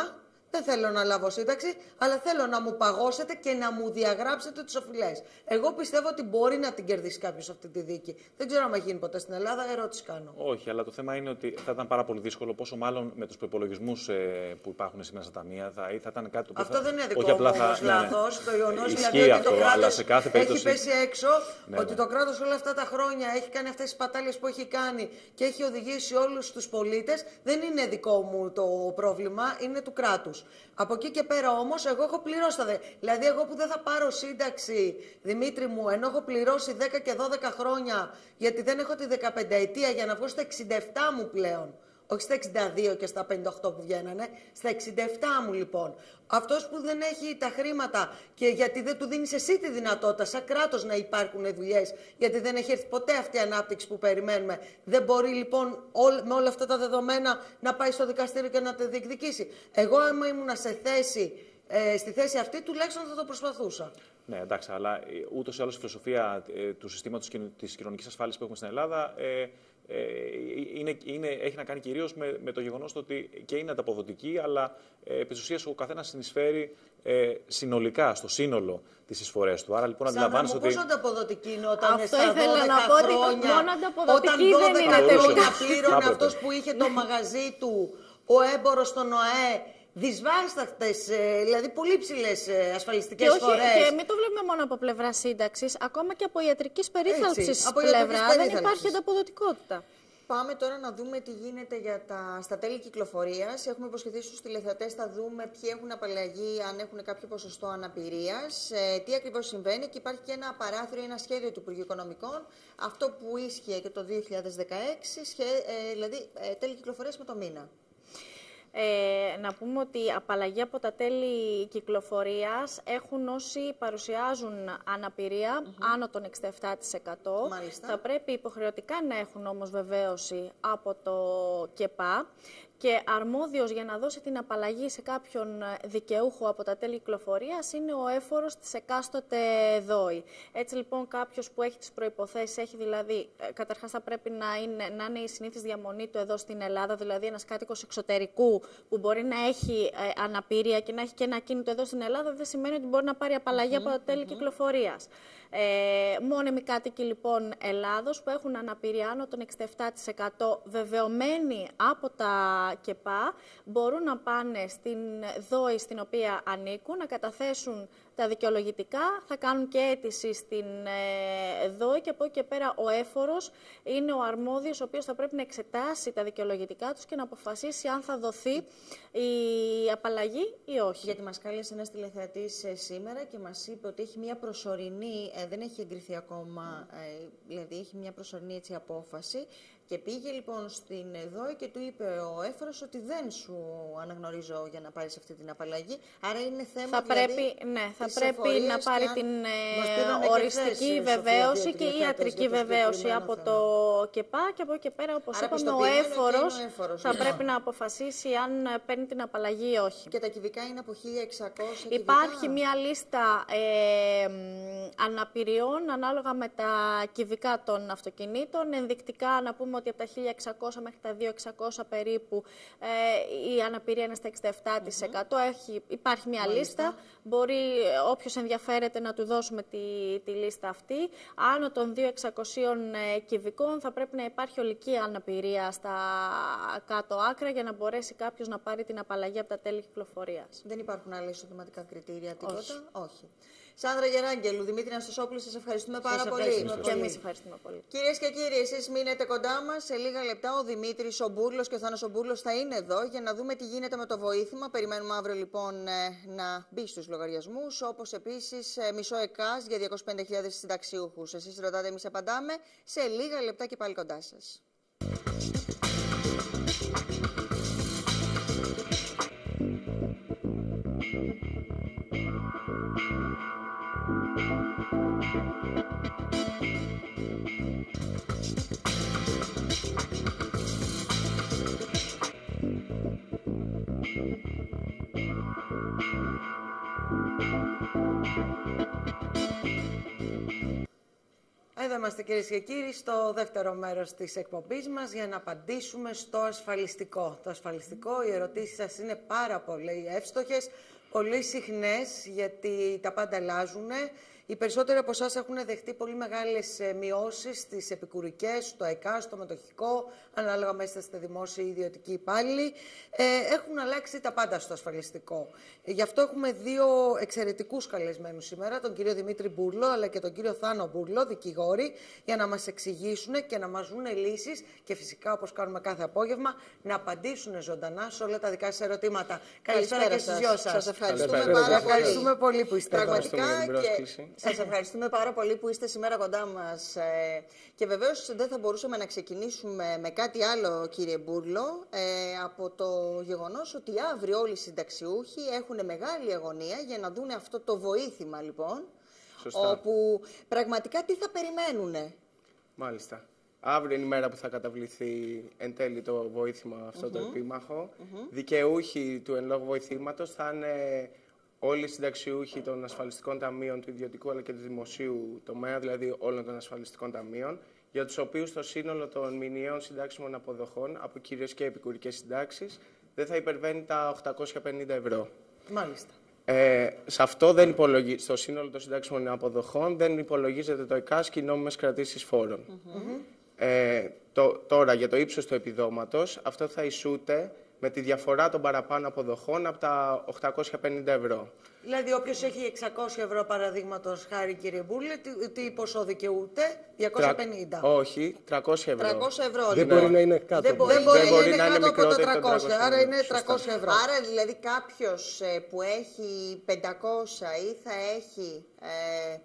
Δεν θέλω να λάβω σύνταξη, αλλά θέλω να μου παγώσετε και να μου διαγράψετε τις οφειλές. Εγώ πιστεύω ότι μπορεί να την κερδίσει κάποιος αυτή τη δίκη. Δεν ξέρω αν έχει γίνει ποτέ στην Ελλάδα, ερώτηση κάνω. Όχι, αλλά το θέμα είναι ότι θα ήταν πάρα πολύ δύσκολο, πόσο μάλλον με τους προϋπολογισμούς ε, που υπάρχουν σήμερα στα ταμεία. Θα, θα ήταν κάτι το αυτό θα, δεν είναι δικό όχι μου απλά όμως θα, λάθος. Ναι, ναι. Το γεγονός δηλαδή ότι αυτό, το κράτος σε κάθε περίπτωση... έχει πέσει έξω, ναι, ότι ναι. το κράτος όλα αυτά τα χρόνια έχει κάνει αυτές τις πατάλιες που έχει κάνει και έχει οδηγήσει όλους τους πολίτες, δεν είναι δικό μου το πρόβλημα, είναι του κράτους. Από εκεί και πέρα όμως, εγώ έχω πληρώσει τα δε. Δηλαδή, εγώ που δεν θα πάρω σύνταξη, Δημήτρη μου, ενώ έχω πληρώσει δέκα και δώδεκα χρόνια, γιατί δεν έχω τη δεκαπενταετία για να βγω στα εξήντα επτά μου πλέον. Όχι στα εξήντα δύο και στα πενήντα οκτώ που βγαίνανε, στα εξήντα επτά μου λοιπόν. Αυτός που δεν έχει τα χρήματα και γιατί δεν του δίνεις εσύ τη δυνατότητα σαν κράτος να υπάρχουν δουλειές, γιατί δεν έχει έρθει ποτέ αυτή η ανάπτυξη που περιμένουμε, δεν μπορεί λοιπόν ό, με όλα αυτά τα δεδομένα να πάει στο δικαστήριο και να τα διεκδικήσει. Εγώ άμα ήμουν σε θέση, ε, στη θέση αυτή, τουλάχιστον θα το προσπαθούσα. Ναι, εντάξει, αλλά ούτως ή άλλως η φιλοσοφία ε, του συστήματος της κοινωνικής ασφάλισης που έχουμε στην Ελλάδα ε, ε, είναι, είναι, έχει να κάνει κυρίως με, με το γεγονός ότι και είναι ανταποδοτική, αλλά ε, επί της ουσίας ο καθένας συνεισφέρει ε, συνολικά στο σύνολο τις εισφορές του. Άρα λοιπόν αντιλαμβάνεσαι ότι. Πόσο ανταποδοτική είναι όταν αυτό στα δώδεκα να πω ότι χρόνια, μόνο ανταποδοτική όταν δεν είναι δώδεκα χρόνια τελικά. πλήρωνε αυτός που είχε το μαγαζί του, ο έμπορος στον ΟΑΕ, δυσβάσταχτες, δηλαδή πολύ ψηλές ασφαλιστικές και φορές. Και μην το βλέπουμε μόνο από πλευρά σύνταξης, ακόμα και από ιατρικής περίθαλψης από πλευρά ιατρικής δεν περίθαλψης. υπάρχει ανταποδοτικότητα. Πάμε τώρα να δούμε τι γίνεται για τα, στα τέλη κυκλοφορίας. Έχουμε υποσχεθεί στους τηλεθεατές, θα δούμε ποιοι έχουν απαλλαγή, αν έχουν κάποιο ποσοστό αναπηρίας, ε, τι ακριβώς συμβαίνει και υπάρχει και ένα παράθυρο, ένα σχέδιο του Υπουργείου Οικονομικών, αυτό που ίσχυε και το δύο χιλιάδες δεκαέξι, σχέ, ε, δηλαδή ε, τέλη κυκλοφορίας με το μήνα. Ε, να πούμε ότι απαλλαγή από τα τέλη κυκλοφορίας έχουν όσοι παρουσιάζουν αναπηρία mm-hmm. άνω των εξήντα επτά τοις εκατό. Μάλιστα. Θα πρέπει υποχρεωτικά να έχουν όμως βεβαίωση από το ΚΕΠΑ και αρμόδιος για να δώσει την απαλλαγή σε κάποιον δικαιούχο από τα τέλη κυκλοφορίας είναι ο έφορος της εκάστοτε ΔΟΗ. Έτσι λοιπόν κάποιος που έχει τις προϋποθέσεις, έχει δηλαδή, καταρχάς θα πρέπει να είναι, να είναι η συνήθις διαμονή του εδώ στην Ελλάδα, δηλαδή ένας κάτοικος εξωτερικού που μπορεί να έχει ε, αναπηρία και να έχει και ένα ακίνητο εδώ στην Ελλάδα, δεν σημαίνει ότι μπορεί να πάρει απαλλαγή mm-hmm, από τα τέλη mm-hmm. κυκλοφορίας. Ε, μόνιμοι κάτοικοι λοιπόν Ελλάδος που έχουν αναπηρία άνω των εξήντα επτά τοις εκατό βεβαιωμένοι από τα ΚΕΠΑ μπορούν να πάνε στην ΔΟΗ στην οποία ανήκουν, να καταθέσουν τα δικαιολογητικά, θα κάνουν και αίτηση στην ε, ΔΟΗ και από εκεί και πέρα ο έφορος είναι ο αρμόδιος ο οποίος θα πρέπει να εξετάσει τα δικαιολογητικά τους και να αποφασίσει αν θα δοθεί η απαλλαγή ή όχι. Γιατί μας κάλεσε ένας τηλεθεατής ε, σήμερα και μας είπε ότι έχει μια προσωρινή, ε, δεν έχει εγκριθεί ακόμα, ε, δηλαδή έχει μια προσωρινή έτσι, απόφαση και πήγε λοιπόν στην ΔΟΗ και του είπε ο έφορος ότι δεν σου αναγνωρίζω για να πάρεις αυτή την απαλλαγή. Άρα είναι θέμα θα δηλαδή, πρέπει, ναι, θα πρέπει να πάρει την ε, οριστική βεβαίωση και η ιατρική βεβαίωση από το ΚΕΠΑ και από εκεί και πέρα, όπως Άρα είπαμε, ο έφορος, ο έφορος θα ναι. πρέπει να αποφασίσει αν παίρνει την απαλλαγή ή όχι. Και τα κυβικά είναι από χίλια εξακόσια Υπάρχει κυβικά. μια λίστα ε, αναπηριών ανάλογα με τα κυβικά των αυτοκινήτων. Ενδεικτικά να πούμε ότι από τα χίλια εξακόσια μέχρι τα δύο χιλιάδες εξακόσια περίπου ε, η αναπηρία είναι στα εξήντα επτά τοις εκατό. Mm-hmm. Έχει, υπάρχει μια Μάλιστα. λίστα. Μπορεί όποιος ενδιαφέρεται να του δώσουμε τη, τη λίστα αυτή. Άνω των δύο χιλιάδες εξακόσια ε, κυβικών θα πρέπει να υπάρχει ολική αναπηρία στα κάτω άκρα για να μπορέσει κάποιος να πάρει την απαλλαγή από τα τέλη κυκλοφορίας. Δεν υπάρχουν άλλα εισοδηματικά κριτήρια, τίποτα. Όχι. Όχι. Σάνδρα Γεράγγελου, Δημήτρη Αναστασόπουλου, σας ευχαριστούμε πάρα σας πολύ. Ευχαριστούμε και εμείς ευχαριστούμε πολύ. Κυρίες και κύριοι, εσείς μείνετε κοντά μας. Σε λίγα λεπτά ο Δημήτρης ο Μπούρλος και ο Θάνος ο Μπούρλος θα είναι εδώ για να δούμε τι γίνεται με το βοήθημα. Περιμένουμε αύριο λοιπόν να μπει στους λογαριασμούς, όπως επίσης μισό ΕΚΑΣ για διακόσιες πενήντα χιλιάδες συνταξιούχους. Εσείς ρωτάτε, εμείς απαντάμε. Σε λίγα λεπτά και πάλι κοντά σας. Εδώ είμαστε κυρίες και κύριοι στο δεύτερο μέρος της εκπομπής μας για να απαντήσουμε στο ασφαλιστικό. Το ασφαλιστικό, οι ερωτήσεις σας είναι πάρα πολύ εύστοχες, πολύ συχνές γιατί τα πάντα αλλάζουν. Οι περισσότεροι από εσάς έχουν δεχτεί πολύ μεγάλες μειώσεις στις επικουρικές, στο ΕΚΑ, στο μετοχικό, ανάλογα μέσα είστε δημόσιοι ή ιδιωτικοί υπάλληλοι. Ε, έχουν αλλάξει τα πάντα στο ασφαλιστικό. Ε, γι' αυτό έχουμε δύο εξαιρετικούς καλεσμένους σήμερα, τον κύριο Δημήτρη Μπούρλο αλλά και τον κύριο Θάνο Μπούρλο, δικηγόροι, για να μας εξηγήσουν και να μας βρουν λύσεις και φυσικά, όπως κάνουμε κάθε απόγευμα, να απαντήσουν ζωντανά σε όλα τα δικά σας ερωτήματα. Καλησπέρα και στους δυο σας. Σας ευχαριστούμε πάρα πολύ. Ευχαριστούμε πολύ που είστε εδώ. Σας ευχαριστούμε πάρα πολύ που είστε σήμερα κοντά μας. Ε, και βεβαίως δεν θα μπορούσαμε να ξεκινήσουμε με κάτι άλλο, κύριε Μπούρλο, ε, από το γεγονός ότι αύριο όλοι οι συνταξιούχοι έχουν μεγάλη αγωνία για να δουν αυτό το βοήθημα, λοιπόν. Σωστά. Όπου πραγματικά τι θα περιμένουνε. Μάλιστα. Αύριο είναι η μέρα που θα καταβληθεί εν τέλει το βοήθημα αυτό mm-hmm. το επίμαχο. Mm-hmm. Δικαιούχοι του εν λόγω βοηθήματος θα είναι όλοι οι συνταξιούχοι των ασφαλιστικών ταμείων του ιδιωτικού αλλά και του δημοσίου τομέα, δηλαδή όλων των ασφαλιστικών ταμείων, για τους οποίους το σύνολο των μηνιαίων συντάξιμων αποδοχών από κυρίως και επικουρικές συντάξεις δεν θα υπερβαίνει τα οκτακόσια πενήντα ευρώ. Μάλιστα. Ε, σε αυτό δεν υπολογίζεται, στο σύνολο των συντάξιμων αποδοχών δεν υπολογίζεται το ΕΚΑΣ και οι νόμιμες κρατήσεις φόρων. Mm-hmm. ε, το, τώρα, για το ύψος του επιδόματος, αυτό θα ισούται με τη διαφορά των παραπάνω αποδοχών από τα οκτακόσια πενήντα ευρώ. Δηλαδή, όποιος έχει εξακόσια ευρώ, παραδείγματος χάρη, κύριε Μπούρλε, τι, τι ποσό δικαιούται, διακόσια πενήντα. Τρα... Όχι, τριακόσια ευρώ. τριακόσια ευρώ. Δεν μπορεί να είναι κάτω. Δεν μπορεί, δεν μπορεί, δεν μπορεί να είναι, είναι κάτω από τα τριακόσια, άρα είναι τριακόσια ευρώ. Άρα, δηλαδή, κάποιος ε, που έχει πεντακόσια ή θα έχει ε,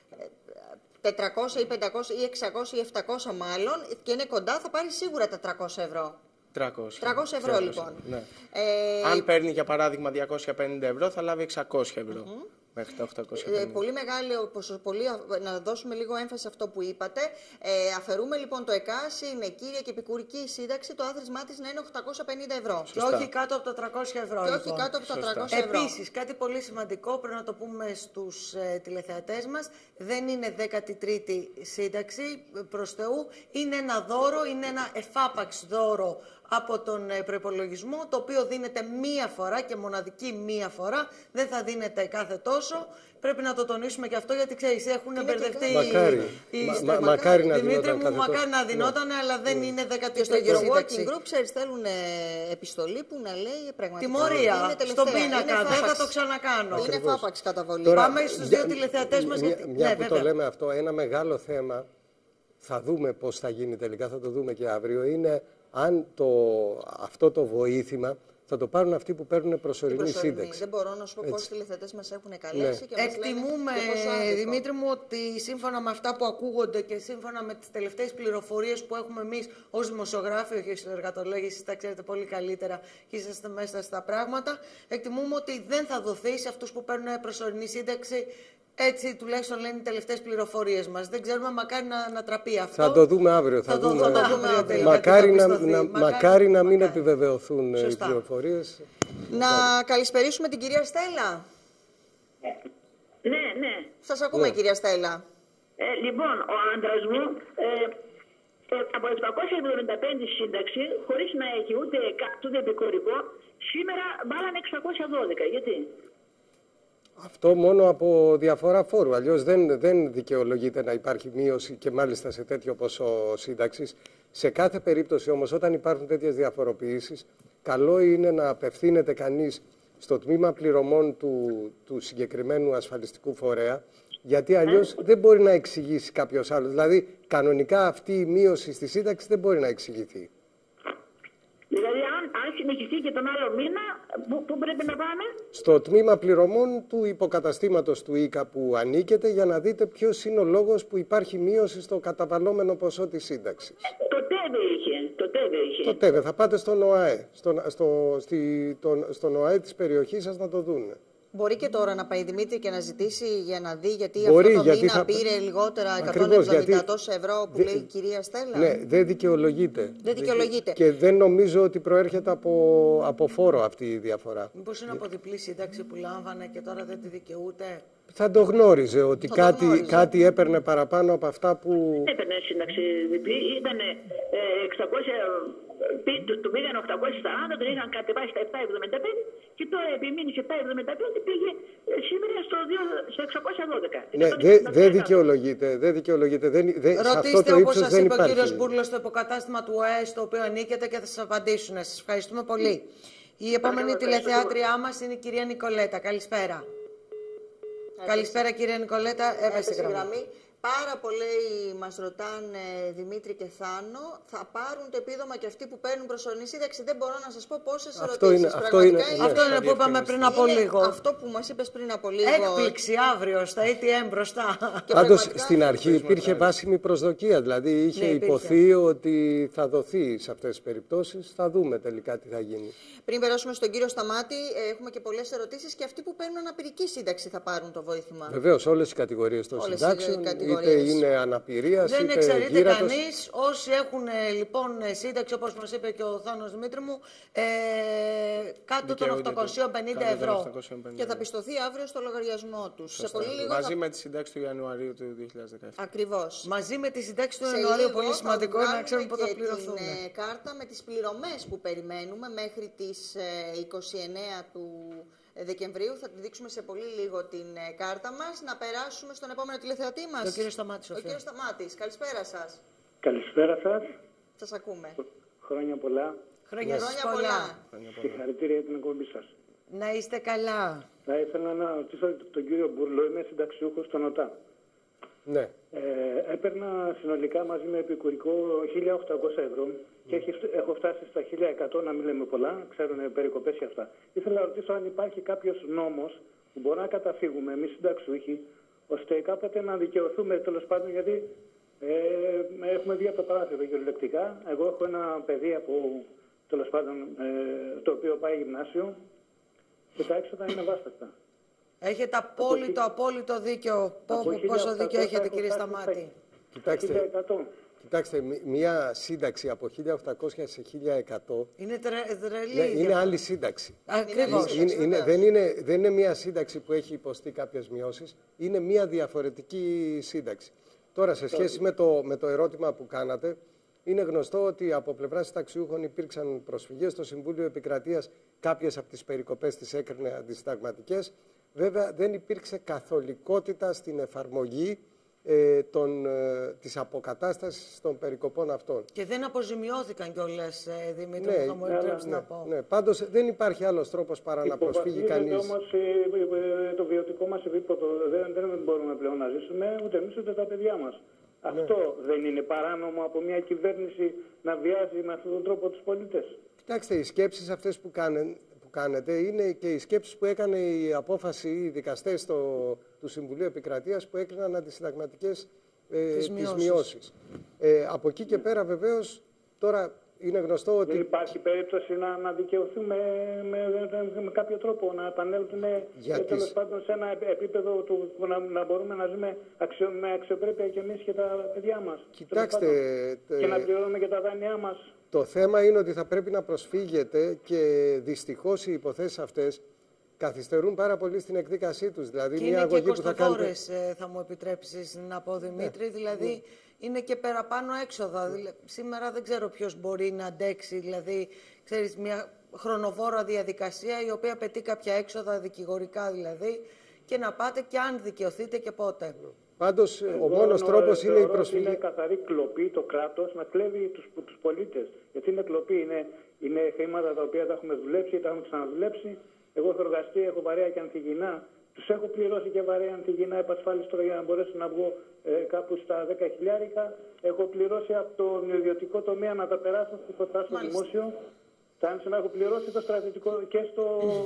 τετρακόσια ή πεντακόσια ή εξακόσια ή επτακόσια μάλλον και είναι κοντά, θα πάρει σίγουρα τα τριακόσια ευρώ. τριακόσια. τριακόσια ευρώ, τριακόσια, λοιπόν. Ναι. Ε, Αν παίρνει για παράδειγμα διακόσια πενήντα ευρώ, θα λάβει εξακόσια ευρώ. Mm-hmm. Μέχρι τα οκτακόσια πενήντα. Ε, πολύ μεγάλη, πολύ, να δώσουμε λίγο έμφαση σε αυτό που είπατε. Ε, αφαιρούμε λοιπόν το ΕΚΑΣ, είναι κύρια και επικουρική σύνταξη, το άθροισμά της να είναι οκτακόσια πενήντα ευρώ. Και όχι κάτω από τα τριακόσια ευρώ. Και λοιπόν. όχι κάτω από τα τριακόσια ευρώ. Επίσης, κάτι πολύ σημαντικό πρέπει να το πούμε στους ε, τηλεθεατές μας, δεν είναι δέκατη τρίτη σύνταξη προς Θεού, είναι ένα δώρο, είναι ένα εφάπαξ δώρο από τον προϋπολογισμό, το οποίο δίνεται μία φορά και μοναδική μία φορά, δεν θα δίνεται κάθε τόσο. Πρέπει να το τονίσουμε και αυτό, γιατί ξέρεις, έχουν μπερδευτεί. Μακάρι. Οι... Μα, μα, μακάρι να Δημήτρη δινόταν μου, μακάρι να δινόταν, ναι. αλλά δεν ναι. είναι δέκατη τρίτη σύνταξη. Στο σύνταξη. Working Group, ξέρεις, στέλνουν επιστολή που να λέει πραγματικά. Τιμωρία, στον πίνακα, δεν θα το ξανακάνω. Είναι φάπαξ καταβολή. Τώρα, πάμε στους δύο τηλεθεατές μας. Μια, γιατί... μια ναι, που βέβαια. το λέμε αυτό, ένα μεγάλο θέμα, θα δούμε πώς θα γίνει τελικά, θα το δούμε και αύριο, είναι αν το, αυτό το βοήθημα θα το πάρουν αυτοί που παίρνουν προσωρινή σύνταξη. Δεν μπορώ να σου πω πόσοι τηλεθεατές μας έχουν καλέσει. Ναι. Και μας εκτιμούμε, λένε Δημήτρη μου, ότι σύμφωνα με αυτά που ακούγονται και σύμφωνα με τις τελευταίες πληροφορίες που έχουμε εμείς ως δημοσιογράφοι, όχι ως εργατολόγοι, εσείς τα ξέρετε πολύ καλύτερα και είσαστε μέσα στα πράγματα, εκτιμούμε ότι δεν θα δοθεί σε αυτούς που παίρνουν προσωρινή σύνταξη. Έτσι τουλάχιστον λένε οι τελευταίες πληροφορίες μας. Δεν ξέρουμε, μακάρι να, να τραπεί αυτό. Θα το δούμε αύριο. Θα, θα, δούμε, το, θα το δούμε αύριο. Μακάρι, να, να, μακάρι, μακάρι να μην μακάρι. επιβεβαιωθούν Σωστά. οι πληροφορίες. Να καλησπερίσουμε την κυρία Στέλλα. Ναι, ναι. Σας ακούμε, ναι. κυρία Στέλλα. Ε, λοιπόν, ο άντρας μου ε, ε, από επτακόσια εβδομήντα πέντε σύνταξη, χωρίς να έχει ούτε κάτω ούτε επικουρικό, σήμερα βάλανε εξακόσια δώδεκα. Γιατί? Αυτό μόνο από διαφορά φόρου. Αλλιώς δεν, δεν δικαιολογείται να υπάρχει μείωση και μάλιστα σε τέτοιο ποσό σύνταξης. Σε κάθε περίπτωση όμως, όταν υπάρχουν τέτοιες διαφοροποιήσεις, καλό είναι να απευθύνεται κανείς στο τμήμα πληρωμών του, του συγκεκριμένου ασφαλιστικού φορέα, γιατί αλλιώς δεν μπορεί να εξηγήσει κάποιος άλλος. Δηλαδή, κανονικά αυτή η μείωση στη σύνταξη δεν μπορεί να εξηγηθεί. Δηλαδή, αν, αν συνεχιστεί και τον άλλο μήνα, πού, πού πρέπει να πάμε? Στο τμήμα πληρωμών του υποκαταστήματος του ΙΚΑ που ανήκετε, για να δείτε ποιος είναι ο λόγος που υπάρχει μείωση στο καταβαλλόμενο ποσό της σύνταξης. Το ΤΕΒΕ είχε. Το ΤΕΒΕ είχε. Το ΤΕΒΕ. Θα πάτε στον ΟΑΕ. Στον, στο, στη, τον, στον ΟΑΕ της περιοχής σας να το δούνε. Μπορεί και τώρα να πάει Δημήτρη και να ζητήσει για να δει γιατί Μπορεί, αυτό το γιατί μήνα θα... πήρε λιγότερα εκατόν Ακριβώς, εβδομήντα τόσα ευρώ που δε... λέει η κυρία Στέλλα. Ναι, δεν δικαιολογείται. Δεν δικαιολογείται. Και δεν νομίζω ότι προέρχεται από, από φόρο αυτή η διαφορά. Μήπως είναι από διπλή σύνταξη που λάμβανε και τώρα δεν τη δικαιούται. Θα το γνώριζε ότι Θα κάτι, γνώριζε. κάτι έπαιρνε παραπάνω από αυτά που... Έπαιρνε σύνταξη διπλή, ήταν εξακόσια, του, του πήγαν οκτακόσια σαράντα, τον είχαν κατεβάσει στα επτακόσια εβδομήντα πέντε και τώρα επιμείνει σε επτακόσια εβδομήντα πέντε πήγε σήμερα στο, στο εξακόσια δώδεκα. Ναι, δεν δε δικαιολογείται. Δεν δικαιολογείται. Δεν, δε, Ρωτήστε όπως σας είπε ο κύριος υπάρχει. Μπούρλος στο υποκατάστημα του ΟΕ, στο οποίο ανήκετε και θα σας απαντήσουν. Σας ευχαριστούμε πολύ. Η επόμενη τηλεθεάτριά μας είναι η κυρία Νικολέτα. Καλησπέρα. Καλησπέρα κυρία Νικολέτα, έπεσε η γραμμή. Πάρα πολλοί μας ρωτάνε, Δημήτρη και Θάνο, θα πάρουν το επίδομα και αυτοί που παίρνουν προσωρινή σύνταξη. Δεν μπορώ να σας πω πόσες ερωτήσεις. Είναι, αυτό είναι, είναι, αυτό είναι που είπαμε πριν από είναι λίγο. Αυτό που μας είπες πριν από λίγο. Έκπληξη αύριο στα έι τι εμ μπροστά. Πάντως στην αρχή υπήρχε βάσιμη προσδοκία. Δηλαδή είχε ναι, υποθεί ότι θα δοθεί σε αυτές τις περιπτώσεις. Θα δούμε τελικά τι θα γίνει. Πριν περάσουμε στον κύριο Σταμάτη, έχουμε και πολλές ερωτήσεις και αυτοί που παίρνουν αναπηρική σύνταξη θα πάρουν το βοήθημα. Βεβαίως, όλες οι κατηγορίες των όλες συντάξεων, είτε είναι αναπηρίας, δεν είτε εξαιρείται γύρατος. κανείς. Όσοι έχουν λοιπόν σύνταξη, όπως μας είπε και ο Θάνος Δημήτρη μου, ε, κάτω των οκτακόσια πενήντα ευρώ. Και θα πιστωθεί αύριο στο λογαριασμό τους. Σε πολύ λίγο Μαζί θα... με τη συντάξη του Ιανουαρίου του δύο χιλιάδες δεκαεπτά. Ακριβώς. Μαζί με τη συντάξη του Σε Ιανουαρίου, λίγο πολύ σημαντικό θα να ξέρουμε πότε θα βγάλουμε πληρωθούν. και την ε, κάρτα με τις πληρωμές που περιμένουμε μέχρι τις ε, είκοσι εννέα του Δεκεμβρίου. Θα τη δείξουμε σε πολύ λίγο την ε, κάρτα μας. Να περάσουμε στον επόμενο τηλεθεατή μας. Ο κύριος Σταμάτης. Ο κύριος Σταμάτης. Καλησπέρα σας. Καλησπέρα σας. Σας ακούμε. Χρόνια πολλά. Χρόνια, Χρόνια πολλά. πολλά. Συγχαρητήρια για την εκπομπή σας. Να είστε καλά. Θα ήθελα να ρωτήσω τον κύριο Μπουρλό, είμαι συνταξιούχος στον ΟΤΑ. Ναι. Ε, έπαιρνα συνολικά μαζί με επικουρικό χίλια οκτακόσια ευρώ και έχει, έχω φτάσει στα χίλια εκατό, να μην λέμε πολλά, ξέρουν περικοπές και αυτά. Ήθελα να ρωτήσω αν υπάρχει κάποιος νόμος που μπορούμε να καταφύγουμε εμείς συνταξιούχοι, ώστε κάποτε να δικαιωθούμε, τέλος πάντων, γιατί ε, έχουμε δει από το παράθυρο κυριολεκτικά. Εγώ έχω ένα παιδί από, τέλος πάντων, ε, το οποίο πάει γυμνάσιο και τα έξοδα είναι βάστακτα. Έχετε απόλυτο, απόλυτο δίκιο. Πόσο δίκιο έχετε, κύριε Σταμάτη. Κοιτάξτε, κοιτάξτε, μία σύνταξη από χίλια οκτακόσια σε χίλια εκατό είναι τρελή. Ναι, είναι άλλη σύνταξη. Ακριβώς. Είναι, είναι, δεν, είναι, δεν είναι μία σύνταξη που έχει υποστεί κάποιες μειώσεις, είναι μία διαφορετική σύνταξη. Τώρα, σε σχέση με το, με το ερώτημα που κάνατε, είναι γνωστό ότι από πλευράς συνταξιούχων υπήρξαν προσφυγές στο Συμβούλιο Επικρατείας, κάποιες από τις περικοπές τις έκρινε αντισυνταγματικές. Βέβαια, δεν υπήρξε καθολικότητα στην εφαρμογή ε, των, ε, της αποκατάστασης των περικοπών αυτών. Και δεν αποζημιώθηκαν κιόλας, ε, Δημήτρη, ναι, θα μου ναι, επιτρέψει ναι, να πω. Ναι, πάντως δεν υπάρχει άλλος τρόπος παρά να προσφύγει κανείς. Όμως ε, ε, το βιωτικό μας επίπεδο δεν, δεν μπορούμε πλέον να ζήσουμε ούτε εμείς ούτε τα παιδιά μας. Ναι. Αυτό δεν είναι παράνομο από μια κυβέρνηση να βιάζει με αυτόν τον τρόπο τους πολίτες? Κοιτάξτε, οι σκέψεις αυτές που κάνουν, κάνετε είναι και οι σκέψεις που έκανε η απόφαση οι δικαστές στο, του Συμβουλίου Επικρατείας που έκριναν αντισυνταγματικές ε, τις μειώσεις. Ε, από εκεί και πέρα βεβαίως τώρα είναι γνωστό ότι... Δεν υπάρχει περίπτωση να, να δικαιωθούμε με, με, με κάποιο τρόπο, να επανέλθουμε τέλος τις... πάντων σε ένα επίπεδο του, που να, να μπορούμε να ζούμε αξιο, με αξιοπρέπεια και εμείς και τα παιδιά μας. Κοιτάξτε... Και να πληρώνουμε και τα δάνειά μας. Το θέμα είναι ότι θα πρέπει να προσφύγετε και δυστυχώς οι υποθέσεις αυτές καθυστερούν πάρα πολύ στην εκδίκασή τους. Δηλαδή, και μια είναι αγωγή και που θα κάνετε... ε, θα μου επιτρέψεις να πω, Δημήτρη, ναι. δηλαδή ναι. είναι και παραπάνω έξοδα. Δηλαδή, σήμερα δεν ξέρω ποιος μπορεί να αντέξει, δηλαδή, ξέρεις, μια χρονοβόρα διαδικασία η οποία απαιτεί κάποια έξοδα δικηγορικά δηλαδή και να πάτε και αν δικαιωθείτε και πότε. Πάντως, ο μόνος τρόπος είναι η προσφυγή. Είναι καθαρή κλοπή το κράτος να κλέβει τους, τους πολίτες. Γιατί είναι κλοπή, είναι, είναι χρήματα τα οποία τα έχουμε δουλέψει, τα έχουμε ξαναδουλέψει. Εγώ έχω εργαστεί, έχω βαρέα και ανθυγινά. Τους έχω πληρώσει και βαρέα ανθυγινά επασφάλιστρο για να μπορέσω να βγω ε, κάπου στα δέκα χιλιάρικα. Έχω πληρώσει από τον ιδιωτικό τομέα να τα περάσω στο δημόσιο. Τα άνοιξα, έχω πληρώσει το στρατιωτικό και στο.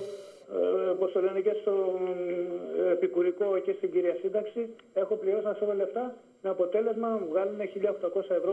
Ε, όπως το λένε και στο ε, επικουρικό και στην κυρία σύνταξη, έχω πληρώσει ένα σωρό λεφτά με αποτέλεσμα να μου βγάλουν χίλια οκτακόσια ευρώ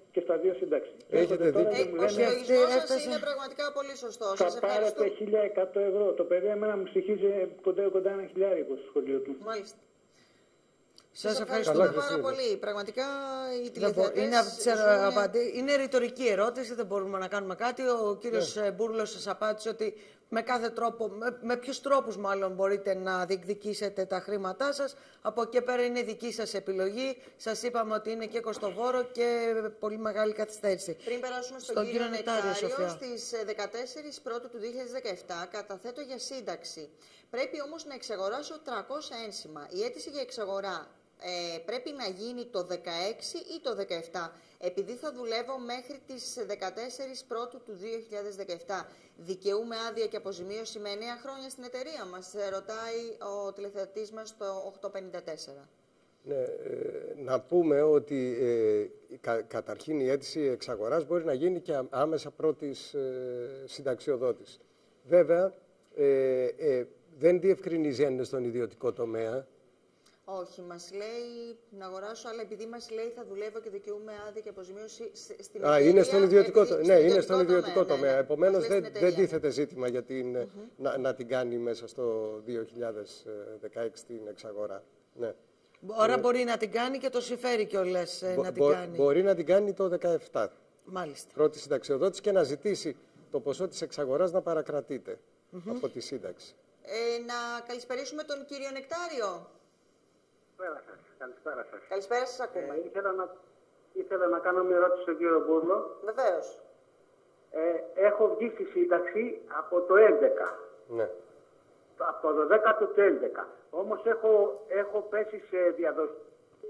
και στα δύο σύνταξη. Έχετε Έρχονται τώρα δίκιο. και μου Ο λένε, συλλογισμός σας έφτασε- είναι πραγματικά πολύ σωστός. θα Σας ευχαριστώ. πάρετε χίλια εκατό ευρώ. Το παιδί εμένα μου στοιχίζει κοντά, κοντά ένα χιλιάρικο στο σχολείο του. Μάλιστα. Σας Σας ευχαριστώ. Καλά, ευχαριστούμε πάρα Χριστίνα. πολύ. Πραγματικά οι Δεν μπο- τηλεθεατές Είναι, από τις ερω- ζουν- απαντη- είναι ρητορική ερώτηση, δεν μπορούμε να κάνουμε κάτι. Ο κύριος Ναι. ναι. Μπούρλος σας απάντησε ότι με κάθε τρόπο, με, με ποιους τρόπους μάλλον μπορείτε να διεκδικήσετε τα χρήματά σας. Από εκεί πέρα είναι δική σας επιλογή. Σας είπαμε ότι είναι και κοστοβόρο και πολύ μεγάλη καθυστέρηση. Πριν περάσουμε στον, Στον κύριο κύριο Νεκτάριο, Νεκτάριο, Σοφία. στις ε, δεκατέσσερις Πρώτου του δύο χιλιάδες δεκαεπτά καταθέτω για σύνταξη. Πρέπει όμως να εξαγοράσω τριακόσια ένσημα. Η αίτηση για εξαγορά ε, πρέπει να γίνει το δεκαέξι ή το δεκαεπτά. Επειδή θα δουλεύω μέχρι τις δεκατέσσερις Πρώτου του δύο χιλιάδες δεκαεπτά. Δικαιούμαι άδεια και αποζημίωση με εννέα χρόνια στην εταιρεία μας, ε, ρωτάει ο τηλεθεατής μας στο οκτώ πενήντα τέσσερα. Ναι, ε, να πούμε ότι ε, κα, καταρχήν η αίτηση εξαγοράς μπορεί να γίνει και άμεσα πρώτης ε, συνταξιοδότης. Βέβαια, ε, ε, δεν διευκρινίζει αν είναι στον ιδιωτικό τομέα. Όχι, μας λέει να αγοράσω, αλλά επειδή μας λέει θα δουλεύω και δικαιούμαι άδεια και αποζημίωση σε- στην Α, εταιρεία. είναι στον ιδιωτικό, επειδή- το- στον ναι, είναι στον ιδιωτικό τομέα. ναι, ναι. Επομένως, Μας λέει δεν, στην δεν εταιρεία. τίθεται ζήτημα για την, να, να την κάνει μέσα στο δύο χιλιάδες δεκαέξι την εξαγορά. Ναι. Άρα μπορεί να την κάνει και το συμφέρει κιόλας ε, Μπο- να την μπο- κάνει. Μπορεί να την κάνει το δεκαεπτά. Μάλιστα. Πρώτη συνταξιοδότηση και να ζητήσει το ποσό της εξαγοράς να παρακρατείται από τη σύνταξη. Ε, να καλησπερίσουμε τον κύριο Νεκτάριο. Καλησπέρα σας. Καλησπέρα σας. Καλησπέρα, σας ακούμε. Ε, ήθελα, να, ήθελα να κάνω μια ερώτηση στον κύριο Μπούρλο. Βεβαίως. Ε, έχω βγει στη σύνταξη από το έντεκα. Ναι. Από το δέκατο του έντεκα. Όμως έχω, έχω πέσει σε διαδοχή.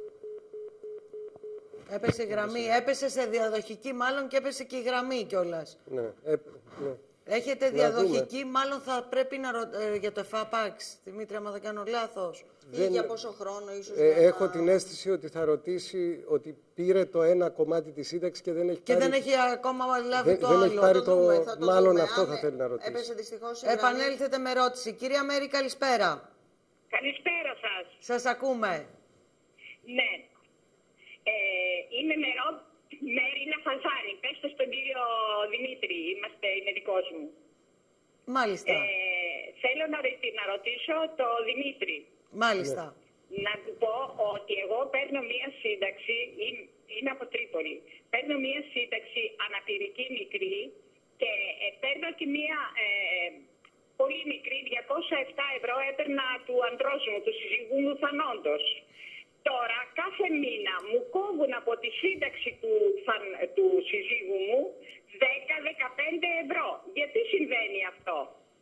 Έπεσε η γραμμή, έπεσε σε διαδοχική μάλλον και έπεσε και η γραμμή κιόλας. Ναι. Ε, ναι. Έχετε Να διαδοχική, μάλλον θα πρέπει να ρω... ε, για το ΕΦΑΠΑΞ, Δημήτρη, άμα δεν κάνω λάθος. Ή για πόσο χρόνο ίσως Ε, να- έχω την αίσθηση ότι θα ρωτήσει ότι πήρε το ένα κομμάτι της σύνταξης και δεν έχει Και πάρει... δεν έχει ακόμα λάβει δεν, το δεν άλλο. έχει πάρει το το... δούμε, θα το Μάλλον δούμε. αυτό Αν θα θέλει να ρωτήσει. Έπεσε δυστυχώς η γραμμή. Επανέλθετε με ερώτηση. Κυρία Μέρη, καλησπέρα. Καλησπέρα σας. Σας ακούμε. Ναι. Ε, είμαι μερό, Μέρινα Φαζάνη. Πέστε στον κύριο Δημήτρη. Είμαστε, είναι δικός μου. Μάλιστα. Ε, θέλω να, ρω- να ρωτήσω το Δημήτρη. Μάλιστα. Να του πω ότι εγώ παίρνω μία σύνταξη, είμαι- είμαι από Τρίπολη. Παίρνω μία σύνταξη αναπηρική μικρή και ε, παίρνω και μία ε, πολύ μικρή, διακόσια επτά ευρώ έπαιρνα του αντρός μου, του συζύγου μου θανόντος. Τώρα κάθε μήνα μου κόβουν από τη σύνταξη του, θαν- του συζύγου μου δέκα με δεκαπέντε ευρώ. Γιατί συμβαίνει αυτό?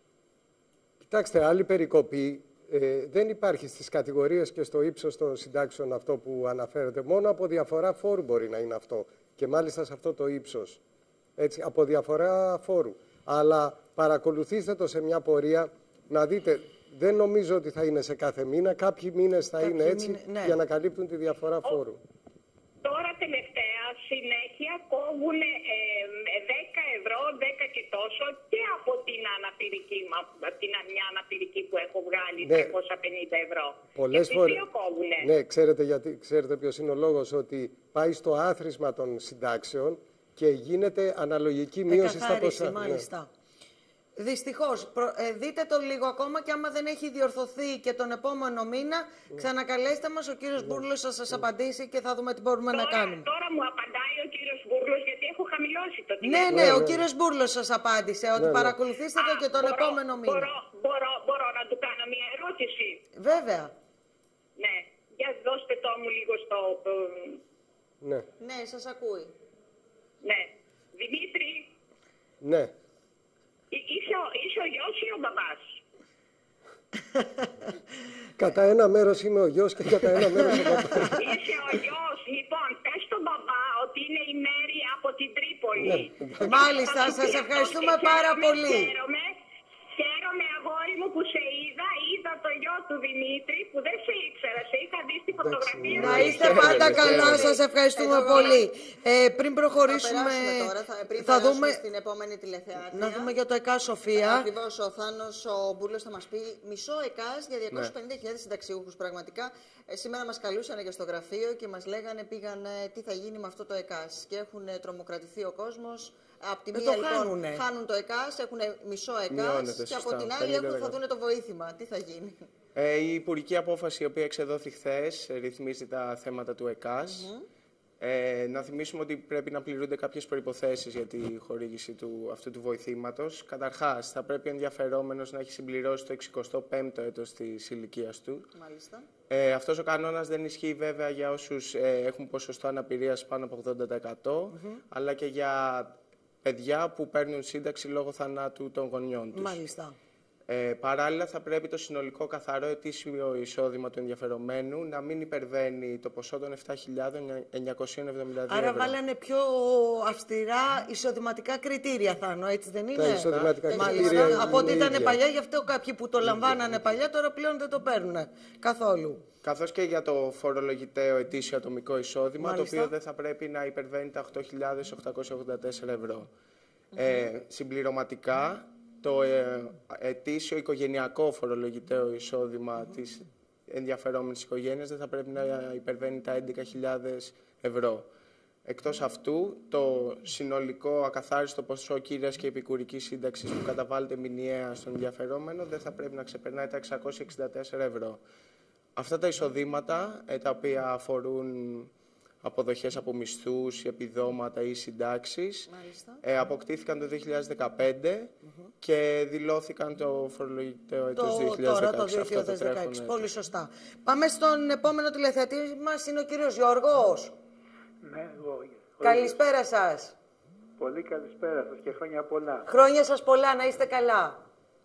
Κοιτάξτε, άλλη περικοπή ε, δεν υπάρχει στις κατηγορίες και στο ύψος των συντάξεων αυτό που αναφέρεται. Μόνο από διαφορά φόρου μπορεί να είναι αυτό. Και μάλιστα σε αυτό το ύψος. Έτσι, από διαφορά φόρου. Αλλά παρακολουθήστε το σε μια πορεία να δείτε. Δεν νομίζω ότι θα είναι σε κάθε μήνα. Κάποιοι μήνες θα Κάποιοι είναι έτσι μήνες, ναι. για να καλύπτουν τη διαφορά φόρου. Τώρα τελευταία συνέχεια κόβουν ε, δέκα ευρώ, δέκα και τόσο και από την αναπηρική, μα- από την μια αναπηρική που έχω βγάλει, Ναι. τριακόσια πενήντα ευρώ. Πολλές και φορές. δύο κόβουνε. Ναι, ξέρετε, γιατί, ξέρετε ποιος είναι ο λόγος, ότι πάει στο άθροισμα των συντάξεων και γίνεται αναλογική μείωση στα Εκαθάριση, ποσά. Ναι. μάλιστα. Δυστυχώς, προ- ε, δείτε το λίγο ακόμα και άμα δεν έχει διορθωθεί και τον επόμενο μήνα, ξανακαλέστε μας, ο κύριος Μπούρλος θα σας απαντήσει και θα δούμε τι μπορούμε να Τώρα, κάνουμε. τώρα μου απαντάει ο κύριος Μπούρλος γιατί έχω χαμηλώσει το Ναι, τηλέφωνο. ναι, Ναι, ο ναι. κύριος Μπουρλος σας απάντησε ότι Ναι, ναι. παρακολουθήστε το Α, και τον μπορώ- επόμενο μήνα. Μπορώ, μπορώ, μπορώ να του κάνω μια ερώτηση. Βέβαια. Ναι, για δώστε το μου λίγο στο... Ναι, Ναι, σας ακούει. Ναι. Δημήτρη, ναι. εί- είσαι ο, είσαι ο γιος ή ο μπαμπάς? Κατά ένα μέρος είμαι ο γιος και κατά ένα μέρος ο παπάς. Είσαι ο γιος. Λοιπόν, πες στον μπαμπά ότι είναι η Μέρη από την Τρίπολη. Μάλιστα, σας ευχαριστούμε πάρα πολύ. Χαίρομαι, χαίρομαι αγόρι μου που σε είδα. Είδα το γιο του Δημήτρη. Δημήτρη, που δεν σε ήξερα, σε είχα δει στη φωτογραφία. Να είστε πάντα καλά, σας ευχαριστούμε Εδώ, πολύ. Ε, πριν προχωρήσουμε, θα, τώρα, θα, πριν θα δούμε στην επόμενη τηλεθεάτρια. Να δούμε για το ΕΚΑ, Σοφία. Ακριβώς, ο Θάνος ο Μπούλος θα μας πει μισό ΕΚΑΣ για διακόσιες πενήντα χιλιάδες συνταξιούχους. Πραγματικά, ε, σήμερα μας καλούσαν και στο γραφείο και μας λέγανε πήγαν τι θα γίνει με αυτό το ΕΚΑΣ. Και έχουν τρομοκρατηθεί ο κόσμος. Απ' τη μία λοιπόν χάνουν το ΕΚΑΣ, έχουν μισό ΕΚΑΣ και από την άλλη έχουν, θα δουν το βοήθημα. Τι θα γίνει. Ε, η υπουργική απόφαση η οποία εξεδόθη χθες ρυθμίζει τα θέματα του ΕΚΑΣ. Mm-hmm. Ε, να θυμίσουμε ότι πρέπει να πληρούνται κάποιες προϋποθέσεις για τη χορήγηση του, αυτού του βοηθήματος. Καταρχάς, θα πρέπει ο ενδιαφερόμενος να έχει συμπληρώσει το εξηκοστό πέμπτο έτος της ηλικίας του. Μάλιστα. Ε, αυτός ο κανόνας δεν ισχύει βέβαια για όσους ε, έχουν ποσοστό αναπηρίας πάνω από ογδόντα τοις εκατό, mm-hmm. αλλά και για παιδιά που παίρνουν σύνταξη λόγω θανάτου των γονιών τους. Μάλιστα. Ε, παράλληλα, θα πρέπει το συνολικό καθαρό ετήσιο εισόδημα του ενδιαφερομένου να μην υπερβαίνει το ποσό των επτά χιλιάδες εννιακόσια εβδομήντα δύο Άρα ευρώ. βάλανε πιο αυστηρά εισοδηματικά κριτήρια, Θάνο, έτσι δεν είναι? Τα εισοδηματικά Μάλιστα. κριτήρια Από ό,τι ήταν ίδια. παλιά, γι' αυτό κάποιοι που το λαμβάνανε παλιά τώρα πλέον δεν το παίρνουν καθόλου. Καθώς και για το φορολογητέο ετήσιο ατομικό εισόδημα, Μάλιστα. το οποίο δεν θα πρέπει να υπερβαίνει τα οκτώ χιλιάδες οκτακόσια ογδόντα τέσσερα ευρώ. Mm-hmm. ε, συμπληρωματικά, το ε, ετήσιο οικογενειακό φορολογητέο εισόδημα mm-hmm. της ενδιαφερόμενης οικογένειας δεν θα πρέπει να υπερβαίνει τα έντεκα χιλιάδες ευρώ. Εκτός αυτού, το συνολικό ακαθάριστο ποσό κύριας και επικουρικής σύνταξης που καταβάλλεται μηνιαία στον ενδιαφερόμενο δεν θα πρέπει να ξεπερνάει τα εξακόσια εξήντα τέσσερα ευρώ. Αυτά τα εισοδήματα, ε, τα οποία αφορούν αποδοχές από μισθούς, επιδόματα ή συντάξεις, ε, αποκτήθηκαν το δύο χιλιάδες δεκαπέντε mm-hmm. και δηλώθηκαν το φορολογητέο έτος δύο χιλιάδες δεκαέξι. Τώρα το δύο χιλιάδες δεκαέξι. Πολύ σωστά. Πάμε στον επόμενο τηλεθεατή μας, είναι ο κύριος Γιώργος. Ναι, εγώ. Καλησπέρα σας. Πολύ καλησπέρα σας και χρόνια πολλά. Χρόνια σας πολλά, να είστε καλά.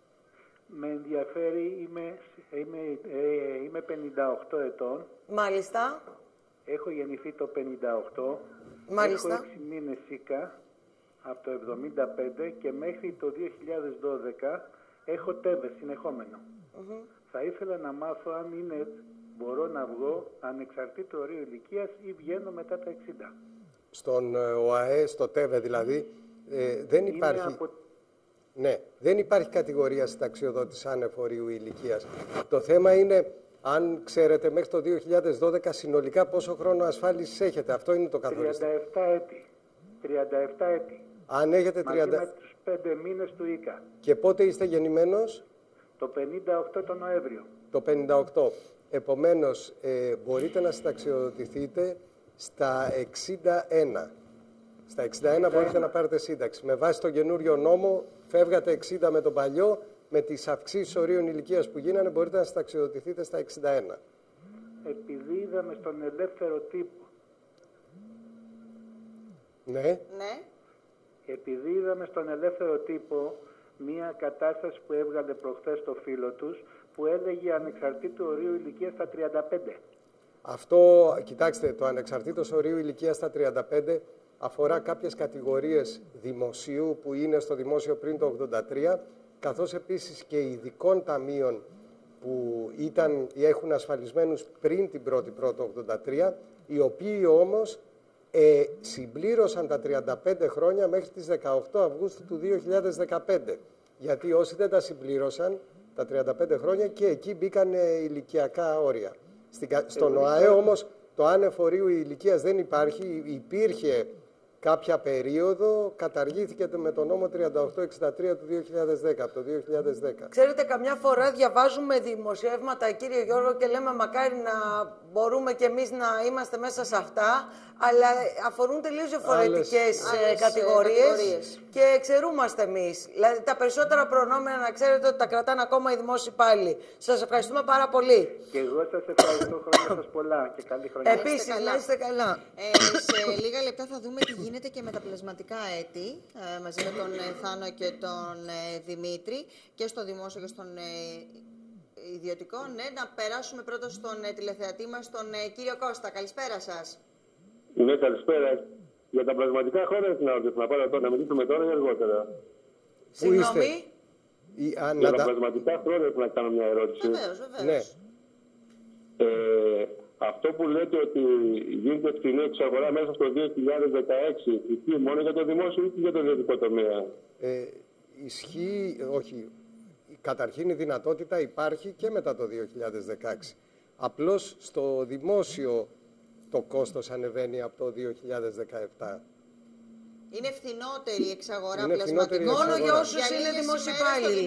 Με ενδιαφέρει, είμαι, είμαι, ε, είμαι πενήντα οκτώ ετών. Μάλιστα. Έχω γεννηθεί το πενήντα οκτώ. Μάλιστα. Έχω έξι μήνες ΣΥΚΑ από το εβδομήντα πέντε και μέχρι το δύο χιλιάδες δώδεκα έχω τέβες συνεχόμενο. Mm-hmm. Θα ήθελα να μάθω αν είναι, μπορώ να βγω ανεξαρτήτου ορίου ηλικίας ή βγαίνω μετά τα εξήντα. Στον ΟΑΕ, στο ΤΕΒΕ δηλαδή, ε, δεν υπάρχει... Από... Ναι, δεν υπάρχει κατηγορία συνταξιοδότης άνευ ορίου ηλικίας. Το θέμα είναι, αν ξέρετε, μέχρι το δύο χιλιάδες δώδεκα συνολικά πόσο χρόνο ασφάλισης έχετε. Αυτό είναι το καθοριστικό. τριάντα επτά έτη. τριάντα επτά έτη. Αν έχετε τριάντα... Μαζί με τους πέντε μήνες του ΙΚΑ. Και πότε είστε γεννημένος? Το πενήντα οκτώ το Νοέμβριο. Το πενήντα οκτώ. Επομένως, ε, μπορείτε να συνταξιοδοτηθείτε στα εξήντα ένα. Στα εξήντα ένα μπορείτε να πάρετε σύνταξη. Με βάση τον καινούριο νόμο, φεύγατε εξήντα με τον παλιό, με τις αυξήσεις ορίων ηλικίας που γίνανε, μπορείτε να συνταξιοδοτηθείτε στα εξήντα ένα. Επειδή είδαμε στον ελεύθερο τύπο. Ναι. Ναι. Επειδή είδαμε στον ελεύθερο τύπο μία κατάσταση που έβγαλε προχθές το φίλο τους, που έλεγε ανεξαρτήτου ορίου ηλικίας στα τριάντα πέντε. Αυτό, κοιτάξτε, το ανεξαρτήτως ορίου ηλικίας στα τριάντα πέντε αφορά κάποιες κατηγορίες δημοσίου που είναι στο δημόσιο πριν το ογδόντα τρία, καθώς επίσης και ειδικών ταμείων που ήταν ή έχουν ασφαλισμένους πριν την πρώτη πρώτη ογδόντα τρία, οι οποίοι όμως ε, συμπλήρωσαν τα τριάντα πέντε χρόνια μέχρι τις δεκαοκτώ Αυγούστου του δύο χιλιάδες δεκαπέντε. Γιατί όσοι δεν τα συμπλήρωσαν τα τριάντα πέντε χρόνια και εκεί μπήκαν ε, ηλικιακά όρια. Στην, στον ΟΑΕ όμως το άνευ ορίου ηλικίας δεν υπάρχει, υπήρχε κάποια περίοδο, καταργήθηκε με το νόμο τριάντα οκτώ εξήντα τρία του δύο χιλιάδες δέκα, από το δύο χιλιάδες δέκα. Ξέρετε, καμιά φορά διαβάζουμε δημοσιεύματα, κύριε Γιώργο, και λέμε μακάρι να μπορούμε κι εμείς να είμαστε μέσα σε αυτά, αλλά αφορούν τελείως διαφορετικές κατηγορίες και ξερούμαστε εμείς. Δηλαδή, τα περισσότερα προνόμια, να ξέρετε ότι τα κρατάνε ακόμα οι δημόσιοι υπάλληλοι. Σας ευχαριστούμε πάρα πολύ. Και εγώ σας ευχαριστώ, χρόνια σας πολλά και καλή χρονιά. Επίσης, να είστε καλά. Ε, σε λίγα λεπτά θα δούμε τι γίνεται και με τα πλασματικά έτη, ε, μαζί με τον ε, Θάνο και τον ε, Δημήτρη, και στο δημόσιο και στον ε, ιδιωτικό. Ναι, να περάσουμε πρώτα στον ε, τηλεθεατή μας, τον ε, κύριο Κώστα. Καλησπέρα σας. Ναι, καλησπέρα. Για τα πλασματικά χρόνια την άδεια, να πάρω τώρα, να μιλήσουμε τώρα ή αργότερα. Συγγνώμη. Για τα πλασματικά χρόνια να κάνω μια ερώτηση. Βεβαίως, βεβαίως. Ναι. Ε, αυτό που λέτε ότι γίνεται φθηνή εξαγορά μέσα στο δύο χιλιάδες δεκαέξι, ισχύει μόνο για το δημόσιο ή για το ιδιωτικό τομέα? Ε, ισχύει, όχι. Καταρχήν η δυνατότητα υπάρχει και μετά το δύο χιλιάδες δεκαέξι. Απλώς στο δημόσιο το κόστος ανεβαίνει από το δύο χιλιάδες δεκαεπτά. Είναι φθηνότερη η εξαγορά Είναι πλασματικών. Μόνο για όσους είναι δημοσιοπάλληλοι.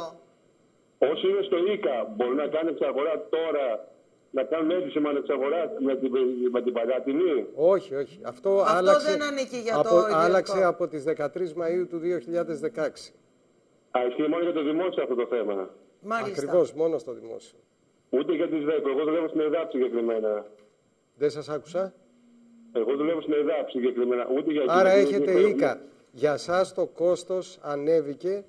Όσοι είναι στο ΙΚΑ μπορούν να κάνουν εξαγορά τώρα, να κάνουν αίτηση με εξαγορά με την, με την παλιά τιμή? Όχι, όχι. Αυτό, Αυτό άλλαξε, δεν ανήκει για από, το ιδιωτικό. άλλαξε από τις δεκατρείς Μαΐου του δύο χιλιάδες δεκαέξι. Α, ισχύει μόνο για το δημόσιο αυτό το θέμα? Μάλιστα. Ακριβώς, μόνο στο δημόσιο. Ούτε για τις ΔΕΠ. Εγώ δουλεύω στην ΕΔΑΠ συγκεκριμένα. Δεν σας άκουσα. Εγώ δουλεύω στην ΕΔΑΠ συγκεκριμένα. Ούτε για Άρα εκείνη, έχετε ούτε... ΙΚΑ. Για σας το κόστος ανέβηκε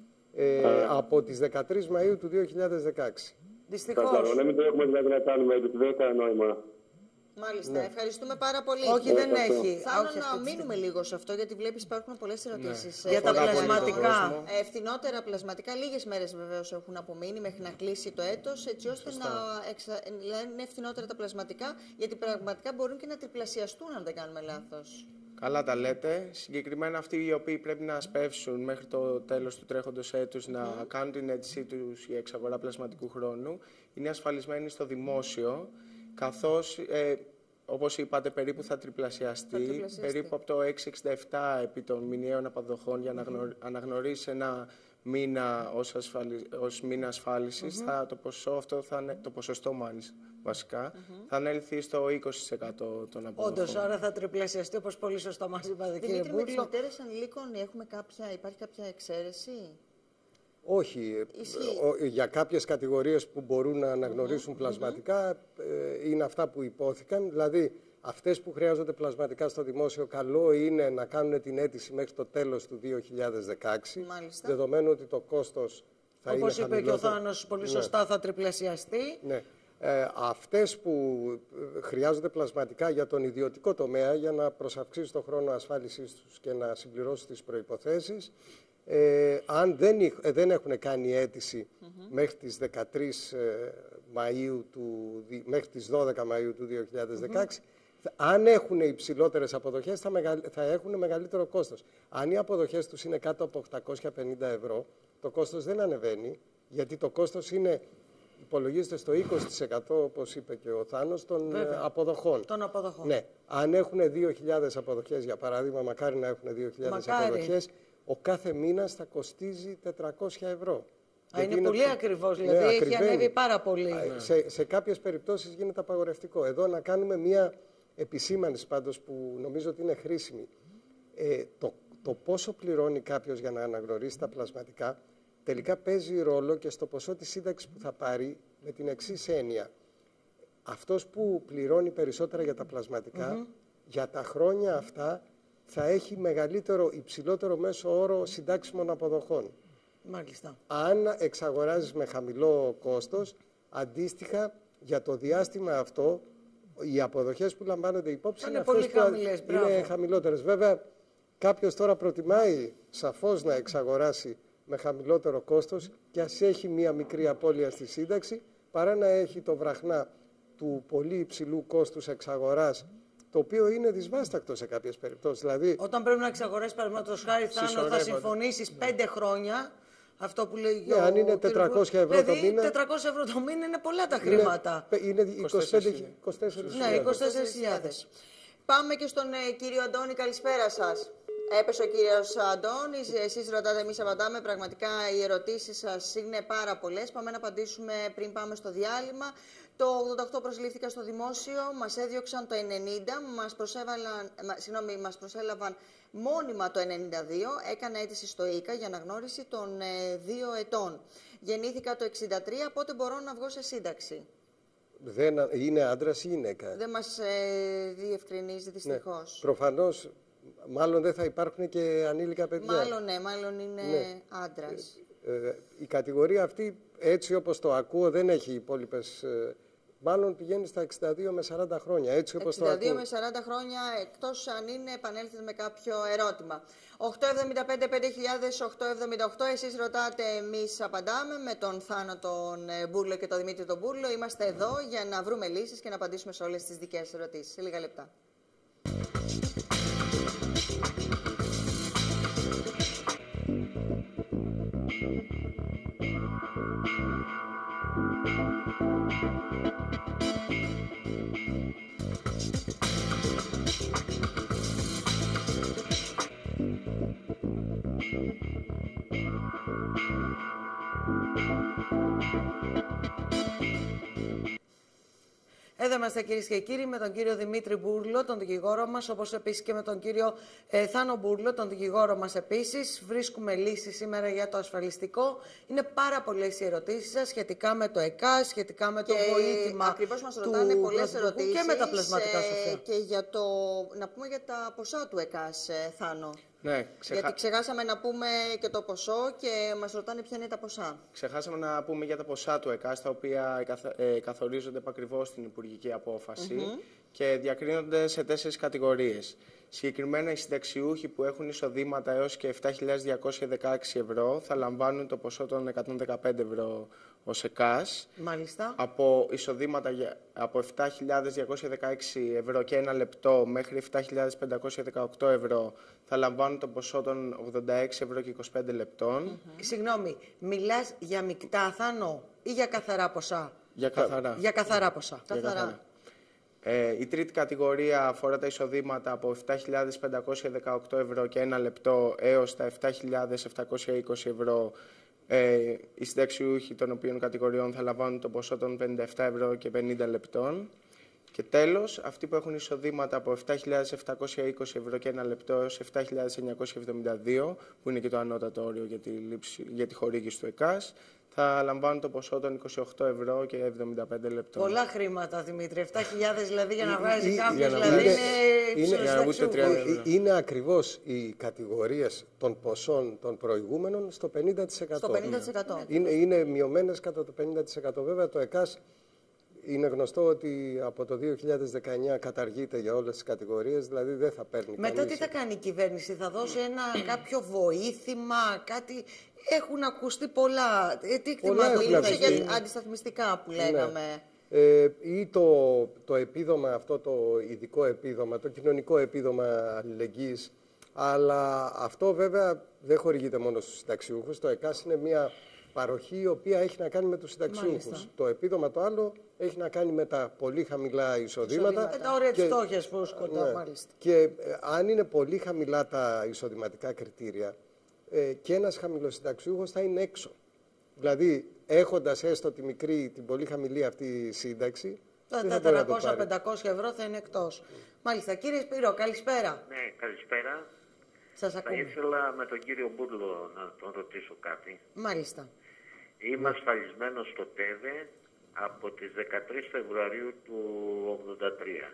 ε, από τις δεκατρείς Μαΐου του δύο χιλιάδες δεκαέξι. Δυστυχώς. Να μην το έχουμε δηλαδή να κάνουμε έτσι, δεν έχει νόημα. Μάλιστα. Ναι. Ευχαριστούμε πάρα πολύ. Όχι, δεν έχει. Θέλω Όχι, να αυτή τη μείνουμε στιγμή. λίγο σε αυτό, γιατί βλέπεις υπάρχουν πολλές ερωτήσεις. Ναι. Για τα πλασματικά. Ε, φθηνότερα πλασματικά, λίγες μέρες βεβαίως έχουν απομείνει μέχρι να κλείσει το έτος, έτσι ώστε Σωστά. να εξα... είναι φθηνότερα τα πλασματικά, γιατί πραγματικά μπορούν και να τριπλασιαστούν, αν δεν κάνουμε λάθος. Καλά τα λέτε. Συγκεκριμένα αυτοί οι οποίοι πρέπει να σπεύσουν μέχρι το τέλος του τρέχοντος έτους mm-hmm. να κάνουν την αίτησή τους για εξαγορά πλασματικού χρόνου, είναι ασφαλισμένοι στο δημόσιο, καθώς, ε, όπως είπατε, περίπου θα τριπλασιαστεί, θα τριπλασιαστεί. περίπου από το έξι εξήντα επτά επί των μηνιαίων αποδοχών για να mm-hmm. αναγνωρίσει ένα μήνα ως, ασφαλι... ως μήνα ασφάλισης, mm-hmm. θα, το, ποσό αυτό θα είναι, το ποσοστό μάλιστα, βασικά, mm-hmm. θα ανέλθει στο είκοσι τοις εκατό των αποδοχών. Όντως, άρα θα τριπλασιαστεί, όπως πολύ σωστά μας είπατε, κύριε Δημήτρη, με τις Μπούτλο. μητέρες ανηλίκων έχουμε κάποια, υπάρχει κάποια εξαίρεση? Όχι. Ο, για κάποιες κατηγορίες που μπορούν να αναγνωρίσουν mm-hmm. πλασματικά ε, είναι αυτά που υπόθηκαν. Δηλαδή, αυτές που χρειάζονται πλασματικά στο δημόσιο, καλό είναι να κάνουν την αίτηση μέχρι το τέλος του δύο χιλιάδες δεκαέξι, Μάλιστα. δεδομένου ότι το κόστος θα Όπως είναι είπε χαμηλότερο. και ο Θάνος, πολύ σωστά ναι. θα τριπλασιαστεί. Ναι. Ε, αυτές που χρειάζονται πλασματικά για τον ιδιωτικό τομέα, για να προσαυξήσουν τον χρόνο ασφάλισης τους και να συμπληρώσουν τις προϋποθέσεις, ε, αν δεν, ε, δεν έχουν κάνει αίτηση mm-hmm. μέχρι τις δεκατρείς Μαΐου του, μέχρι τις δώδεκα Μαΐου του δύο χιλιάδες δεκαέξι, mm-hmm. αν έχουν υψηλότερες αποδοχές θα, μεγαλ, θα έχουν μεγαλύτερο κόστος. Αν οι αποδοχές τους είναι κάτω από οκτακόσια πενήντα ευρώ, το κόστος δεν ανεβαίνει, γιατί το κόστος είναι, υπολογίζεται στο είκοσι τοις εκατό, όπως είπε και ο Θάνος, των Βέβαια. αποδοχών. Των αποδοχών. Ναι. Αν έχουν δύο χιλιάδες αποδοχές, για παράδειγμα, μακάρι να έχουν δύο χιλιάδες αποδοχές, ο κάθε μήνας θα κοστίζει τετρακόσια ευρώ. Α, είναι, είναι πολύ το... ακριβώς, δηλαδή ναι, έχει ανέβει πάρα πολύ. Ναι. Σε, σε κάποιες περιπτώσεις γίνεται απαγορευτικό. Εδώ να κάνουμε μία επισήμανση πάντως που νομίζω ότι είναι χρήσιμη. Ε, το, το πόσο πληρώνει κάποιος για να αναγνωρίσει τα πλασματικά τελικά παίζει ρόλο και στο ποσό της σύνταξης που θα πάρει, με την εξής έννοια. Αυτός που πληρώνει περισσότερα για τα πλασματικά, mm-hmm. για τα χρόνια αυτά θα έχει μεγαλύτερο, υψηλότερο μέσο όρο συντάξιμων αποδοχών. Μάλιστα. Αν εξαγοράζεις με χαμηλό κόστος, αντίστοιχα για το διάστημα αυτό, οι αποδοχές που λαμβάνονται υπόψη είναι, είναι πολύ αυτές χαμηλές, που είναι χαμηλότερες. Βέβαια, κάποιος τώρα προτιμάει σαφώς να εξαγοράσει με χαμηλότερο κόστος και ας έχει μία μικρή απώλεια στη σύνταξη, παρά να έχει το βραχνά του πολύ υψηλού κόστους εξαγοράς, το οποίο είναι δυσβάστακτο σε κάποιες περιπτώσεις. Δηλαδή, όταν πρέπει να εξαγοράσεις, παραδείγματος χάρη, Θάνο, θα συμφωνήσεις ναι. πέντε χρόνια. Αυτό που λέει ναι, ο, αν είναι τετρακόσια ευρώ δηλαδή, το μήνα. τετρακόσια ευρώ το μήνα είναι πολλά τα χρήματα. Είναι, είναι είκοσι τέσσερις χιλιάδες. Πάμε και στον ε, κύριο Αντώνη. Καλησπέρα σας. Έπεσε ο κύριος Αντώνης, εσείς ρωτάτε, εμείς απαντάμε. Πραγματικά οι ερωτήσεις σας είναι πάρα πολλές. Πάμε να απαντήσουμε πριν πάμε στο διάλειμμα. Το ογδόντα οκτώ προσλήφθηκαν στο δημόσιο, μας έδιωξαν το ενενήντα, μας, προσέβαλαν, συγγνώμη, μας προσέλαβαν μόνιμα το ενενήντα δύο, έκανα αίτηση στο ΙΚΑ για αναγνώριση των ε, δύο ετών. Γεννήθηκα το εξήντα τρία, πότε μπορώ να βγω σε σύνταξη? Δεν, είναι άντρας ή γυναίκα? Δεν μας ε, διευκρινίζει δυστυχώς. Ναι. Προφανώς, μάλλον δεν θα υπάρχουν και ανήλικα παιδιά. Μάλλον ναι, μάλλον είναι ναι. άντρας. Ε, ε, η κατηγορία αυτή, έτσι όπως το ακούω, δεν έχει υπόλοιπες ε, Μάλλον πηγαίνει στα εξήντα δύο με σαράντα χρόνια. Έτσι όπως εξήντα δύο το με σαράντα χρόνια, εκτός αν είναι, επανέλθετε με κάποιο ερώτημα. οκτώ εβδομήντα πέντε πέντε χιλιάδες οκτακόσια εβδομήντα οκτώ, εσείς ρωτάτε, εμείς απαντάμε με τον Θάνο τον Μπούρλο και τον Δημήτρη τον Μπούρλο. Είμαστε εδώ για να βρούμε λύσεις και να απαντήσουμε σε όλες τις δικές ερωτήσεις. Σε λίγα λεπτά. Εδώ είμαστε, κυρίες και κύριοι, με τον κύριο Δημήτρη Μπούρλο, τον δικηγόρο μας, όπως επίσης και με τον κύριο ε, Θάνο Μπούρλο, τον δικηγόρο μας επίσης. Βρίσκουμε λύσεις σήμερα για το ασφαλιστικό. Είναι πάρα πολλές οι ερωτήσεις σας σχετικά με το ΕΚΑΣ, σχετικά με το και βοήθημα. Ακριβώς μας ρωτάνε πολλές ερωτήσεις. Και με τα πλασματικά, ε, Σοφία. Και για το, να πούμε για τα ποσά του ΕΚΑΣ, ε, Θάνο. Ναι, ξεχα... Γιατί ξεχάσαμε να πούμε και το ποσό και μας ρωτάνε ποια είναι τα ποσά. Ξεχάσαμε να πούμε για τα ποσά του ΕΚΑΣ, τα οποία ε, καθορίζονται επακριβώς στην Υπουργική Απόφαση mm-hmm. και διακρίνονται σε τέσσερις κατηγορίες. Συγκεκριμένα, οι συνταξιούχοι που έχουν εισοδήματα έως και επτά χιλιάδες διακόσια δεκαέξι ευρώ θα λαμβάνουν το ποσό των εκατόν δεκαπέντε ευρώ ως ΕΚΑΣ. Μάλιστα. Από εισοδήματα από επτά χιλιάδες διακόσια δεκαέξι ευρώ και ένα λεπτό μέχρι επτά χιλιάδες πεντακόσια δεκαοκτώ ευρώ θα λαμβάνουν το ποσό των ογδόντα έξι ευρώ και είκοσι πέντε λεπτών. Mm-hmm. Συγγνώμη, μιλάς για μεικτά, Θάνο, ή για καθαρά ποσά? Για καθαρά. Για καθαρά ποσά. Για καθαρά. καθαρά. Ε, η τρίτη κατηγορία αφορά τα εισοδήματα από επτά χιλιάδες πεντακόσια δεκαοκτώ ευρώ και ένα λεπτό έως τα επτά χιλιάδες επτακόσια είκοσι ευρώ. Ε, οι συνταξιούχοι των οποίων κατηγοριών θα λαμβάνουν το ποσό των πενήντα επτά ευρώ και πενήντα λεπτών. Και τέλος, αυτοί που έχουν εισοδήματα από επτά χιλιάδες επτακόσια είκοσι ευρώ και ένα λεπτό έως επτά χιλιάδες εννιακόσια εβδομήντα δύο, που είναι και το ανώτατο όριο για τη, λήψη, για τη χορήγηση του ΕΚΑΣ, θα λαμβάνουν το ποσό των είκοσι οκτώ ευρώ και εβδομήντα πέντε λεπτών. Πολλά χρήματα, Δημήτρη. επτά χιλιάδες δηλαδή για να βγάζει κάποιος, για δηλαδή είναι, είναι, είναι, είναι, είναι ακριβώς οι κατηγορίες των ποσών των προηγούμενων στο πενήντα τοις εκατό. Στο πενήντα τοις εκατό. Είναι, είναι μειωμένες κατά το πενήντα τοις εκατό. Βέβαια το ΕΚΑΣ είναι γνωστό ότι από το δύο χιλιάδες δεκαεννιά καταργείται για όλες τις κατηγορίες, δηλαδή δεν θα παίρνει Μετά κανείς. τι θα κάνει η κυβέρνηση, θα δώσει ένα κάποιο βοήθημα, κάτι... Έχουν ακουστεί πολλά. Ε, τι μιλούσε για αντισταθμιστικά που λέγαμε. Ναι. Ε, ή το, το επίδομα, αυτό το ειδικό επίδομα, το κοινωνικό επίδομα αλληλεγγύης. Αλλά αυτό βέβαια δεν χορηγείται μόνο στους συνταξιούχους. Το ΕΚΑΣ είναι μια παροχή η οποία έχει να κάνει με τους συνταξιούχους. Το επίδομα το άλλο έχει να κάνει με τα πολύ χαμηλά εισοδήματα. Ε, τα όρια της φτώχειας που σκοτώ, ναι. μάλιστα. Και ε, αν είναι πολύ χαμηλά τα εισοδηματικά κριτήρια, ε, και ένας χαμηλοσυνταξιούχος θα είναι έξω. Δηλαδή, έχοντας έστω τη μικρή, την πολύ χαμηλή αυτή σύνταξη, τα τετρακόσια πεντακόσια ευρώ θα είναι εκτός. Μάλιστα. Κύριε Σπύρο, καλησπέρα. Ναι, καλησπέρα. Σας ακούμε. Θα ήθελα με τον κύριο Μπούρλο να τον ρωτήσω κάτι. Μάλιστα. Είμαι ασφαλισμένος στο ΤΕΒΕ από τις δεκατρείς Φεβρουαρίου του ογδόντα τρία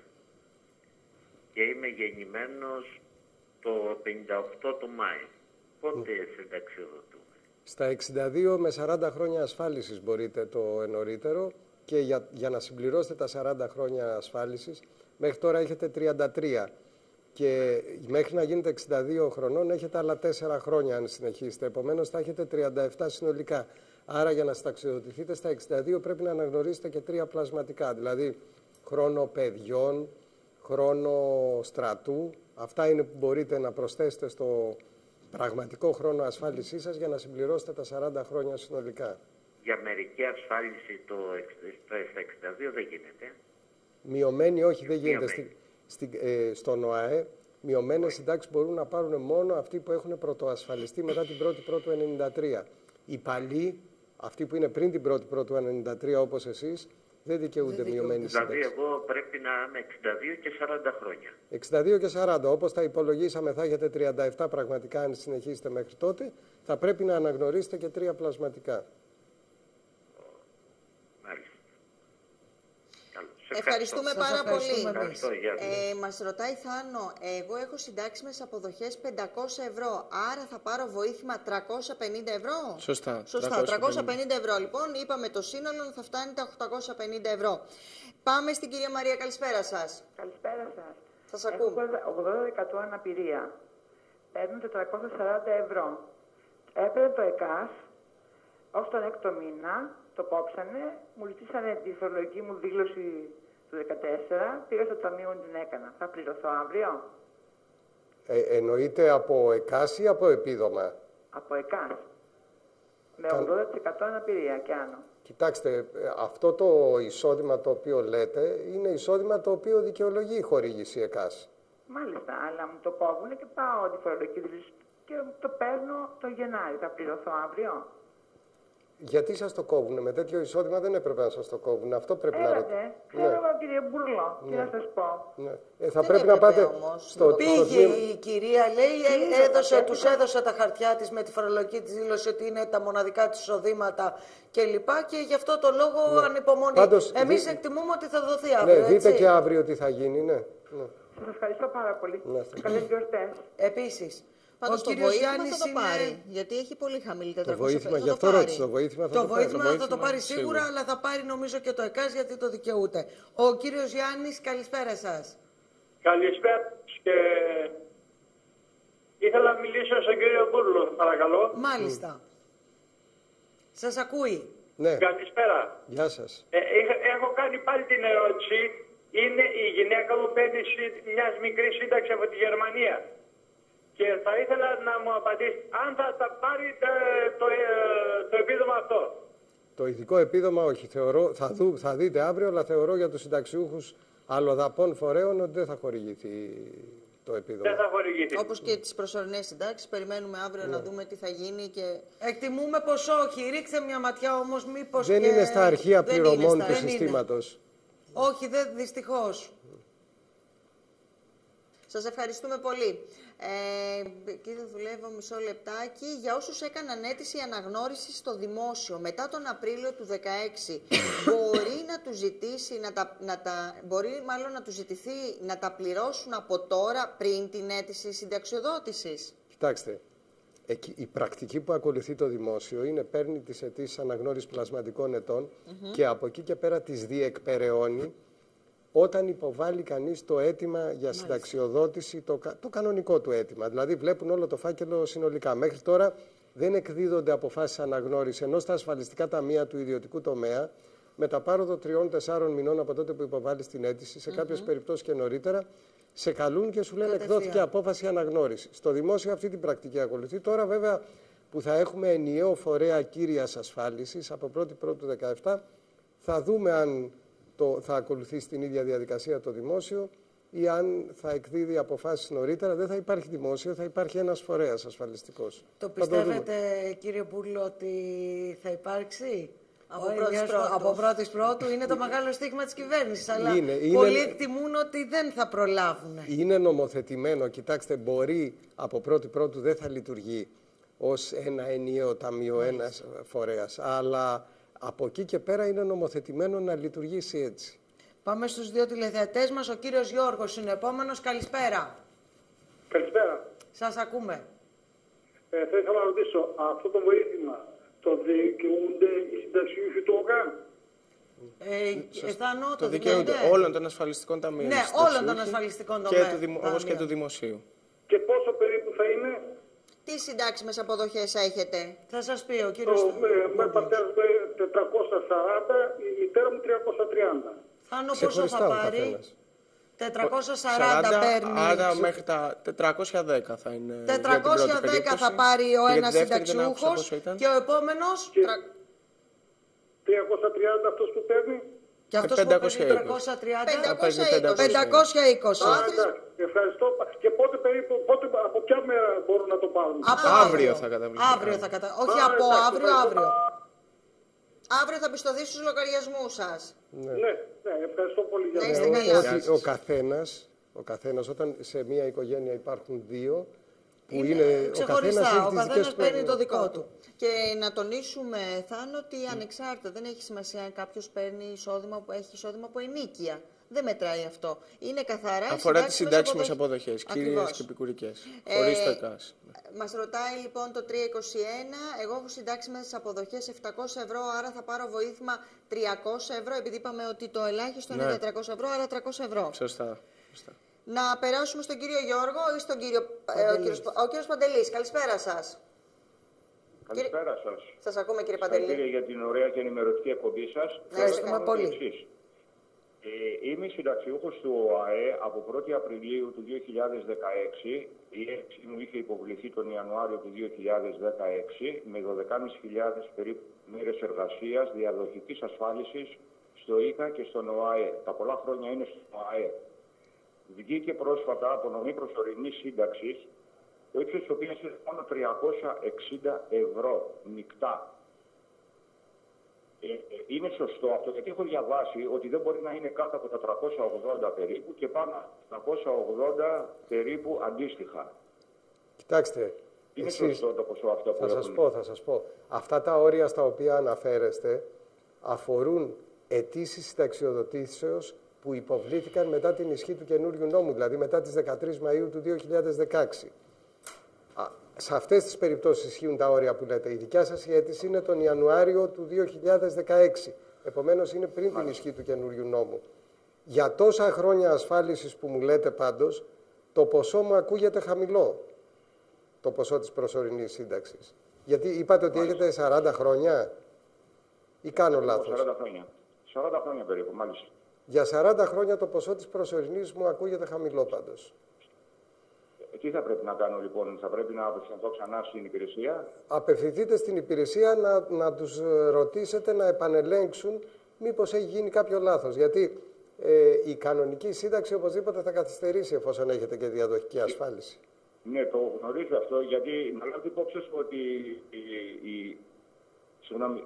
και είμαι γεννημένος το πενήντα οκτώ του Μάη. Πότε συνταξιοδοτούμε? Στα εξήντα δύο με σαράντα χρόνια ασφάλισης μπορείτε το νωρίτερο, και για, για να συμπληρώσετε τα σαράντα χρόνια ασφάλισης μέχρι τώρα έχετε τριάντα τρία και μέχρι να γίνετε εξήντα δύο χρονών έχετε άλλα τέσσερα χρόνια αν συνεχίσετε, επομένως θα έχετε τριάντα επτά συνολικά. Άρα για να συνταξιοδοτηθείτε στα εξήντα δύο πρέπει να αναγνωρίσετε και τρία πλασματικά, δηλαδή χρόνο παιδιών, χρόνο στρατού. Αυτά είναι που μπορείτε να προσθέσετε στο πραγματικό χρόνο ασφάλισής σας για να συμπληρώσετε τα σαράντα χρόνια συνολικά. Για μερική ασφάλιση το στα εξήντα δύο δεν γίνεται. Μειωμένη όχι, δεν γίνεται. Στη, στη, ε, στον ΟΑΕ, μειωμένες συντάξεις μπορούν να πάρουν μόνο αυτοί που έχουν πρωτοασφαλιστεί μετά την πρώτη πρώτου ενενήντα τρία. Οι παλιοί, αυτοί που είναι πριν την πρώτη πρώτου ενενήντα τρία όπως εσείς, δεν δικαιούνται μειωμένη σύνταξη. Δηλαδή εγώ πρέπει να είμαι εξήντα δύο και σαράντα χρόνια. εξήντα δύο και σαράντα, όπως τα υπολογίσαμε θα έχετε τριάντα επτά πραγματικά αν συνεχίσετε μέχρι τότε, θα πρέπει να αναγνωρίσετε και τρία πλασματικά. Μάλιστα. Παρακαλώ. Σε Ευχαριστούμε ευχαριστώ. πάρα πολύ. Ευχαριστώ, γεια σας. Ε, μας ρωτάει Θάνο, εγώ έχω συντάξιμες αποδοχές πεντακόσια ευρώ, άρα θα πάρω βοήθημα τριακόσια πενήντα ευρώ. Σωστά. Σωστά, τριακόσια πενήντα ευρώ. Λοιπόν, είπαμε το σύνολο θα φτάνει τα οκτακόσια πενήντα ευρώ. Πάμε στην κυρία Μαρία, καλησπέρα σας. Καλησπέρα σας. Σας ακούμε. Έχω ογδόντα τοις εκατό αναπηρία. Παίρνω τετρακόσια σαράντα ευρώ. Έπαιρνε το ΕΚΑΣ ως τον έκτο μήνα, το κόψανε, μου ζητήσανε τη φορολογική μου δήλωση του δεκατέσσερα, πήγα στο ταμείο μου την έκανα. Θα πληρωθώ αύριο? Ε, εννοείται από ΕΚΑΣ ή από επίδομα? Από ΕΚΑΣ. Με ογδόντα τοις εκατό αναπηρία και άνω. Κοιτάξτε, αυτό το εισόδημα το οποίο λέτε είναι εισόδημα το οποίο δικαιολογεί η χορήγηση ΕΚΑΣ. Μάλιστα, αλλά μου το κόβουνε και πάω τη φορολογική δήλωση και το παίρνω το Γενάρη. Θα πληρωθώ αύριο? Γιατί σας το κόβουνε? Με τέτοιο εισόδημα δεν έπρεπε να σας το κόβουνε. Αυτό πρέπει Έλατε, να ρωτήσετε. ξέρω εγώ κύριε Μπουρλό, τι Ναι. να σας πω. Ναι. Ε, θα πρέπει να πάτε στο, Πήγε στο τμήμα. η κυρία, λέει, ε, έδωσε, τους έδωσε τα χαρτιά της με τη φορολογική της δήλωση ότι είναι τα μοναδικά της εισοδήματα κλπ. Και, και γι' αυτό το λόγο Ναι. ανυπομονεί. Πάντως, Εμείς δι... εκτιμούμε ότι θα δοθεί αύριο, Ναι, δείτε έτσι. και αύριο τι θα γίνει, ναι. ναι. Σας ευχαριστώ πάρα πολύ. Ναι. Καλές γιορτές. Επίσης. Πάντως Ο το κύριος βοήθημα Γιάννης θα το είναι- πάρει, γιατί έχει πολύ χαμηλή Το τετρακόσια βοήθημα, πενήντα. γι' αυτό ρώτησα, το βοήθημα θα Το το, βοήθημα πάρει. θα το πάρει σίγουρα, αλλά θα πάρει νομίζω και το ΕΚΑΣ γιατί το δικαιούται. Ο κύριος Γιάννης, καλησπέρα σας. Καλησπέρα και ήθελα να μιλήσω στον κύριο Μπούρλο, παρακαλώ. Μάλιστα. Σας ακούει. Ναι. Καλησπέρα. Γεια σας. Ε, είχα- έχω κάνει πάλι την ερώτηση. Είναι η γυναίκα μου παίρνει συ- μιας μικρής σύνταξη από τη Γερμανία. Και θα ήθελα να μου απαντήσει αν θα τα πάρει το, το, ε, το επίδομα αυτό. Το ηθικό επίδομα όχι. Θεωρώ, θα, δου, θα δείτε αύριο, αλλά θεωρώ για τους συνταξιούχους αλλοδαπών φορέων ότι δεν θα χορηγηθεί το επίδομα. Δεν θα χορηγηθεί. Όπως και τις προσωρινές συντάξεις, περιμένουμε αύριο να δούμε τι θα γίνει και... Εκτιμούμε πως όχι. Ρίξτε μια ματιά όμως μήπως Δεν και... είναι στα αρχεία Δεν είναι πληρωμών στα- του δεν είναι. συστήματος. Όχι, δεν, δυστυχώς. Σας ευχαριστούμε πολύ. Ε, κύριε Δουλεύω, μισό λεπτάκι. Για όσους έκαναν αίτηση αναγνώριση στο δημόσιο μετά τον Απρίλιο του δεκαέξι, μπορεί να τους ζητήσει, να τα, να τα, μπορεί μάλλον να τους ζητηθεί να τα πληρώσουν από τώρα πριν την αίτηση συνταξιοδότησης? Κοιτάξτε, εκεί, η πρακτική που ακολουθεί το δημόσιο είναι παίρνει τις αιτήσεις αναγνώρισης πλασματικών ετών Μμμ. και από εκεί και πέρα τις διεκπεραιώνει όταν υποβάλει κανείς το αίτημα για συνταξιοδότηση, το, κα- το κανονικό του αίτημα. Δηλαδή βλέπουν όλο το φάκελο συνολικά. Μέχρι τώρα δεν εκδίδονται αποφάσεις αναγνώρισης, ενώ στα ασφαλιστικά ταμεία του ιδιωτικού τομέα, με τα πάροδο τριών-τεσσάρων μηνών από τότε που υποβάλεις την αίτηση, σε κάποιες Μμμ. περιπτώσεις και νωρίτερα, σε καλούν και σου λένε Κατευθείαν. εκδόθηκε απόφαση αναγνώριση. Στο δημόσιο αυτή την πρακτική ακολουθεί. Τώρα βέβαια που θα έχουμε ενιαίο φορέα κύριας ασφάλισης από πρώτη Πρώτου δύο χιλιάδες δεκαεπτά, θα δούμε αν το, θα ακολουθήσει την ίδια διαδικασία το δημόσιο ή αν θα εκδίδει αποφάσεις νωρίτερα. Δεν θα υπάρχει δημόσιο, θα υπάρχει ένας φορέας ασφαλιστικός. Το Θα δούμε. πιστεύετε, κύριε Μπουρλό, ότι θα υπάρξει? Από Όχι, πρώτης μιας- πρώτου. από πρώτης πρώτου είναι το μεγάλο στίγμα της κυβέρνησης, αλλά Είναι, είναι- πολλοί εκτιμούν ότι δεν θα προλάβουν. Είναι νομοθετημένο, κοιτάξτε, μπορεί από πρώτη Πρώτου δεν θα λειτουργεί ως ένα ενιαίο ταμείο, ένας φορέας, αλλά από εκεί και πέρα είναι νομοθετημένο να λειτουργήσει έτσι. Πάμε στους δύο τηλεθεατές μας. Ο κύριος Γιώργος είναι επόμενος. Καλησπέρα. Καλησπέρα. Σας ακούμε. Ε, θα ήθελα να ρωτήσω, αυτό το βοήθημα το δικαιούνται οι συνταξιούχοι του ΟΚΑ? Ε, αισθάνω Το το δικαιούνται δικαιούνται. όλων των ασφαλιστικών ταμείων. Ναι, συνταξιούχοι όλων των ασφαλιστικών και τομέα- του δημο- ταμείων. όπως και του δημοσίου. Και πόσο περίπου θα είναι? Τι συντάξιμες αποδοχές έχετε? Θα σας πει ο Το, κύριος... με, με πατέρας με τετρακόσια σαράντα, η μητέρα μου τριακόσια τριάντα. Θάνο πόσο Ξεχωριστά θα ο πάρει? καθένας. τετρακόσια σαράντα παίρνει. Άρα μέχρι τα τετρακόσια δέκα θα είναι. για την τετρακόσια πρώτη δέκα θα περίπτωση. πάρει ο Και για τη ένας δεύτερη δεν άκουσα συνταξιούχος πόσο ήταν. και ο επόμενος... τριακόσια τριάντα αυτός που παίρνει. Και αυτός που παίρνει πεντακόσια είκοσι. τριακόσια τριάντα... πεντακόσια είκοσι. πεντακόσια είκοσι. Α, εντάξει, ευχαριστώ. Και πότε περίπου, πότε, από ποια μέρα μπορούν να το πάρουν? Από Αύριο θα καταβληθεί. Αύριο θα κατα... Όχι Α, από εντάξει, αύριο, ευχαριστώ. αύριο. Αύριο θα πιστωθεί στους λογαριασμούς σας. Ναι. Ναι, ναι, ευχαριστώ πολύ για Να την είστε Ναι, καλά. ότι ο καθένας, ο καθένας, όταν σε μια οικογένεια υπάρχουν δύο, που είναι, είναι ο καθένας έχει ο τις δικές καθένας παίρνει το δικό του. Και να τονίσουμε, Θάνο, ότι ανεξάρτητα δεν έχει σημασία αν κάποιος παίρνει εισόδημα που έχει εισόδημα από ενίκεια. Δεν μετράει αυτό. Είναι καθαρά αφορά τις συντάξιμες αποδοχές, κυρίες και επικουρικές, χωρίς ε, το ΕΚΑΣ. Μας ρωτάει λοιπόν το τρία είκοσι ένα, εγώ έχω συντάξιμες αποδοχές επτακόσια ευρώ, άρα θα πάρω βοήθημα τριακόσια ευρώ, επειδή είπαμε ότι το ελάχιστο ναι. είναι για τριακόσια ευρώ, άρα τριακόσια ευρώ. Σωστά. Σωστά. Να περάσουμε στον κύριο Γιώργο ή στον κύριο Παντελής. Ο κύριος, ο κύριος Παντελής. Καλησπέρα σας. Καλησπέρα σας. Σας ακούμε, κύριε Παντελή. Κύριε, για την ωραία και ενημερωτική εκπομπή σας. Ευχαριστούμε πολύ. Ε, είμαι συνταξιούχος του ΟΑΕ από πρώτη Απριλίου του δύο χιλιάδες δεκαέξι. Η αίτηση μου είχε υποβληθεί τον Ιανουάριο του δύο χιλιάδες δεκαέξι με δώδεκα χιλιάδες πεντακόσιες περίπου μέρες εργασίας διαδοχικής ασφάλισης στο ΙΚΑ και στον ΟΑΕ. Τα πολλά χρόνια είναι στον ΟΑΕ. Βγήκε πρόσφατα απονομή προσωρινής σύνταξης, το ύψος της οποίας είναι μόνο τριακόσια εξήντα ευρώ μεικτά. Ε, είναι σωστό αυτό, γιατί έχω διαβάσει ότι δεν μπορεί να είναι κάτω από τα τριακόσια ογδόντα περίπου και πάνω από τριακόσια ογδόντα περίπου αντίστοιχα. Κοιτάξτε, είναι εσείς, σωστό το ποσό αυτό που θα σας πω, θα σας πω. Αυτά τα όρια στα οποία αναφέρεστε αφορούν αιτήσεις συνταξιοδοτήσεως που υποβλήθηκαν μετά την ισχύ του καινούριου νόμου, δηλαδή μετά τις δεκατρείς Μαΐου του δύο χιλιάδες δεκαέξι. Σε αυτές τις περιπτώσεις ισχύουν τα όρια που λέτε. Η δικιά σας η αίτηση είναι τον Ιανουάριο του δύο χιλιάδες δεκαέξι. Επομένως είναι πριν την ισχύ του καινούριου νόμου. Για τόσα χρόνια ασφάλισης που μου λέτε πάντως, το ποσό μου ακούγεται χαμηλό. Το ποσό της προσωρινής σύνταξης. Γιατί είπατε ότι μάλιστα. έχετε σαράντα χρόνια ή κάνω λάθος. σαράντα χρόνια. σαράντα χρόνια περίπου, μάλιστα. Για σαράντα χρόνια το ποσό της προσωρινής μου ακούγεται χαμηλό πάντως. Τι θα πρέπει να κάνω λοιπόν, θα πρέπει να απευθυνθώ ξανά στην υπηρεσία. Απευθυνθείτε στην υπηρεσία να, να τους ρωτήσετε να επανελέγξουν μήπως έχει γίνει κάποιο λάθος. Γιατί ε, η κανονική σύνταξη οπωσδήποτε θα καθυστερήσει εφόσον έχετε και διαδοχική ασφάλιση. Ναι, το γνωρίζω αυτό, γιατί να λάβετε υπόψη ότι η... η... Συγγνώμη.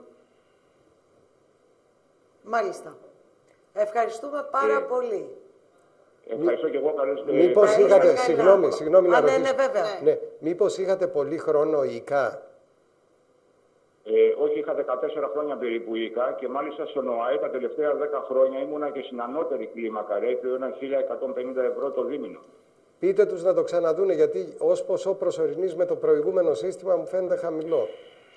Μάλιστα. Ευχαριστούμε πάρα ε... πολύ. Ευχαριστώ και εγώ. Καλώς... Μήπως είχατε, συγγνώμη, συγγνώμη να ρωτήσω. Ναι, ναι, βέβαια. Ναι, μήπως είχατε πολύ χρόνο ΙΚΑ. Ε, όχι, είχα δεκατέσσερα χρόνια περίπου ΙΚΑ και μάλιστα στον ΟΑΕ τα τελευταία δέκα χρόνια ήμουνα και στην ανώτερη κλίμακα, ρε, που ήταν χίλια εκατόν πενήντα ευρώ το δίμηνο. Πείτε τους να το ξαναδούνε, γιατί ως ποσό προσωρινής με το προηγούμενο σύστημα μου φαίνεται χαμηλό.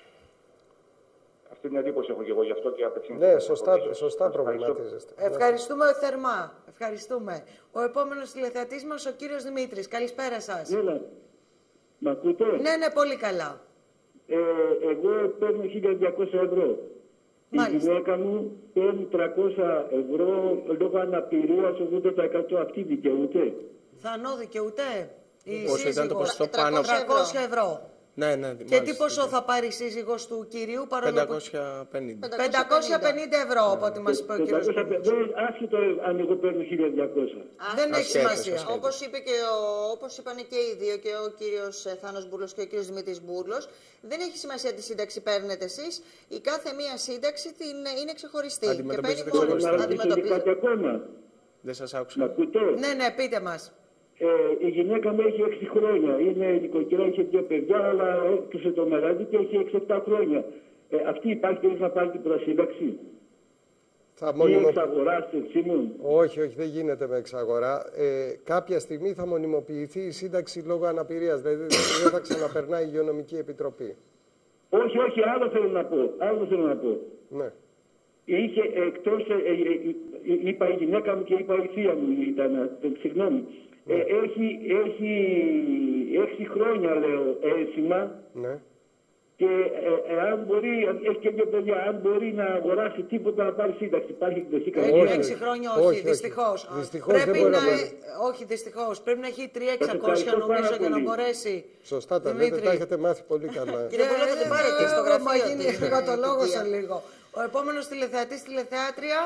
Αυτή την εντύπωση έχω και εγώ, γι' αυτό και απευθύνθηκα. Ναι, σωστά, σωστά προβληματίζεστε. Ευχαριστούμε θερμά. Ευχαριστούμε. Ο επόμενος τηλεθεατής μας, ο κύριος Δημήτρης. Καλησπέρα σας. Έλα. Μ' ακούτε? Ναι, ναι, πολύ καλά. Ε, εγώ παίρνω χίλια διακόσια ευρώ. Μάλιστα. Η γυναίκα μου παίρνει τριακόσια ευρώ λόγω αναπηρίας, ογδόντα τοις εκατό αυτή δικαιούται. Θα ανώ δικαιούται. Όσο ήταν το ποσοστό πάνω από τριακόσια ευρώ. Ναι, ναι, και τι ποσό θα πάρει η σύζυγος του κυρίου, παρόλο πεντακόσια πενήντα. πεντακόσια πενήντα ευρώ, από ό,τι μας είπε ο κύριος. Άσχετο αν εγώ παίρνω χίλια διακόσια. Δεν έχει σημασία. Όπως, είπε και ο, όπως είπαν και οι δύο, και ο κύριος Θάνος Μπουρλός και ο κύριος Δημήτρης Μπουρλός, δεν έχει σημασία τι σύνταξη παίρνετε εσείς. Η κάθε μία σύνταξη την, είναι ξεχωριστή. Αντιμετωπίζετε ξεχωριστά. Δεν σας άκουσα. Ναι, ναι, πείτε μας. Ε, η γυναίκα μου έχει έξι χρόνια. Είναι νοικοκυρά, είχε δύο παιδιά, αλλά έκλεισε το μεράδι και έχει έξι επτά χρόνια. Ε, αυτή υπάρχει περίπτωση να πάρει την προσύνταξη. Θα μονιμο... εξαγοράσετε εξήμουν. Όχι, όχι, δεν γίνεται με εξαγορά. Ε, κάποια στιγμή θα μονιμοποιηθεί η σύνταξη λόγω αναπηρίας. Δηλαδή δεν θα ξαναπερνάει η Υγειονομική Επιτροπή. Όχι, όχι, άλλο θέλω να πω. Άλλο θέλω να πω. Ναι. Είχε εκτός, ε, ε, ε, ε, είπα η γυναίκα μου και είπα η θεία μου, ήταν, ε, συγγνώμη. Ναι. Ε, έχει, έχει έξι χρόνια, λέω, αίσθημα. Ναι. Και ε, ε, αν μπορεί, έχει και δύο παιδιά, αν μπορεί να αγοράσει τίποτα να πάρει σύνταξη, υπάρχει εκδοχή κανένα. Έξι χρόνια όχι, όχι δυστυχώς. Δυστυχώς πρέπει δεν μπορεί να, να πάρει. Όχι, δυστυχώς. Πρέπει να έχει τρία χιλιάδες εξακόσια νομίζω για να μπορέσει. Σωστά τα λέτε, τα έχετε μάθει πολύ καλά. Κύριε Μπουλό, θα την πάρετε στο γραφείο. Γίνει εργατολόγο σε λίγο. Ο επόμενος τηλεθεατής, τηλεθεάτρια.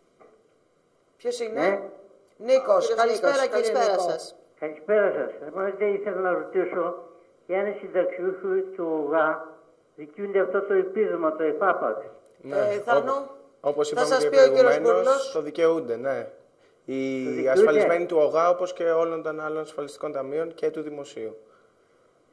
Ποιος είναι? Νίκος. Καλησπέρα, κύριε Νίκο. Καλησπέρα σας. Εγώ δεν ήθελα να ρωτήσω εάν οι συνταξιούχοι του ΟΓΑ δικαιούνται αυτό το επίδομα, το ΕΦΑΠΑΚ. Ναι. Ε, Θάνο, όπως θα είπαμε σας και πει ο κύριος Μπουρλός. προηγουμένως, το δικαιούνται, ναι. Οι ασφαλισμένοι του ΟΓΑ, όπως και όλων των άλλων ασφαλιστικών ταμείων και του δημοσίου.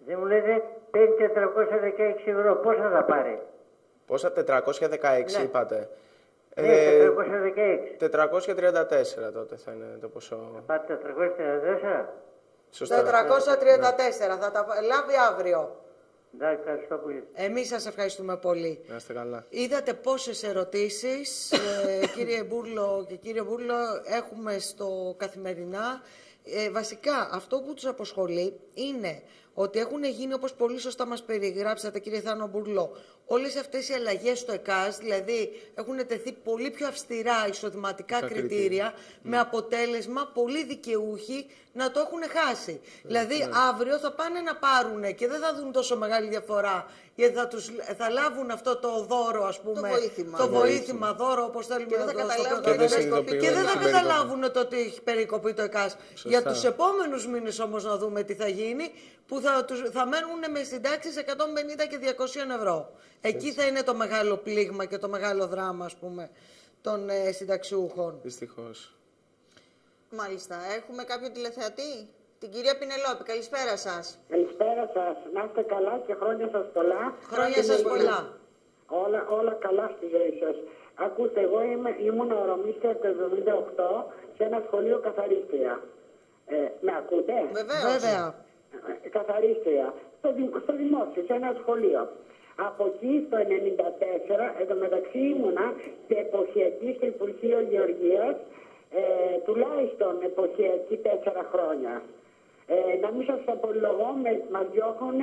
Δεν μου λέτε παίρνει τετρακόσια δεκαέξι ευρώ. Πόσα θα πάρει? Πόσα, τετρακόσια δεκαέξι Ναι. είπατε? Ναι, Ε, τετρακόσια δεκαέξι. τετρακόσια τριάντα τέσσερα τότε θα είναι το ποσό. Πάτε τετρακόσια τριάντα τέσσερα. Σωστά. τετρακόσια τριάντα τέσσερα. Θα τα λάβει αύριο. Εντάξει, ευχαριστώ πολύ. Εμείς σας ευχαριστούμε πολύ. Να είστε καλά. Είδατε πόσες ερωτήσεις, ε, κύριε Μπούρλο και κύριε Μπούρλο, έχουμε στο Καθημερινά. Ε, βασικά, αυτό που τους απασχολεί είναι ότι έχουν γίνει, όπως πολύ σωστά μας περιγράψατε, κύριε Θάνο Μπούρλο, όλες αυτές οι αλλαγές στο ΕΚΑΣ, δηλαδή έχουν τεθεί πολύ πιο αυστηρά εισοδηματικά κριτήρια, κριτήρια, με αποτέλεσμα πολλοί δικαιούχοι να το έχουν χάσει. Yeah, δηλαδή, yeah. αύριο θα πάνε να πάρουν και δεν θα δουν τόσο μεγάλη διαφορά, γιατί θα, τους, θα λάβουν αυτό το δώρο, ας πούμε, το βοήθημα, το βοήθημα δώρο, όπως θέλουμε να το δώσουμε. Και δεν θα καταλάβουν το ότι έχει περικοπεί το ΕΚΑΣ. Σωστά. Για τους επόμενους μήνες όμως να δούμε τι θα γίνει, που θα, τους, θα μένουν με συντάξεις εκατόν πενήντα και διακόσια ευρώ. Εκεί έτσι θα είναι το μεγάλο πλήγμα και το μεγάλο δράμα, ας πούμε, των ε, συνταξιούχων. Δυστυχώς. Μάλιστα. Έχουμε κάποιο τηλεθεατή? Την κυρία Πινελόπη. Καλησπέρα σας. Καλησπέρα σας. Να είστε καλά και χρόνια σας πολλά. Χρόνια σας πολλά. Όλα, όλα καλά στη ζωή σας. Ακούστε, εγώ είμαι, ήμουν ορομίστρια το εβδομήντα οκτώ σε ένα σχολείο καθαρίστρια. Ε, με ακούτε? Βεβαίως. Βέβαια. Ε, καθαρίστρια. Στο, στο δημόσιο, σε ένα σχολείο. Από εκεί στο ενενήντα τέσσερα, εδώ μεταξύ ήμουνα και εποχιακή στο Υπουργείο Γεωργίας, ε, τουλάχιστον εποχιακή τέσσερα χρόνια. Ε, να μην σας απολογώ, μας διώχνουν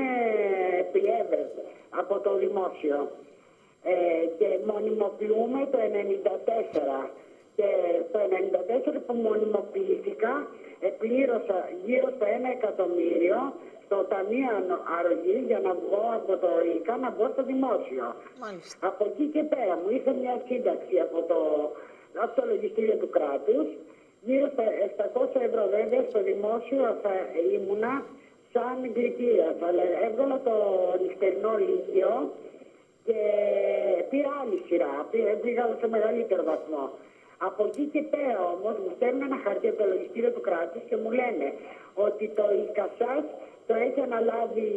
πιέβες από το δημόσιο. Ε, και μονιμοποιούμε το ενενήντα τέσσερα. Και το ενενήντα τέσσερα που μονιμοποιήθηκα, πλήρωσα γύρω στο ένα εκατομμύριο στο Ταμείο Αρρωγής για να βγω από το ΙΚΑ, να βγω στο δημόσιο. Μάλιστα. Από εκεί και πέρα μου ήρθε μια σύνταξη από το, από το λογιστήριο του κράτους, γύρω στα επτακόσια ευρώ. Βέβαια στο δημόσιο θα ήμουνα σαν γλυκίας, αλλά έβγαλα το νυχτερινό λύκειο και πήρα άλλη σειρά, πήγα σε μεγαλύτερο βαθμό. Από εκεί και πέρα όμως μου στέλνουν ένα χαρτί από το λογιστήριο του κράτους και μου λένε ότι το ΙΚΑΣΑΣ το έχει αναλάβει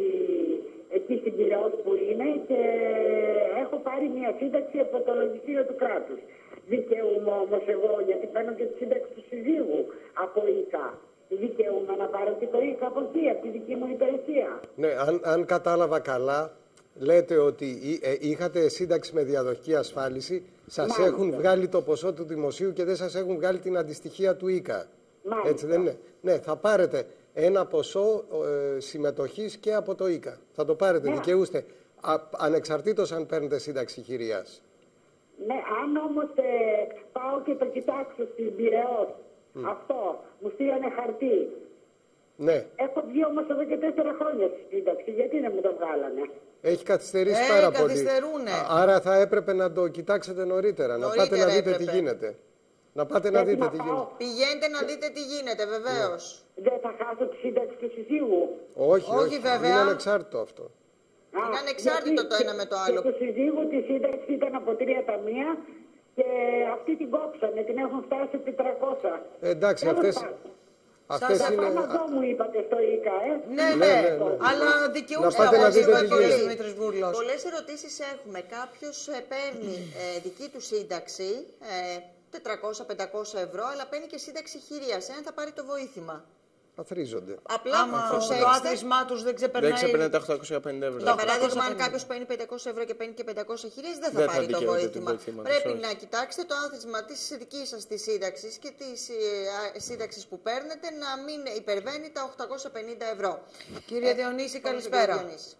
εκεί στην Πειραιώς που είναι και έχω πάρει μια σύνταξη από το λογιστήριο του κράτους. Δικαιούμαι όμως εγώ, γιατί παίρνω και τη σύνταξη του συζύγου από ΙΚΑ. Δικαιούμαι να πάρω και το ΙΚΑ από εκεί, από τη δική μου υπηρεσία. Ναι, αν, αν κατάλαβα καλά, λέτε ότι ε, είχατε σύνταξη με διαδοχική ασφάλιση, σας Μάλιστα. έχουν βγάλει το ποσό του δημοσίου και δεν σας έχουν βγάλει την αντιστοιχεία του ΙΚΑ. Μάλιστα. Έτσι δεν είναι? Ναι, θα πάρετε ένα ποσό ε, συμμετοχής και από το ΙΚΑ. Θα το πάρετε, ναι. δικαιούστε, α, ανεξαρτήτως αν παίρνετε σύνταξη χειρίας. Ναι, αν όμως ε, πάω και το κοιτάξω στην Πειραιώς, mm. αυτό, μου στείλανε χαρτί. Ναι. Έχω βγει όμως εδώ και τέσσερα χρόνια στη σύνταξη, γιατί δεν μου το βγάλανε? Έχει καθυστερήσει ε, πάρα καθυστερούνε. πολύ. Άρα θα έπρεπε να το κοιτάξετε νωρίτερα, νωρίτερα να πάτε να δείτε έπρεπε. τι γίνεται. Να πάτε να δείτε τι γίνεται. Πηγαίνετε να δείτε τι γίνεται, βεβαίως. Yeah. Δεν θα χάσω τη σύνταξη του συζύγου? Όχι, όχι, όχι βέβαια. Είναι ανεξάρτητο αυτό. Α, είναι ανεξάρτητο το ένα με το άλλο. Και του συζύγου τη σύνταξη ήταν από τρία ταμεία και αυτή την κόψανε, την έχουν φτάσει επί τριακόσια. Ε, εντάξει, αυτές... Αυτές Σας είναι... εδώ μου είπατε στο ΙΚΑ, ε. Ναι, ναι, ναι, ναι, ναι. Αλλά δικαιούστε να να δείτε τι γίνεται. Πολλές ερωτήσεις έχουμε. Κάποιος παίρνει ε, δική του σύνταξη, ε, τετρακόσια με πεντακόσια ευρώ, αλλά παίρνει και σύνταξη χειρίας. Εάν θα πάρει το βοήθημα. Αθρίζονται. Απλά άμα το άθροισμά τους δεν ξεπερνάει. Δεν ξεπερνάει τα οκτακόσια πενήντα ευρώ. Για παράδειγμα, αν κάποιος παίρνει πεντακόσια ευρώ και παίρνει και πεντακόσια χειρίες, δεν θα δεν πάρει θα το βοήθημα. Πρέπει όχι. να κοιτάξετε το άθροισμα της δικής σας της σύνταξης και της σύνταξης που παίρνετε να μην υπερβαίνει τα οκτακόσια πενήντα ευρώ. Κύριε ε, Διονύση, καλησπέρα.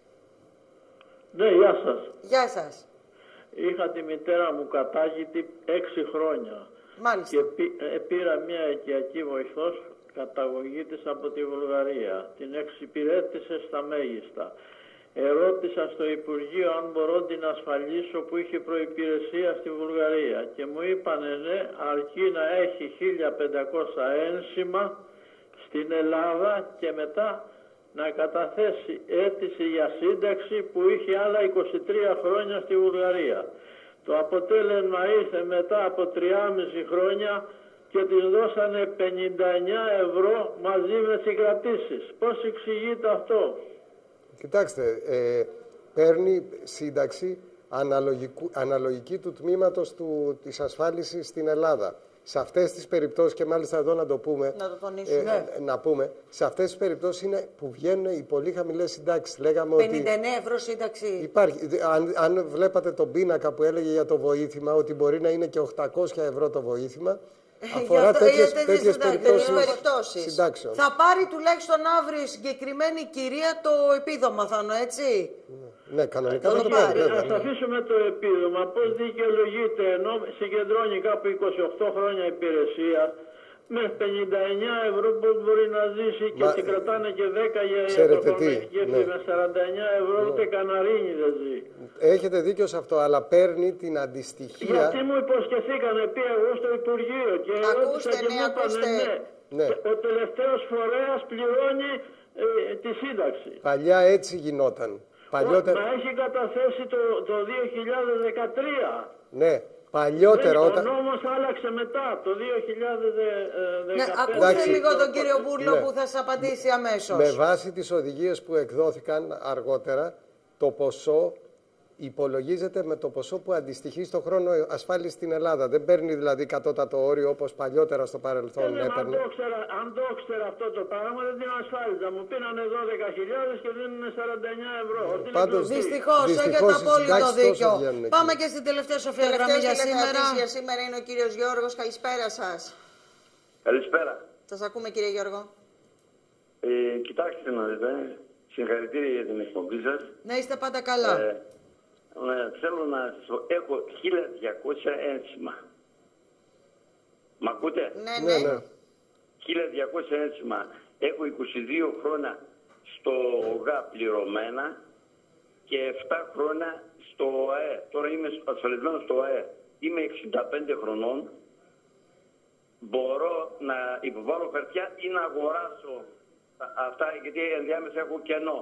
Ναι, γεια σας. Γεια σας. Είχα τη μητέρα μου κατάγητη έξι χρόνια. Μάλιστα. Και πή, ε, πήρα μια οικιακή βοηθός καταγωγή της από τη Βουλγαρία. Την εξυπηρέτησε στα μέγιστα. Ερώτησα στο Υπουργείο αν μπορώ την ασφαλίσω που είχε προϋπηρεσία στη Βουλγαρία και μου είπανε ναι, αρκεί να έχει χίλια πεντακόσια ένσημα στην Ελλάδα και μετά να καταθέσει αίτηση για σύνταξη που είχε άλλα είκοσι τρία χρόνια στη Βουλγαρία. Το αποτέλεσμα ήρθε μετά από τριάμισι χρόνια και της δώσανε πενήντα εννιά ευρώ μαζί με τις κρατήσεις. Πώς εξηγείται αυτό? Κοιτάξτε, ε, παίρνει σύνταξη αναλογική του τμήματος του, της ασφάλισης στην Ελλάδα. Σε αυτές τις περιπτώσεις, και μάλιστα εδώ να το πούμε, να, το τονίσουμε. ε, να πούμε, σε αυτές τις περιπτώσεις είναι που βγαίνουν οι πολύ χαμηλές συντάξεις. Λέγαμε πενήντα εννέα ότι ευρώ σύνταξη. Υπάρχει, αν, αν βλέπατε τον πίνακα που έλεγε για το βοήθημα, ότι μπορεί να είναι και οκτακόσια ευρώ το βοήθημα, αφορά αυτό, τέτοιες, τέτοιες, τέτοιες τέτοιες περιπτώσεις συντάξεων. Θα πάρει τουλάχιστον αύριο η συγκεκριμένη κυρία το επίδομα, θα είναι έτσι. Ναι, κανονικά θα το πάρει. Ας αφήσουμε το επίδομα. Πώς δικαιολογείται, ενώ συγκεντρώνει κάπου είκοσι οκτώ χρόνια υπηρεσία, με πενήντα εννέα ευρώ πώς μπορεί να ζήσει και Μα... την κρατάνε και δέκα για και ναι. με σαράντα εννέα ευρώ ναι. ούτε καναρίνι δεν ζει. Έχετε δίκιο σε αυτό, αλλά παίρνει την αντιστοιχεία. Γιατί μου υποσχεθήκανε, πήγα εγώ στο Υπουργείο και ρώτησα και μου είπανε ναι. ναι. Ο τελευταίος φορέας πληρώνει ε, τη σύνταξη. Παλιά έτσι γινόταν. Παλιότερα... Μα έχει καταθέσει το, το δύο χιλιάδες δεκατρία. Ναι, παλιότερα δεν, όταν... Ο νόμος άλλαξε μετά, το δύο χιλιάδες δεκαπέντε. Ναι, ακούστε λίγο τον κύριο Μπούρλο ναι. που θα σας απαντήσει αμέσως. Με βάση τις οδηγίες που εκδόθηκαν αργότερα, το ποσό υπολογίζεται με το ποσό που αντιστοιχεί στο χρόνο ασφάλισης στην Ελλάδα. Δεν παίρνει δηλαδή κατώτατο όριο όπως παλιότερα στο παρελθόν ναι, έπαιρνε. Αν το ξέρα, αν το ξέρα αυτό το πράγμα δεν την ασφάλιζα. Μου πήρανε δώδεκα χιλιάδες και δίνουν σαράντα εννέα ευρώ. Πάντως, δυστυχώς, έχετε απόλυτο δίκιο. Πάμε και στην τελευταία σοφία γραμμή για σήμερα. για σήμερα είναι ο κύριος Γιώργος. Καλησπέρα σας. Καλησπέρα. Σας ακούμε κύριε Γιώργο. Ε, κοιτάξτε να δείτε. Συγχαρητήρια για την εκπομπή σας. Να είστε πάντα καλά. Ε, Ναι, θέλω να σας πω, έχω χίλια διακόσια ένσημα. Μ' ακούτε? Ναι, ναι. ναι. χίλια διακόσια ένσημα. Έχω είκοσι δύο χρόνια στο ΟΓΑ πληρωμένα και επτά χρόνια στο ΟΑΕ. Τώρα είμαι ασφαλισμένος στο ΟΑΕ. Είμαι εξήντα πέντε χρονών. Μπορώ να υποβάλω χαρτιά ή να αγοράσω αυτά, γιατί ενδιάμεσα έχω κενό.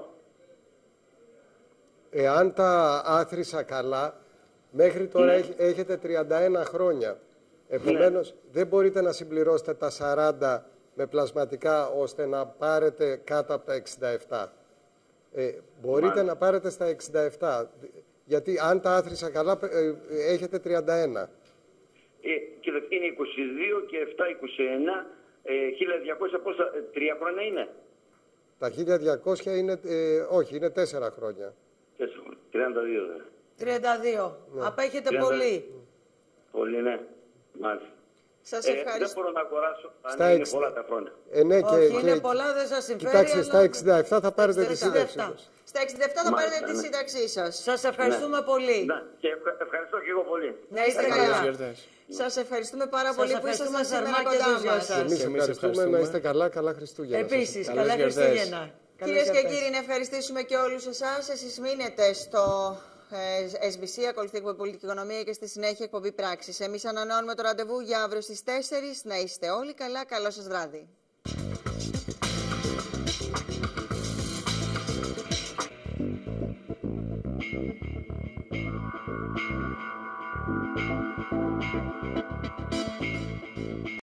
Εάν τα άθροισα καλά, μέχρι τώρα ναι. έχετε τριάντα ένα χρόνια. Επομένως, ναι. δεν μπορείτε να συμπληρώσετε τα σαράντα με πλασματικά ώστε να πάρετε κάτω από τα εξήντα επτά. Ε, μπορείτε Μάλιστα. να πάρετε στα εξήντα επτά. Γιατί αν τα άθροισα καλά, ε, έχετε τριάντα ένα. Ε, και είναι είκοσι δύο και επτά, είκοσι εννέα, ε, χίλια διακόσια πόσα, ε, τρία χρόνια είναι. Τα χίλια διακόσια είναι, ε, όχι, είναι τέσσερα χρόνια. τριάντα δύο δε. τριάντα δύο. Ναι. Απέχετε τριάντα... πολύ. Πολύ, ναι. Μάλιστα. Σας ε, ευχαριστώ. Δεν μπορώ να αγοράσω αν στα είναι εξ... πολλά τα χρόνια. Ε, ναι, και, όχι, και... είναι πολλά, δεν σας συμφέρει. Κοιτάξτε, αλλά... στα εξήντα επτά θα πάρετε τη σύνταξή σας. Στα εξήντα επτά θα Μάλιστα, πάρετε ναι. τη σύνταξή σας. Σας ευχαριστούμε ναι. πολύ. Ναι. Και ευχαριστώ και εγώ πολύ. Να είστε καλά. Σας ευχαριστούμε πάρα πολύ που ήσασταν σήμερα κοντά μας. Εμείς ευχαριστούμε, να είστε καλά, καλά Χριστούγεννα. Επίσης, καλά Χριστούγεννα. Κυρίες και κύριοι, να ευχαριστήσουμε και όλους εσάς. Εσείς μείνετε στο ες μπι σι, ακολουθεί εκπομπή Πολιτική Οικονομία και στη συνέχεια εκπομπή Πράξης. Εμείς ανανεώνουμε το ραντεβού για αύριο στις τέσσερις. Να είστε όλοι καλά. Καλό σας βράδυ.